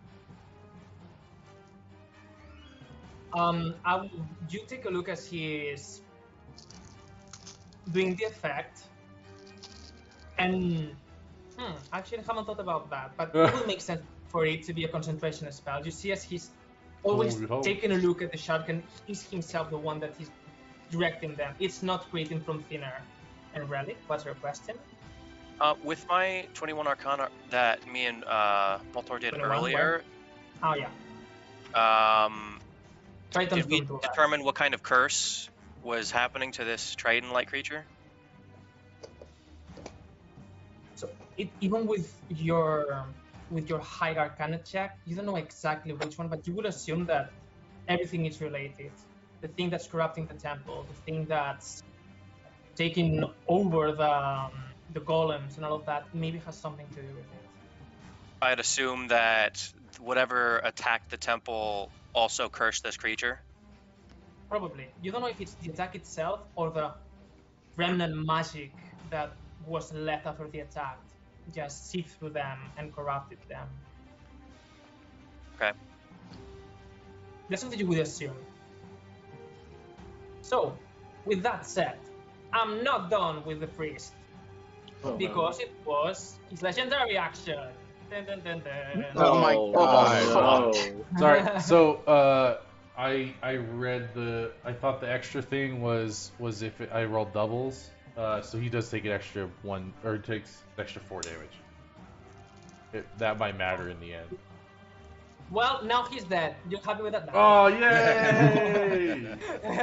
S3: Um, I will, you take a look as he is doing the effect, and hmm, actually I haven't thought about that, but it will make sense for it to be a concentration spell. You see as he's always
S5: Oh, we hope.
S3: taking a look at the shark, and he's himself the one that is directing them. It's not creating from thin air. And Relic, what's your question?
S7: uh, with my twenty-one Arcana that me and uh, Baltor did
S3: twenty-one,
S7: earlier,
S3: Oh yeah,
S7: um,
S3: Tritons
S7: did we
S3: don't do that.
S7: determine what kind of curse was happening to this Triton-like creature?
S3: So it, even with your with your high Arcana check, you don't know exactly which one, but you would assume that everything is related. The thing that's corrupting the temple, the thing that's taking over the um, the golems and all of that, maybe has something to do with it.
S7: I'd assume that whatever attacked the temple also cursed this creature.
S3: Probably. You don't know if it's the attack itself or the remnant magic that was left after the attack just seeped through them and corrupted them.
S7: Okay.
S3: That's something you would assume. So, with that said, I'm not done with the priest
S6: Oh,
S3: because it was his legendary action. Dun, dun, dun, dun.
S1: Oh my
S6: no.
S1: God.
S6: No.
S5: Sorry. So uh, I I read the I thought the extra thing was was if it, I rolled doubles. Uh, so he does take an extra one, or he takes extra four damage. It, that might matter in the end.
S3: Well, now he's dead. You happy with that?
S5: Oh, yay!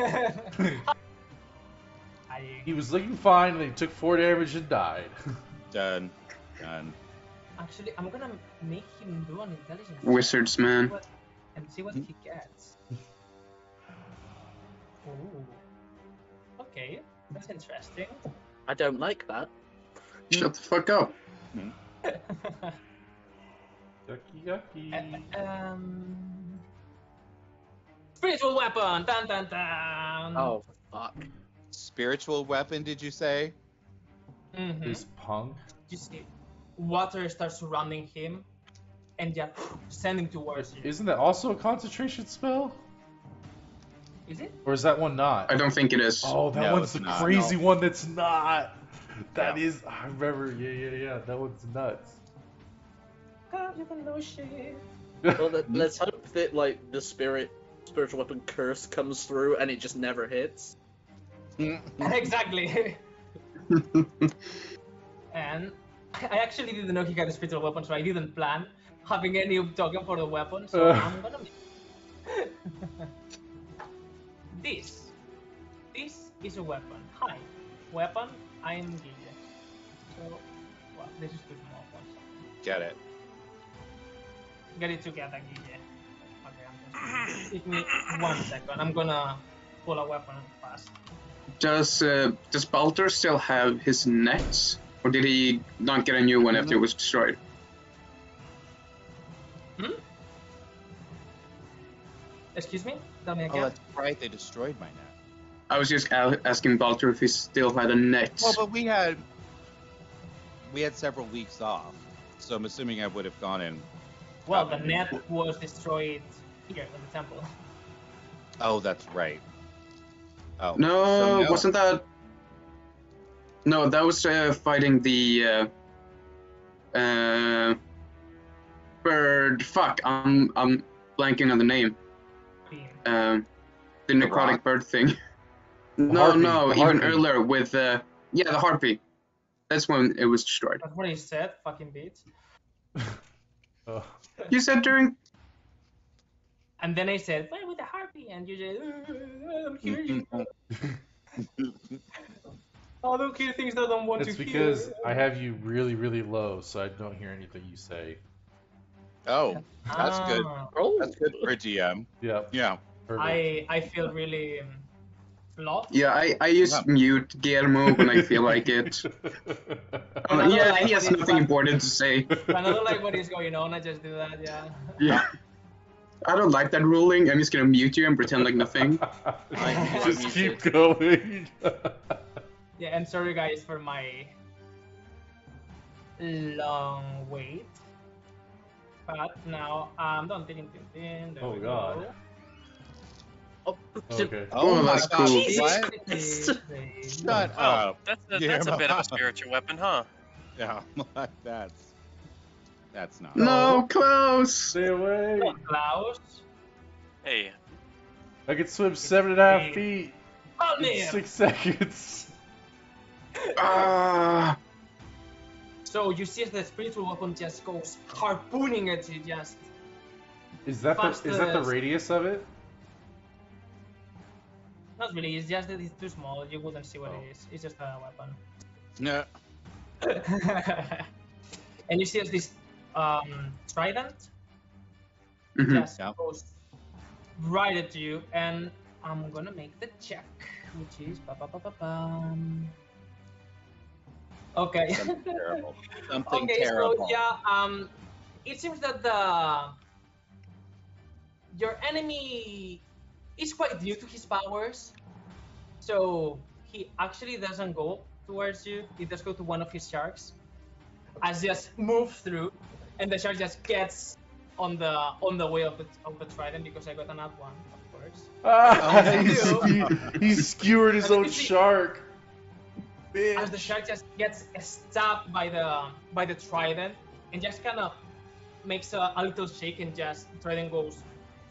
S3: I,
S5: He was looking fine, and he took four damage and died.
S1: Done. Done.
S3: actually, I'm gonna make him do an intelligence check
S2: Wizards, man.
S3: and see what- and see what he gets. Ooh. Okay, that's interesting.
S6: I don't like that.
S2: Shut the fuck up.
S5: Yucky, yucky.
S3: Uh, um, spiritual weapon. Dun dun dun.
S6: Oh, fuck.
S1: Spiritual weapon, did you say?
S3: Mhm.
S5: This punk.
S3: You see, water starts surrounding him, and just sending towards you.
S5: Isn't that also a concentration spell?
S3: Is it?
S5: Or is that one not?
S2: I don't think it is.
S5: Oh, that
S1: No,
S5: one's
S1: it's
S5: the
S1: not,
S5: crazy
S1: no.
S5: one that's not. That
S1: Yeah.
S5: is, I remember, yeah, yeah, yeah, that one's nuts.
S3: God, you can know shit.
S6: Well, let, let's hope that like the spirit, spiritual weapon curse comes through and it just never hits.
S3: Exactly. And I actually didn't know he had a spiritual weapon, so I didn't plan having any token for the weapon. So
S5: Uh.
S3: I'm gonna make this. This is a weapon. Hi, weapon. I'm Guille. So, well, this is too small. One second.
S1: Get it.
S3: Get it together, Guille. Okay, I'm just. Give me one second. I'm gonna pull a weapon fast.
S2: Does uh, does Baldur still have his nets, or did he not get a new one after it was destroyed?
S3: Hmm? Excuse me? Tell me
S1: Oh,
S3: again.
S1: that's right. They destroyed my net.
S2: I was just a- asking Baldur if he still had a net.
S1: Well, but we had we had several weeks off, so I'm assuming I would have gone in.
S3: Well, the net was destroyed here in the temple.
S1: Oh, that's right. Oh
S2: No,
S1: so no.
S2: wasn't that? No, that was uh, fighting the uh, uh, bird. Fuck, I'm I'm blanking on the name. Um, the necrotic
S1: rock?
S2: bird thing. no,
S5: harpy,
S2: no,
S5: the
S2: even
S5: harpy.
S2: earlier with uh, yeah, the harpy. That's when it was destroyed.
S3: That's what he said, fucking bitch.
S5: Oh.
S2: You said during.
S3: And then I said, play with the harpy, and you said, "Uh, I'm hearing you. I don't hear things that I don't want
S5: It's
S3: to
S5: because
S3: hear.
S5: I have you really, really low, so I don't hear anything you say.
S1: Oh, that's good.
S3: Ah,
S6: Oh,
S1: That's good for a G M.
S5: Yep.
S1: Yeah.
S5: Perfect.
S3: I I feel really um, flawed.
S2: Yeah, I, I use
S1: Yeah.
S2: mute Guillermo when I feel like it.
S3: And I
S2: Uh,
S3: don't
S2: yeah,
S3: like
S2: he has
S3: what it's
S2: nothing
S3: like.
S2: important to say.
S3: When I don't like what is going on, I just do that, yeah.
S2: Yeah. I don't like that ruling. I'm just gonna mute you and pretend like nothing.
S1: I
S5: Just
S1: use
S5: keep
S1: it.
S5: going.
S3: Yeah, and sorry guys for my long wait. But now I'm done. Ding, ding, ding, there
S5: Oh,
S3: we
S5: God.
S3: go.
S6: oh,
S5: Okay.
S1: Oh,
S2: Oh,
S1: my
S2: that's
S1: gosh,
S2: cool.
S1: what?
S3: Shut
S1: Shut
S7: Oh,
S1: up.
S7: that's a, that's a bit of
S1: Yeah.
S7: a spiritual weapon, huh?
S1: Yeah, that's that's not.
S2: No, close.
S5: Stay away.
S3: Klaus.
S7: Hey,
S5: I can swim seven and a half feet
S3: Oh,
S5: in
S3: man.
S5: six seconds.
S2: Ah,
S3: So you see as the spiritual weapon just goes harpooning at you, just
S5: Is that the is that the
S3: Fastest.
S5: radius of it?
S3: not really. It's just that it's too small. You wouldn't see what
S5: Oh.
S3: it is. It's just a weapon.
S1: No.
S3: And you see as this um, trident
S2: mhm.
S3: just
S1: Yeah.
S3: goes right at you, and I'm gonna make the check, which is ba ba ba ba bum. Okay.
S1: Something terrible. Something
S3: Okay,
S1: terrible.
S3: so yeah, um, it seems that the your enemy is quite new to his powers, so he actually doesn't go towards you. He does go to one of his sharks, as just moves through, and the shark just gets on the on the way of the of the trident because I got an up one, of course.
S5: Ah,
S3: Oh,
S5: he,
S3: no.
S5: ske- he skewered his
S3: And
S5: own
S3: you see-
S5: shark.
S3: As the shark just gets stabbed by the by the trident and just kind of makes a, a little shake, and just trident goes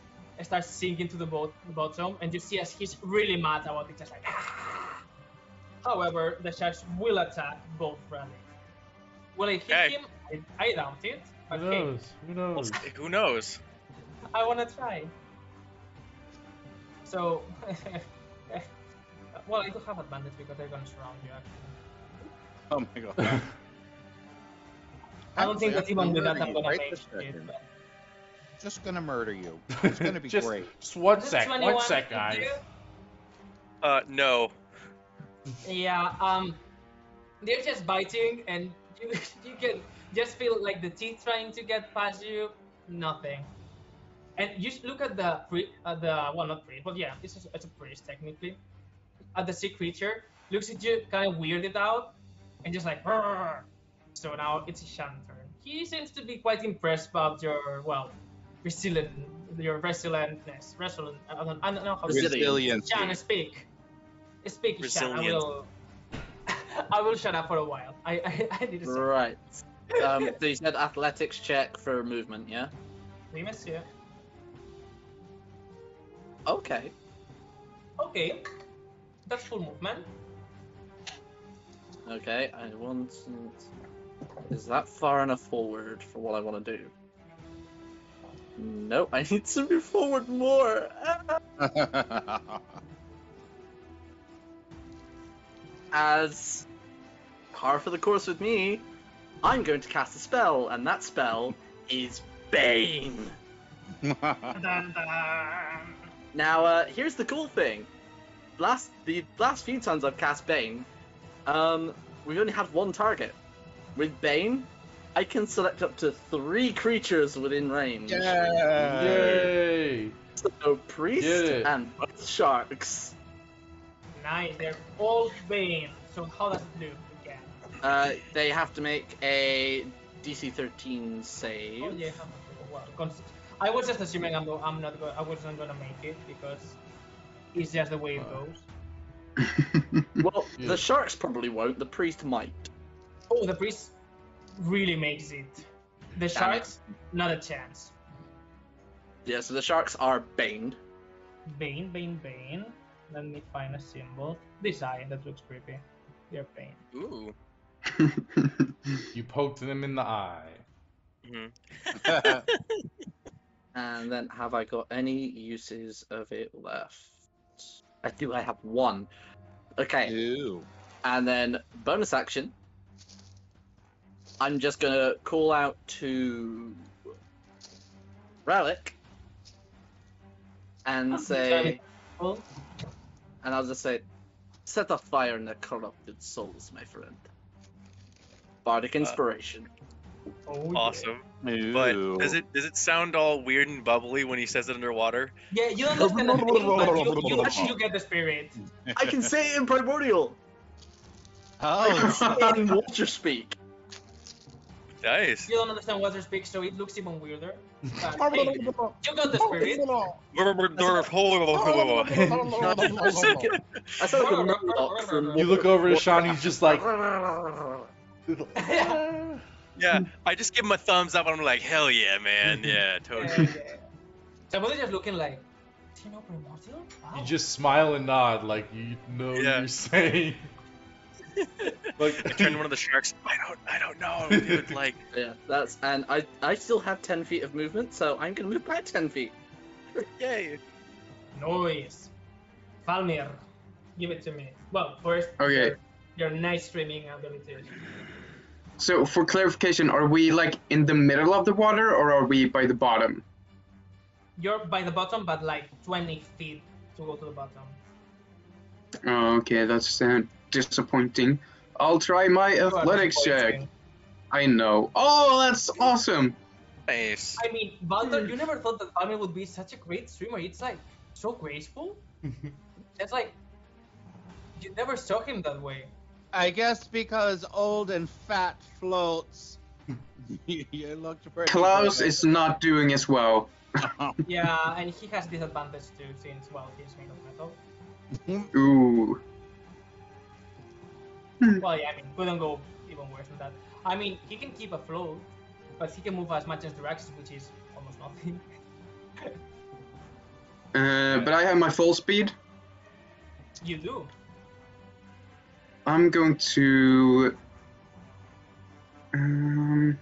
S3: starts sinking to the bot- bottom, and you see as he's really mad about it, just like ah! However, the sharks will attack both Relic. Will it hit
S7: Okay.
S3: him? I, I doubt it.
S5: Who
S3: Okay,
S5: knows? Who knows?
S7: Who knows?
S3: I wanna try. So, well, I do have advantage because they're gonna surround you. Actually,
S1: Oh my god.
S3: I don't think that
S1: Actually,
S3: even
S1: I'm
S3: with that
S1: murdering
S3: I'm
S1: you
S3: gonna
S1: right
S3: make
S1: this
S3: it.
S1: second.
S3: But...
S1: Just gonna murder you. It's gonna be
S5: just,
S1: great.
S5: Just one
S3: Is it
S5: sec, one
S3: twenty-one
S5: sec,
S3: to
S5: guys.
S3: do?
S7: Uh, no.
S3: Yeah, um, they're just biting, and you you can just feel like the teeth trying to get past you. Nothing. And you just look at the pri- uh, the well, not priest, but yeah, it's a, it's a priest technically. At the sea creature, looks at you, kind of weirded out, and just like. "Rrrr." So now it's Shan's turn. He seems to be quite impressed about your well, resilient, your resilient-ness, resilient. I don't, I don't know how to say it.
S1: Resilience.
S3: Shan, speak. Speak, Shan. I
S7: Resilient.
S3: will. I will shut up for a while. I I, I need to say.
S6: Right. Um, so you said athletics check for movement, yeah?
S3: Oui, monsieur.
S6: Okay.
S3: Okay. That's full movement.
S6: Okay, I want. Is that far enough forward for what I want to do? No, I need to move forward more. As par for the course with me, I'm going to cast a spell, and that spell is Bane.
S3: Dun, dun.
S6: Now, uh, here's the cool thing. Last the last few times I've cast Bane, um, we've only had one target. With Bane, I can select up to three creatures within range.
S1: Yeah.
S5: Yay!
S6: So priest
S5: Get it.
S6: and both sharks.
S3: Nice. They're all Bane. So how does it do again?
S6: Uh, they have to make a D C thirteen save.
S3: Oh yeah. Well, cons- I was just assuming I'm, go- I'm not. Go- I wasn't gonna make it because it's just the way it
S5: Uh.
S3: goes.
S6: Well,
S5: Yeah.
S6: the sharks probably won't. The priest might.
S3: Oh, the priest really makes it. The
S6: Damn it.
S3: sharks, not a chance.
S6: Yeah, so the sharks are baned.
S3: Bane, Bane, Bane. Let me find a symbol. This eye, that looks creepy. They're Bane.
S7: Ooh.
S5: You poked them in the eye.
S7: Mhm.
S6: And then have I got any uses of it left? I do. I have one. Okay.
S1: Ew.
S6: And then bonus action. I'm just gonna call out to Relic and
S3: Oh,
S6: say,
S3: Oh,
S6: and I'll just say, set a fire in the corrupted souls, my friend. Bardic inspiration.
S3: oh yeah.
S7: Awesome.
S1: Ew.
S7: But does it does it sound all weird and bubbly when he says it underwater?
S3: Yeah, you don't understand the thing, but you, you, you get the spirit.
S6: I can say it in primordial. I can
S1: Oh.
S6: say it in water speak.
S7: Nice.
S3: You don't understand water speak, so it looks even weirder. But, hey, you got the spirit.
S6: I sound like a, I sound like a murloc from.
S5: You look over to Sean, he's just like.
S7: Yeah, I just give him a thumbs up and I'm like, hell yeah, man. Yeah, totally.
S3: Yeah, yeah. Somebody's just looking like, do you know primordial? Wow.
S5: You just smile and nod like you know what
S7: Yeah.
S5: you're saying. Like
S7: I turned to one of the sharks. I don't, I don't know, dude. Like,
S6: Yeah, that's and I I still have ten feet of movement, so I'm gonna move back ten feet.
S7: yay.
S3: Noise. Falmir, give it to me. Well, first,
S2: Okay.
S3: your nice streaming abilities.
S2: So for clarification, are we like in the middle of the water or are we by the bottom?
S3: You're by the bottom, but like twenty feet to go to the bottom.
S2: Oh, okay, that's uh, disappointing. I'll try my
S3: You are
S2: athletics check.
S3: disappointing.
S2: I know. Oh, that's awesome.
S7: Nice.
S3: I mean, Baldur, you never thought that Falmir would be such a great streamer. It's like so graceful. It's like you never saw him that way.
S1: I guess because old and fat floats. You looked pretty
S2: Klaus
S1: good.
S2: is not doing as well.
S3: Yeah, and he has disadvantage too, since well, he's made of metal.
S2: Ooh.
S3: Well, yeah, I mean, couldn't go even worse than that. I mean, he can keep afloat, but he can move as much as Draxus, which is almost nothing.
S2: Uh, but I have my full speed.
S3: You do.
S2: I'm going to. Um,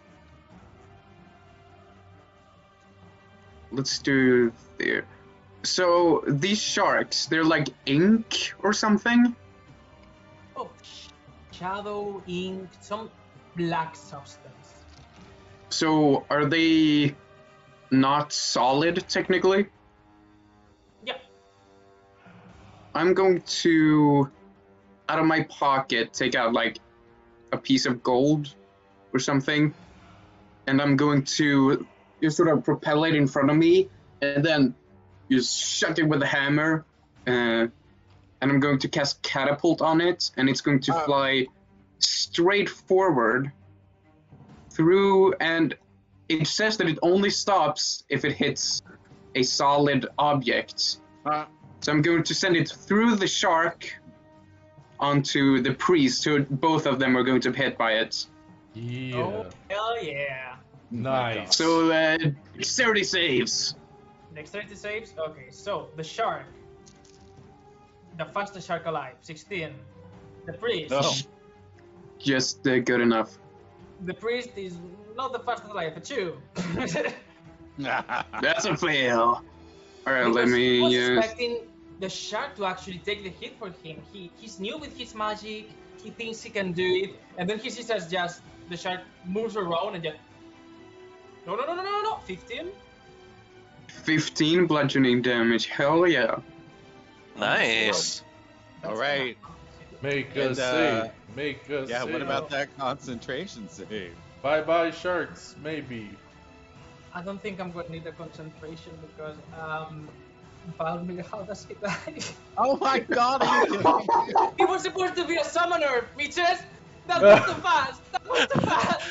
S2: let's do there. So these sharks, they're like ink or something.
S3: Oh, sh- shadow, ink, some black substance.
S2: So are they not solid technically?
S3: Yeah.
S2: I'm going to, out of my pocket, take out like a piece of gold or something, and I'm going to just sort of propel it in front of me, and then just shut it with a hammer, uh, and I'm going to cast catapult on it, and it's going to
S1: Uh.
S2: fly straight forward through, and it says that it only stops if it hits a solid object.
S1: Uh.
S2: So I'm going to send it through the shark onto the priest, who both of them are going to be hit by it.
S5: Yeah.
S3: Oh, hell yeah.
S5: Nice.
S2: So, uh, dexterity saves.
S3: Dexterity saves? Okay, so the shark. The fastest shark alive, sixteen. The priest.
S1: No.
S2: Just uh, good enough.
S3: The priest is not the fastest alive, a two.
S2: That's a fail. Alright, let
S3: Because
S2: me
S3: he was
S2: use.
S3: expecting the shark to actually take the hit for him. He he's new with his magic. He thinks he can do it, and then he sees as just the shark moves around and just no no no no no no fifteen.
S2: fifteen bludgeoning damage. Hell yeah.
S7: Nice.
S1: All right.
S5: Make
S1: And,
S5: us
S1: uh,
S5: save. Make us
S1: Yeah,
S5: save.
S1: what about that concentration save?
S5: Bye bye sharks, maybe.
S3: I don't think I'm going to need the concentration because um, Valmir, how does he die?
S1: Oh my god, are you kidding me?
S3: He was supposed to be a summoner, bitches. That was too fast. That was too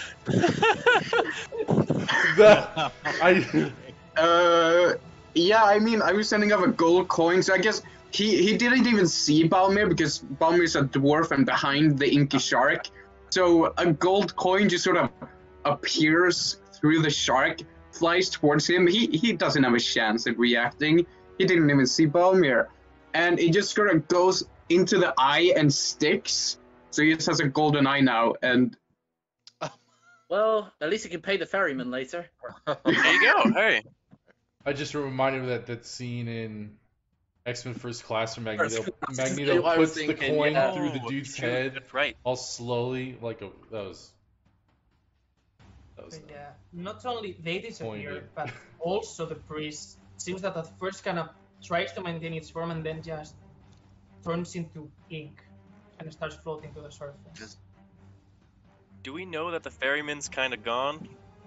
S3: fast.
S5: That, I,
S2: Uh, yeah, I mean, I was sending up a gold coin, so I guess he, he didn't even see Balmir because Balmir's a dwarf and behind the inky shark. So a gold coin just sort of appears through the shark, flies towards him. He he doesn't have a chance at reacting. He didn't even see Balmir. And it just sort of goes into the eye and sticks. So he just has a golden eye now, and
S6: Well, at least you can pay the ferryman later.
S7: There you go. Hey.
S5: I just reminded me of that, that scene in X-Men First Class where Magneto,
S6: That's
S5: Magneto
S6: what I was
S5: puts the
S6: thinking,
S5: coin
S6: yeah.
S5: through the
S7: Oh,
S5: dude's
S7: shoot,
S5: head
S7: That's right.
S5: all slowly, like a, that was. That was.
S3: But yeah, not only they disappear,
S5: Pointed.
S3: but also the priest seems that at first kind of tries to maintain its form and then just turns into ink and starts floating to the surface.
S7: Do we know that the ferryman's kind of gone?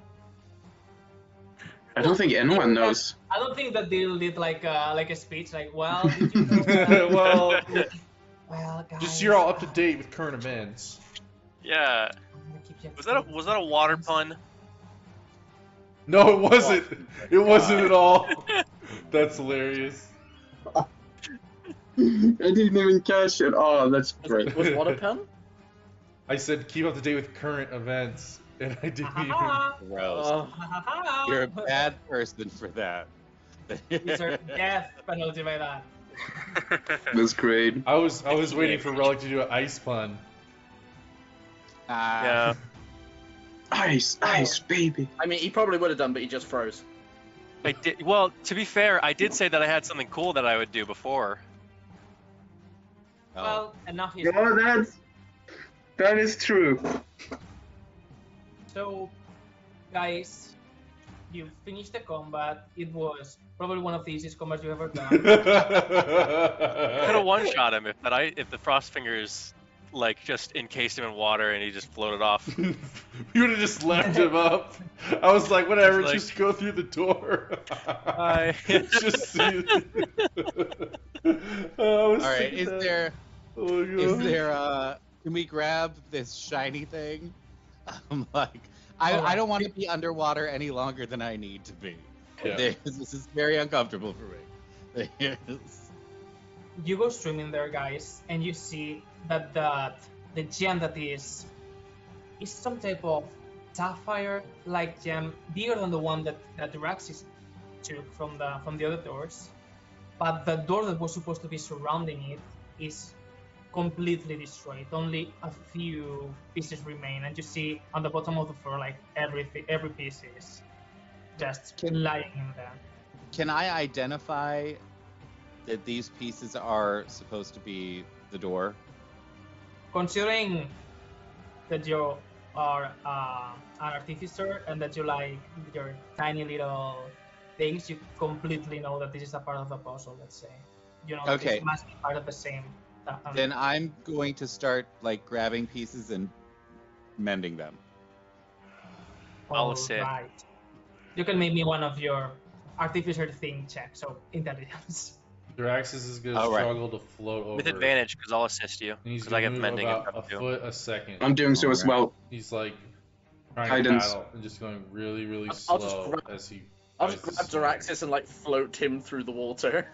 S2: I don't think anyone knows.
S3: I don't think that they did like a, like a speech like, well, did you know that?
S5: Well,
S3: well, guys,
S5: just so you're all up to
S3: uh,
S5: date with current events.
S7: Yeah.
S3: I'm gonna keep you up
S7: Was
S3: to
S7: that a
S3: date
S7: was
S3: with
S7: that a water pun?
S5: No, it wasn't. It wasn't at all. That's hilarious.
S2: I didn't even catch it. Oh, that's
S6: Was,
S2: great.
S6: was what a pen?
S5: I said keep up to date with current events, and I didn't even.
S3: Ha
S1: Gross.
S6: Oh,
S3: ha ha!
S1: You're a bad person for that.
S3: You deserve death penalty by that.
S2: That's great.
S5: I was I was waiting for Relic to do an ice pun.
S1: Ah,
S7: Yeah.
S2: Ice, ice, baby.
S6: I mean, he probably would have done, but he just froze.
S7: I did. Well, to be fair, I did say that I had something cool that I would do before.
S1: oh.
S3: Well, enough is
S2: No, that's that is true.
S3: So, guys, you finished the combat. It was probably one of the easiest combats you ever done.
S7: Could have one shot him if that I if the frost fingers like just encased him in water and he just floated off.
S5: You would have just left him up. I was like, whatever,
S7: Like-
S5: just go through the door.
S7: I-
S5: just see. Oh, I was
S1: All right,
S5: thinking
S1: is
S5: that.
S1: there
S5: Oh my
S1: is
S5: God.
S1: there uh can we grab this shiny thing? I'm like I,
S3: All right.
S1: I don't want to be underwater any longer than I need to be.
S5: Yeah.
S1: This, this is very uncomfortable for me. This-
S3: You go swimming there, guys, and you see that the the gem that is is some type of sapphire-like gem, bigger than the one that that Raxis took from the from the other doors. But the door that was supposed to be surrounding it is completely destroyed. Only a few pieces remain, and you see on the bottom of the floor, like everything, every piece is just
S1: Can-
S3: lying in there.
S1: Can I identify that these pieces are supposed to be the door?
S3: Considering that you are uh, an artificer and that you like your tiny little things, you completely know that this is a part of the puzzle. Let's say, you know, that
S1: Okay.
S3: this must be part of the same. uh, um,
S1: Then I'm going to start like grabbing pieces and mending them.
S7: I'll
S3: all
S7: assist.
S3: right. You can make me one of your artificer thing checks, so intelligence.
S5: Draxus is gonna
S1: All right.
S5: struggle to float over.
S7: With advantage, because I'll assist you.
S5: And he's
S7: Because I
S5: gonna
S7: get
S5: move
S7: mending
S5: about
S7: and
S5: a
S7: stuff too.
S5: foot a second.
S2: I'm doing so as
S1: Alright.
S2: well.
S5: He's like trying
S2: Guidance.
S5: to battle and just going really, really
S6: I'll-
S5: slow
S6: I'll just grab-
S5: as he.
S6: I'll
S5: tries
S6: just
S5: to
S6: grab
S5: swim.
S6: Duraxis and like float him through the water.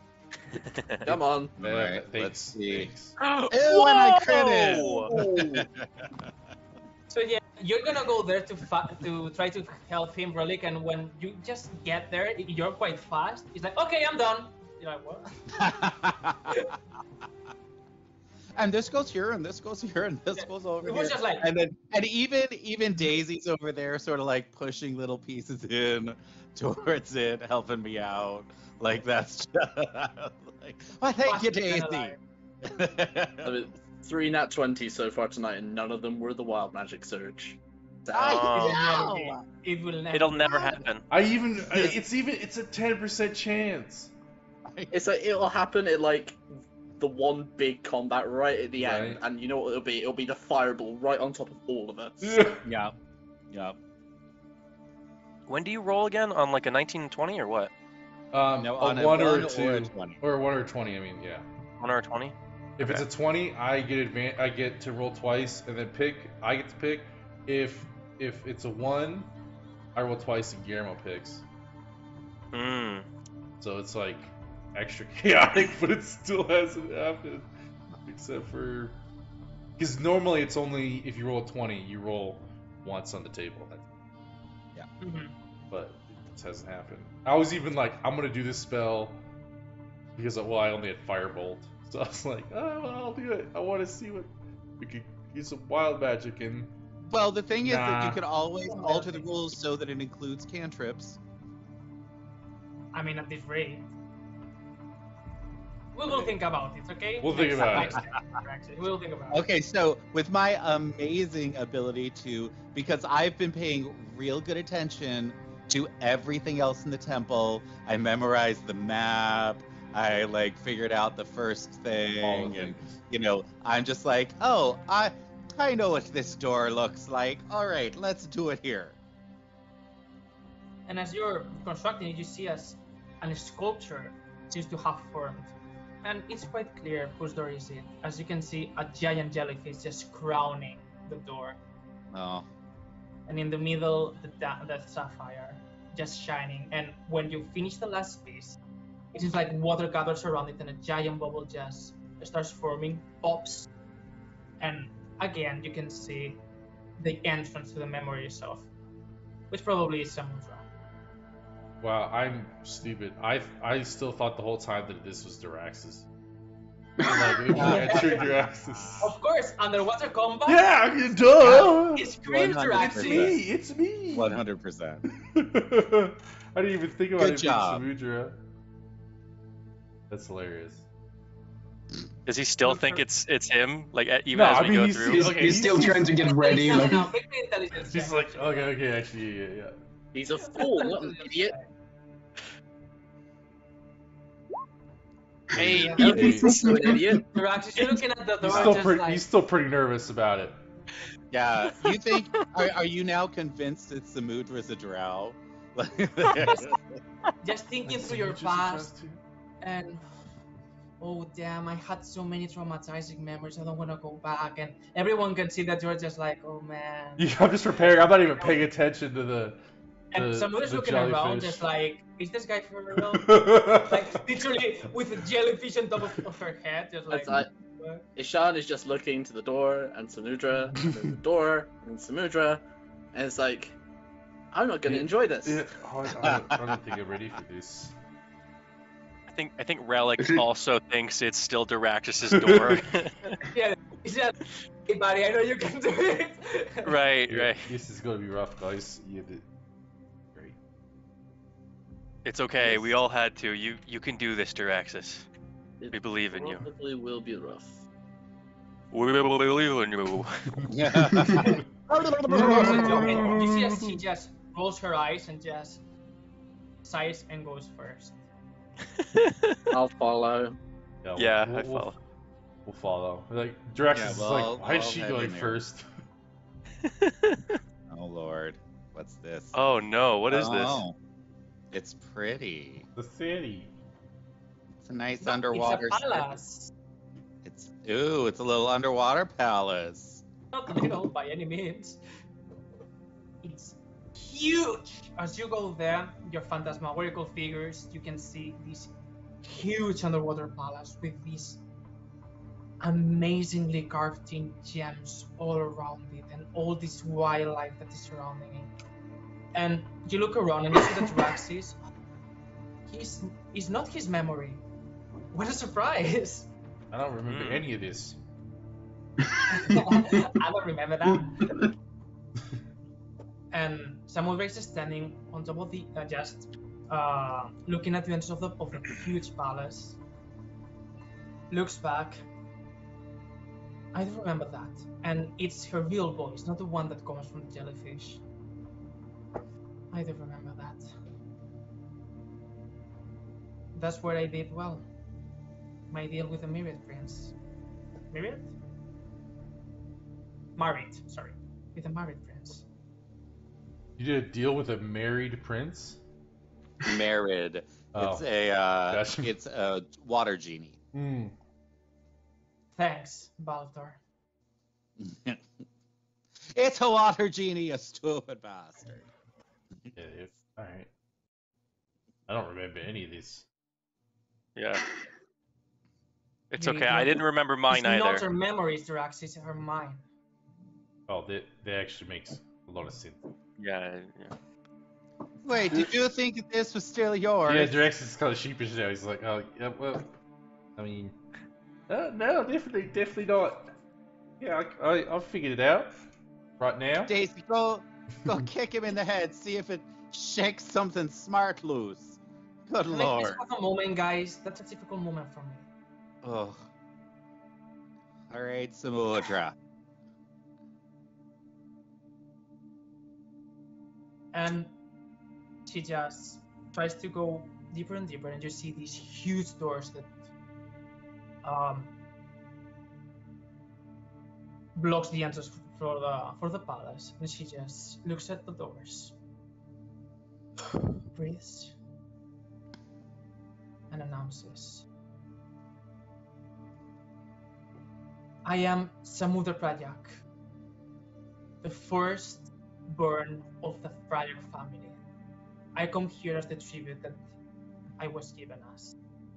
S6: Come on.
S5: Yeah,
S1: Alright,
S5: thanks,
S1: let's see.
S5: thanks.
S1: Ew, and I
S7: Whoa!
S1: critted!
S3: So yeah, you're gonna go there to fa- to try to help him, Relic, and when you just get there, you're quite fast. He's like, okay, I'm done. You're like, what?
S1: And this goes here, and this goes here, and this
S3: Yeah,
S1: goes over
S3: It
S1: here.
S3: was just like,
S1: And then, and even even Daisy's over there, sort of like pushing little pieces in towards it, helping me out. Like that's just like, well, thank you,
S3: Fast and
S1: Daisy.
S6: I mean, three nat twenty so far tonight, and none of them were the wild magic surge. Damn.
S1: I
S3: it will never
S1: know.
S3: be. It will never.
S7: It'll
S3: be.
S7: never happen.
S5: I even. I- It's even. It's a ten percent chance.
S6: It's like it'll happen at like the one big combat right at the end,
S5: Right.
S6: and you know what it'll be? It'll be the fireball right on top of all of us.
S1: Yeah, yeah.
S7: When do you roll again? On like a nineteen twenty or what?
S5: Um,
S1: No,
S5: a
S1: on a
S5: one or
S1: one
S5: a
S1: or
S5: two,
S1: a twenty.
S5: or a one or a twenty. I mean, yeah.
S7: One or a twenty?
S5: If it's a twenty, I get advan- I get to roll twice and then pick. I get to pick. If if it's a one, I roll twice and Guillermo picks.
S7: Hmm.
S5: So it's like extra chaotic, but it still hasn't happened. Except for because normally it's only if you roll a twenty, you roll once on the table.
S3: Mhm.
S5: But it hasn't happened. I was even like, I'm gonna do this spell because well, I only had Firebolt, so I was like, oh, well, I'll do it. I want to see what we could use some wild magic and
S1: Well, the thing is that you
S5: Nah.
S1: could always alter the rules so that it includes cantrips.
S3: I mean, at this rate. We will think about it, okay?
S5: We'll think
S3: Next
S5: about
S3: time,
S5: it.
S3: next time, Actually, we'll think about it.
S1: Okay, so with my amazing ability to, because I've been paying real good attention to everything else in the temple, I memorized the map, I like figured out the first
S5: all
S1: thing,
S5: the
S1: and
S5: things.
S1: you know, I'm just like, oh, I, I know what this door looks like. All right, let's do it here.
S3: And as you're constructing it, you see as a sculpture seems to have formed. And it's quite clear whose door is it. As you can see, a giant jellyfish just crowning the door.
S1: Oh,
S3: And in the middle, the, da- the sapphire just shining. And when you finish the last piece, it seems like water gathers around it and a giant bubble just starts forming, pops. And again, you can see the entrance to the memories of, which probably is Samudra.
S5: Wow, I'm stupid. I I still thought the whole time that this was Duraxis. Like, if I entered Duraxis.
S3: Of course, underwater combat.
S5: Yeah, you duh.
S3: It screams
S1: one hundred
S5: It's
S3: Draxis.
S5: me. It's me.
S1: one hundred percent.
S5: I didn't even think about
S1: Good
S5: it
S1: job.
S5: being Samudra. That's hilarious.
S7: Does he still
S3: Good
S7: think
S3: for-
S7: it's it's him? Like e- even
S5: No,
S7: as
S5: I
S7: we
S5: mean,
S7: go
S5: he's-
S7: through.
S2: He's,
S5: Okay,
S2: he's
S5: he's-
S2: still trying to get ready.
S3: No,
S2: Like,
S3: no, make me intelligence
S5: She's
S3: check.
S5: like, okay, okay, actually, yeah, yeah.
S6: He's a fool, not an idiot.
S7: Hey,
S3: Yeah.
S6: You're also an idiot.
S3: Draxis, you're looking at the door
S5: He's still
S3: just
S5: pretty.
S3: like,
S5: He's still pretty nervous about it.
S1: Yeah, you think? Are, are you now convinced that Samudra's a drow?
S3: just thinking
S5: Like,
S3: through your
S5: Samudra's a
S3: past
S5: trust too.
S3: and oh damn, I had so many traumatizing memories. I don't want to go back. And everyone can see that you're just like, oh man.
S5: Yeah, I'm just preparing. I'm not even paying attention to the.
S3: And
S5: the-
S3: Samudra's
S5: the
S3: looking around,
S5: jellyfish.
S3: just like, is this guy for real? like literally with a jellyfish on top of, of her head, just like.
S6: It's like
S3: what?
S6: Ishan is just looking to the door and Samudra, and then the door and Samudra, and it's like, I'm not gonna
S5: Yeah.
S6: enjoy this.
S5: Yeah, oh, I, I, I don't think I'm ready for this.
S7: I think I think Relic also thinks it's still Diraxus's door.
S3: Yeah, he said, "Hey, buddy, I know you can do it."
S7: Right,
S5: Yeah,
S7: right.
S5: This is gonna be rough, guys. You did great.
S7: It's okay.
S6: Yes.
S7: We all had to. You you can do this, Diraxus.
S6: It
S7: We believe in you.
S6: probably will be rough.
S7: We believe in you.
S1: Yeah.
S3: You see as she just rolls her eyes and just sighs and goes first.
S6: I'll follow.
S7: Yeah,
S5: we'll,
S7: I
S5: we'll-
S7: follow.
S5: We'll follow. Like Drax
S1: Yeah,
S5: is
S1: well,
S5: like, why is
S1: I'll
S5: she
S1: head
S5: going
S1: in there.
S5: first?
S1: Oh Lord, what's this?
S7: Oh no! What is this?
S1: Oh, it's pretty.
S5: The city.
S1: It's a nice
S3: No,
S1: underwater.
S3: It's a
S1: city.
S3: palace.
S1: It's ooh, it's a little underwater palace.
S3: Not little by any means. It's huge. As you go there, your phantasmagorical figures, you can see this huge underwater palace with these amazingly carved in gems all around it and all this wildlife that is surrounding it. And you look around and you see that Draxis, he's, he's not his memory. What a surprise!
S5: I don't remember
S7: Hmm.
S5: any of this.
S3: I don't remember that. And Samuel Rex is standing on top of the, uh, just uh, looking at the entrance of the, of the huge palace. Looks back. I don't remember that. And it's her real voice, not the one that comes from the jellyfish. I don't remember that. That's where I did well. My deal with the Myriad Prince. Myriad? Married, sorry. With a married prince.
S5: You did a deal with a married prince?
S1: Married.
S5: Oh.
S1: It's a uh,
S5: Gotcha.
S1: it's a water genie.
S5: Hmm.
S3: Thanks, Baltar.
S1: It's a water genie, you stupid bastard.
S5: Yeah, if, all right. I don't remember any of this.
S7: Yeah. It's
S3: You-
S7: okay.
S3: you-
S7: I didn't remember mine
S3: It's not
S7: either.
S3: her memories, Drax, it's her mind.
S5: Oh, that that actually makes a lot of sense.
S7: Yeah. yeah.
S1: Wait, did you think that this was still yours?
S5: Yeah, Drax is kind of sheepish now. He's like, oh, yeah, well, I mean, uh, no, definitely, definitely not. Yeah, I, I, I've figured it out right now.
S1: Daisy, go go kick him in the head, see if it shakes something smart loose. Good
S3: Can I
S1: lord.
S3: please have a moment, guys? That's a difficult moment for me.
S1: Oh. Alright, Samudra.
S3: And she just tries to go deeper and deeper, and you see these huge doors that um, blocks the entrance for the for the palace. And she just looks at the doors, breathes, and announces, "I am Samudra Prayak, the first born of the Prayak family. I come here as the tribute that I was given us.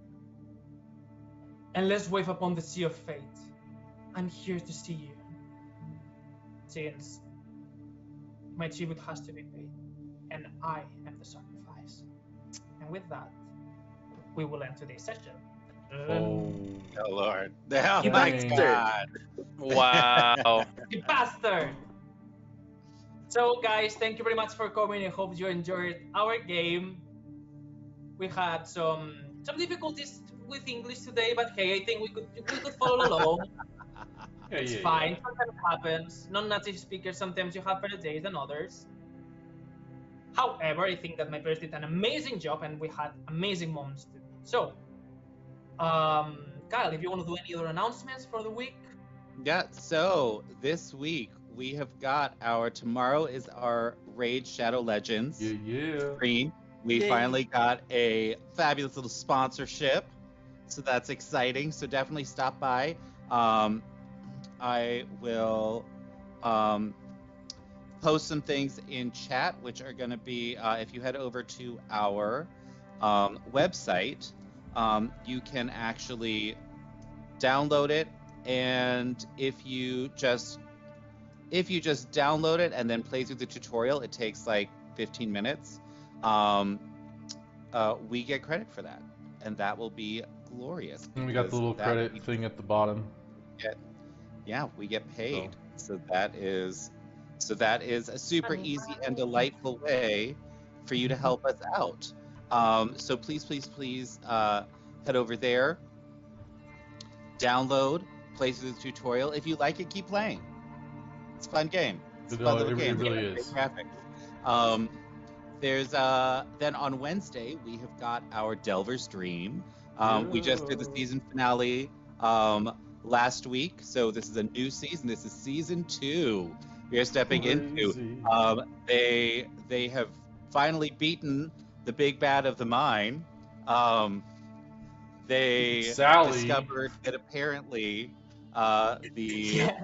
S3: And let's wave upon the sea of fate. I'm here to see you, since my tribute has to be paid, and I am the sacrifice. And with that, we will end today's session."
S5: Oh,
S1: Oh lord. Oh
S3: You
S1: my
S5: bastard.
S1: god.
S7: Wow.
S3: You bastard! So guys, thank you very much for coming. I hope you enjoyed our game. We had some some difficulties with English today, but hey, I think we could we could follow along.
S5: yeah,
S3: It's
S5: yeah,
S3: fine. Sometimes it happens. Non-native speakers, sometimes you have better days than others. However, I think that my players did an amazing job, and we had amazing moments too. So, um, Kyle, if you want to do any other announcements for the week.
S1: Yeah, so this week we have got our tomorrow is our Raid Shadow Legends
S5: Yeah, yeah.
S1: stream. We
S7: Yay.
S1: finally got a fabulous little sponsorship, so that's exciting. So definitely stop by. Um, I will um, post some things in chat, which are going to be uh, if you head over to our um, website, um, you can actually download it, and if you just if you just download it and then play through the tutorial, it takes like fifteen minutes. Um, uh, we get credit for that, and that will be glorious.
S5: And we got the
S1: because
S5: little
S1: that
S5: credit
S1: we
S5: thing at the bottom.
S1: Get, yeah, we get paid.
S5: Oh.
S1: So that is, so that is a super
S3: Money,
S1: easy and
S3: money.
S1: delightful way for you to help us out. Um, so please, please, please uh, head over there, download, play through the tutorial. If you like it, keep playing. It's a fun game. It's a
S5: No,
S1: fun
S5: it
S1: little
S5: re- it
S1: game.
S5: really
S1: Great
S5: is.
S1: graphics. Um, there's uh, then on Wednesday we have got our Delver stream. Um, We just did the
S5: Yeah.
S1: season finale um, last week, so this is a new season. This is season two. We are stepping into.
S5: Crazy.
S1: Um, they they have finally beaten the big bad of the mine. Um, they
S5: Sally.
S1: discovered that apparently uh, the
S3: Yeah.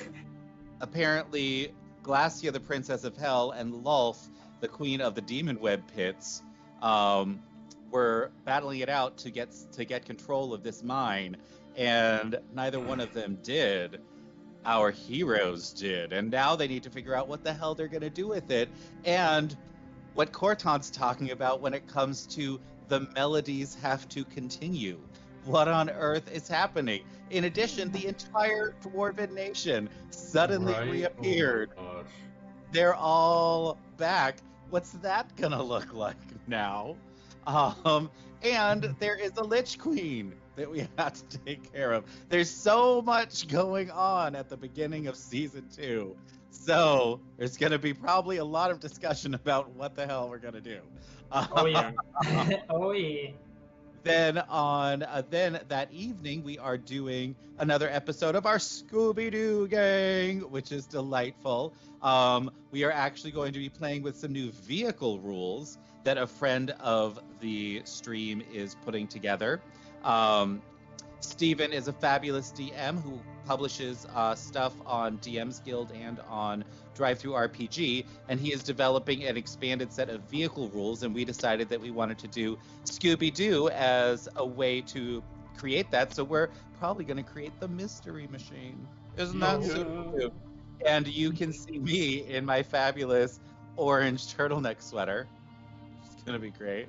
S1: apparently Glacia, the princess of hell, and Lulf, the queen of the demon web pits, um, were battling it out to get to get control of this mine, and neither one of them did. Our heroes did, and now they need to figure out what the hell they're going to do with it, and what Corton's talking about when it comes to the melodies have to continue. What on earth is happening? In addition, the entire Dwarven nation suddenly
S5: Right?
S1: reappeared.
S5: Oh my gosh.
S1: They're all back. What's that gonna look like now? Um, and there is a Lich Queen that we have to take care of. There's so much going on at the beginning of season two. So there's gonna be probably a lot of discussion about what the hell we're gonna do.
S3: Oh yeah. Oh yeah.
S1: Then on uh, then that evening we are doing another episode of our Scooby-Doo gang, which is delightful. Um, we are actually going to be playing with some new vehicle rules that a friend of the stream is putting together. Um, Steven is a fabulous D M who publishes uh, stuff on D M's Guild and on Drive-Thru R P G, and he is developing an expanded set of vehicle rules, and we decided that we wanted to do Scooby-Doo as a way to create that, so we're probably going to create the Mystery Machine. Isn't that
S5: Yeah.
S1: super cute? And you can see me in my fabulous orange turtleneck sweater. It's going to be great.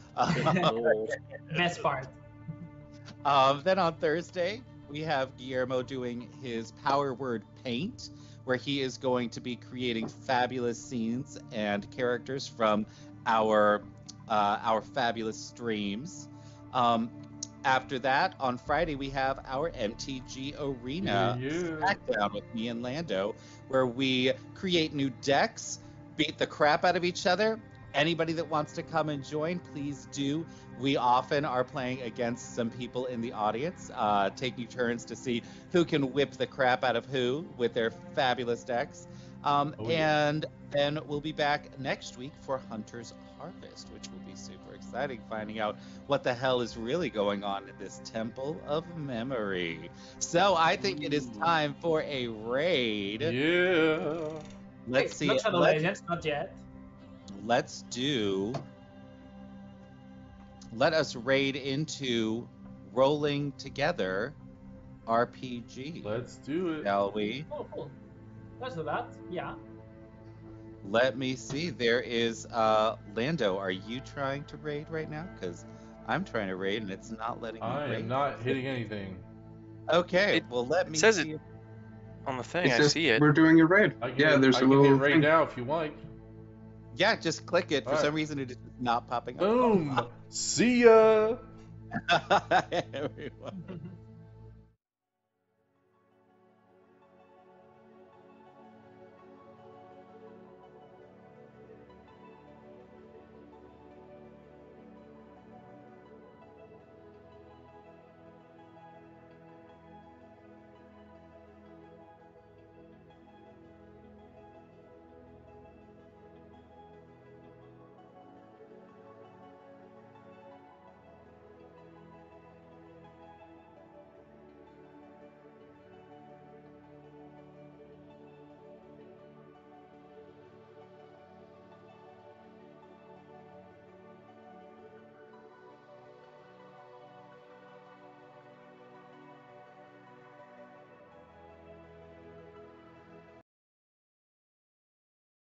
S6: Oh,
S3: Best part.
S1: Um, then on Thursday, we have Guillermo doing his power word paint, where he is going to be creating fabulous scenes and characters from our uh, our fabulous streams. Um, after that, on Friday, we have our M T G Arena
S5: Yeah, yeah.
S1: Smackdown with me and Lando, where we create new decks, beat the crap out of each other. Anybody that wants to come and join, please do. We often are playing against some people in the audience, uh, taking turns to see who can whip the crap out of who with their fabulous decks. Um,
S5: Oh, yeah.
S1: and then we'll be back next week for Hunter's Harvest, which will be super exciting, finding out what the hell is really going on in this Temple of Memory. So I think it is time for a raid.
S5: Yeah.
S1: Let's
S3: Wait,
S1: see.
S3: Not Shadow
S1: Let's,
S3: Legends, not yet.
S1: let's do. Let us raid into Rolling Together R P G,
S5: Let's do it.
S1: shall we?
S3: Oh, cool. Let's do that. Yeah.
S1: Let me see. There is uh Lando. Are you trying to raid right now? Because I'm trying to raid and it's not letting me
S5: I
S1: raid.
S5: am not hitting anything.
S1: Okay,
S7: It
S1: well let me
S7: says
S1: see.
S7: it-
S1: if-
S7: On the thing,
S2: It
S7: I
S2: says
S7: see it.
S2: we're doing a raid.
S5: I can
S2: Yeah,
S5: hit-
S2: there's
S5: I
S2: a
S5: can
S2: little
S5: hit right
S2: thing.
S5: now if you like.
S1: Yeah, just click it. For
S5: Alright.
S1: some reason, it is not popping up.
S5: Boom. See ya.
S1: Everyone.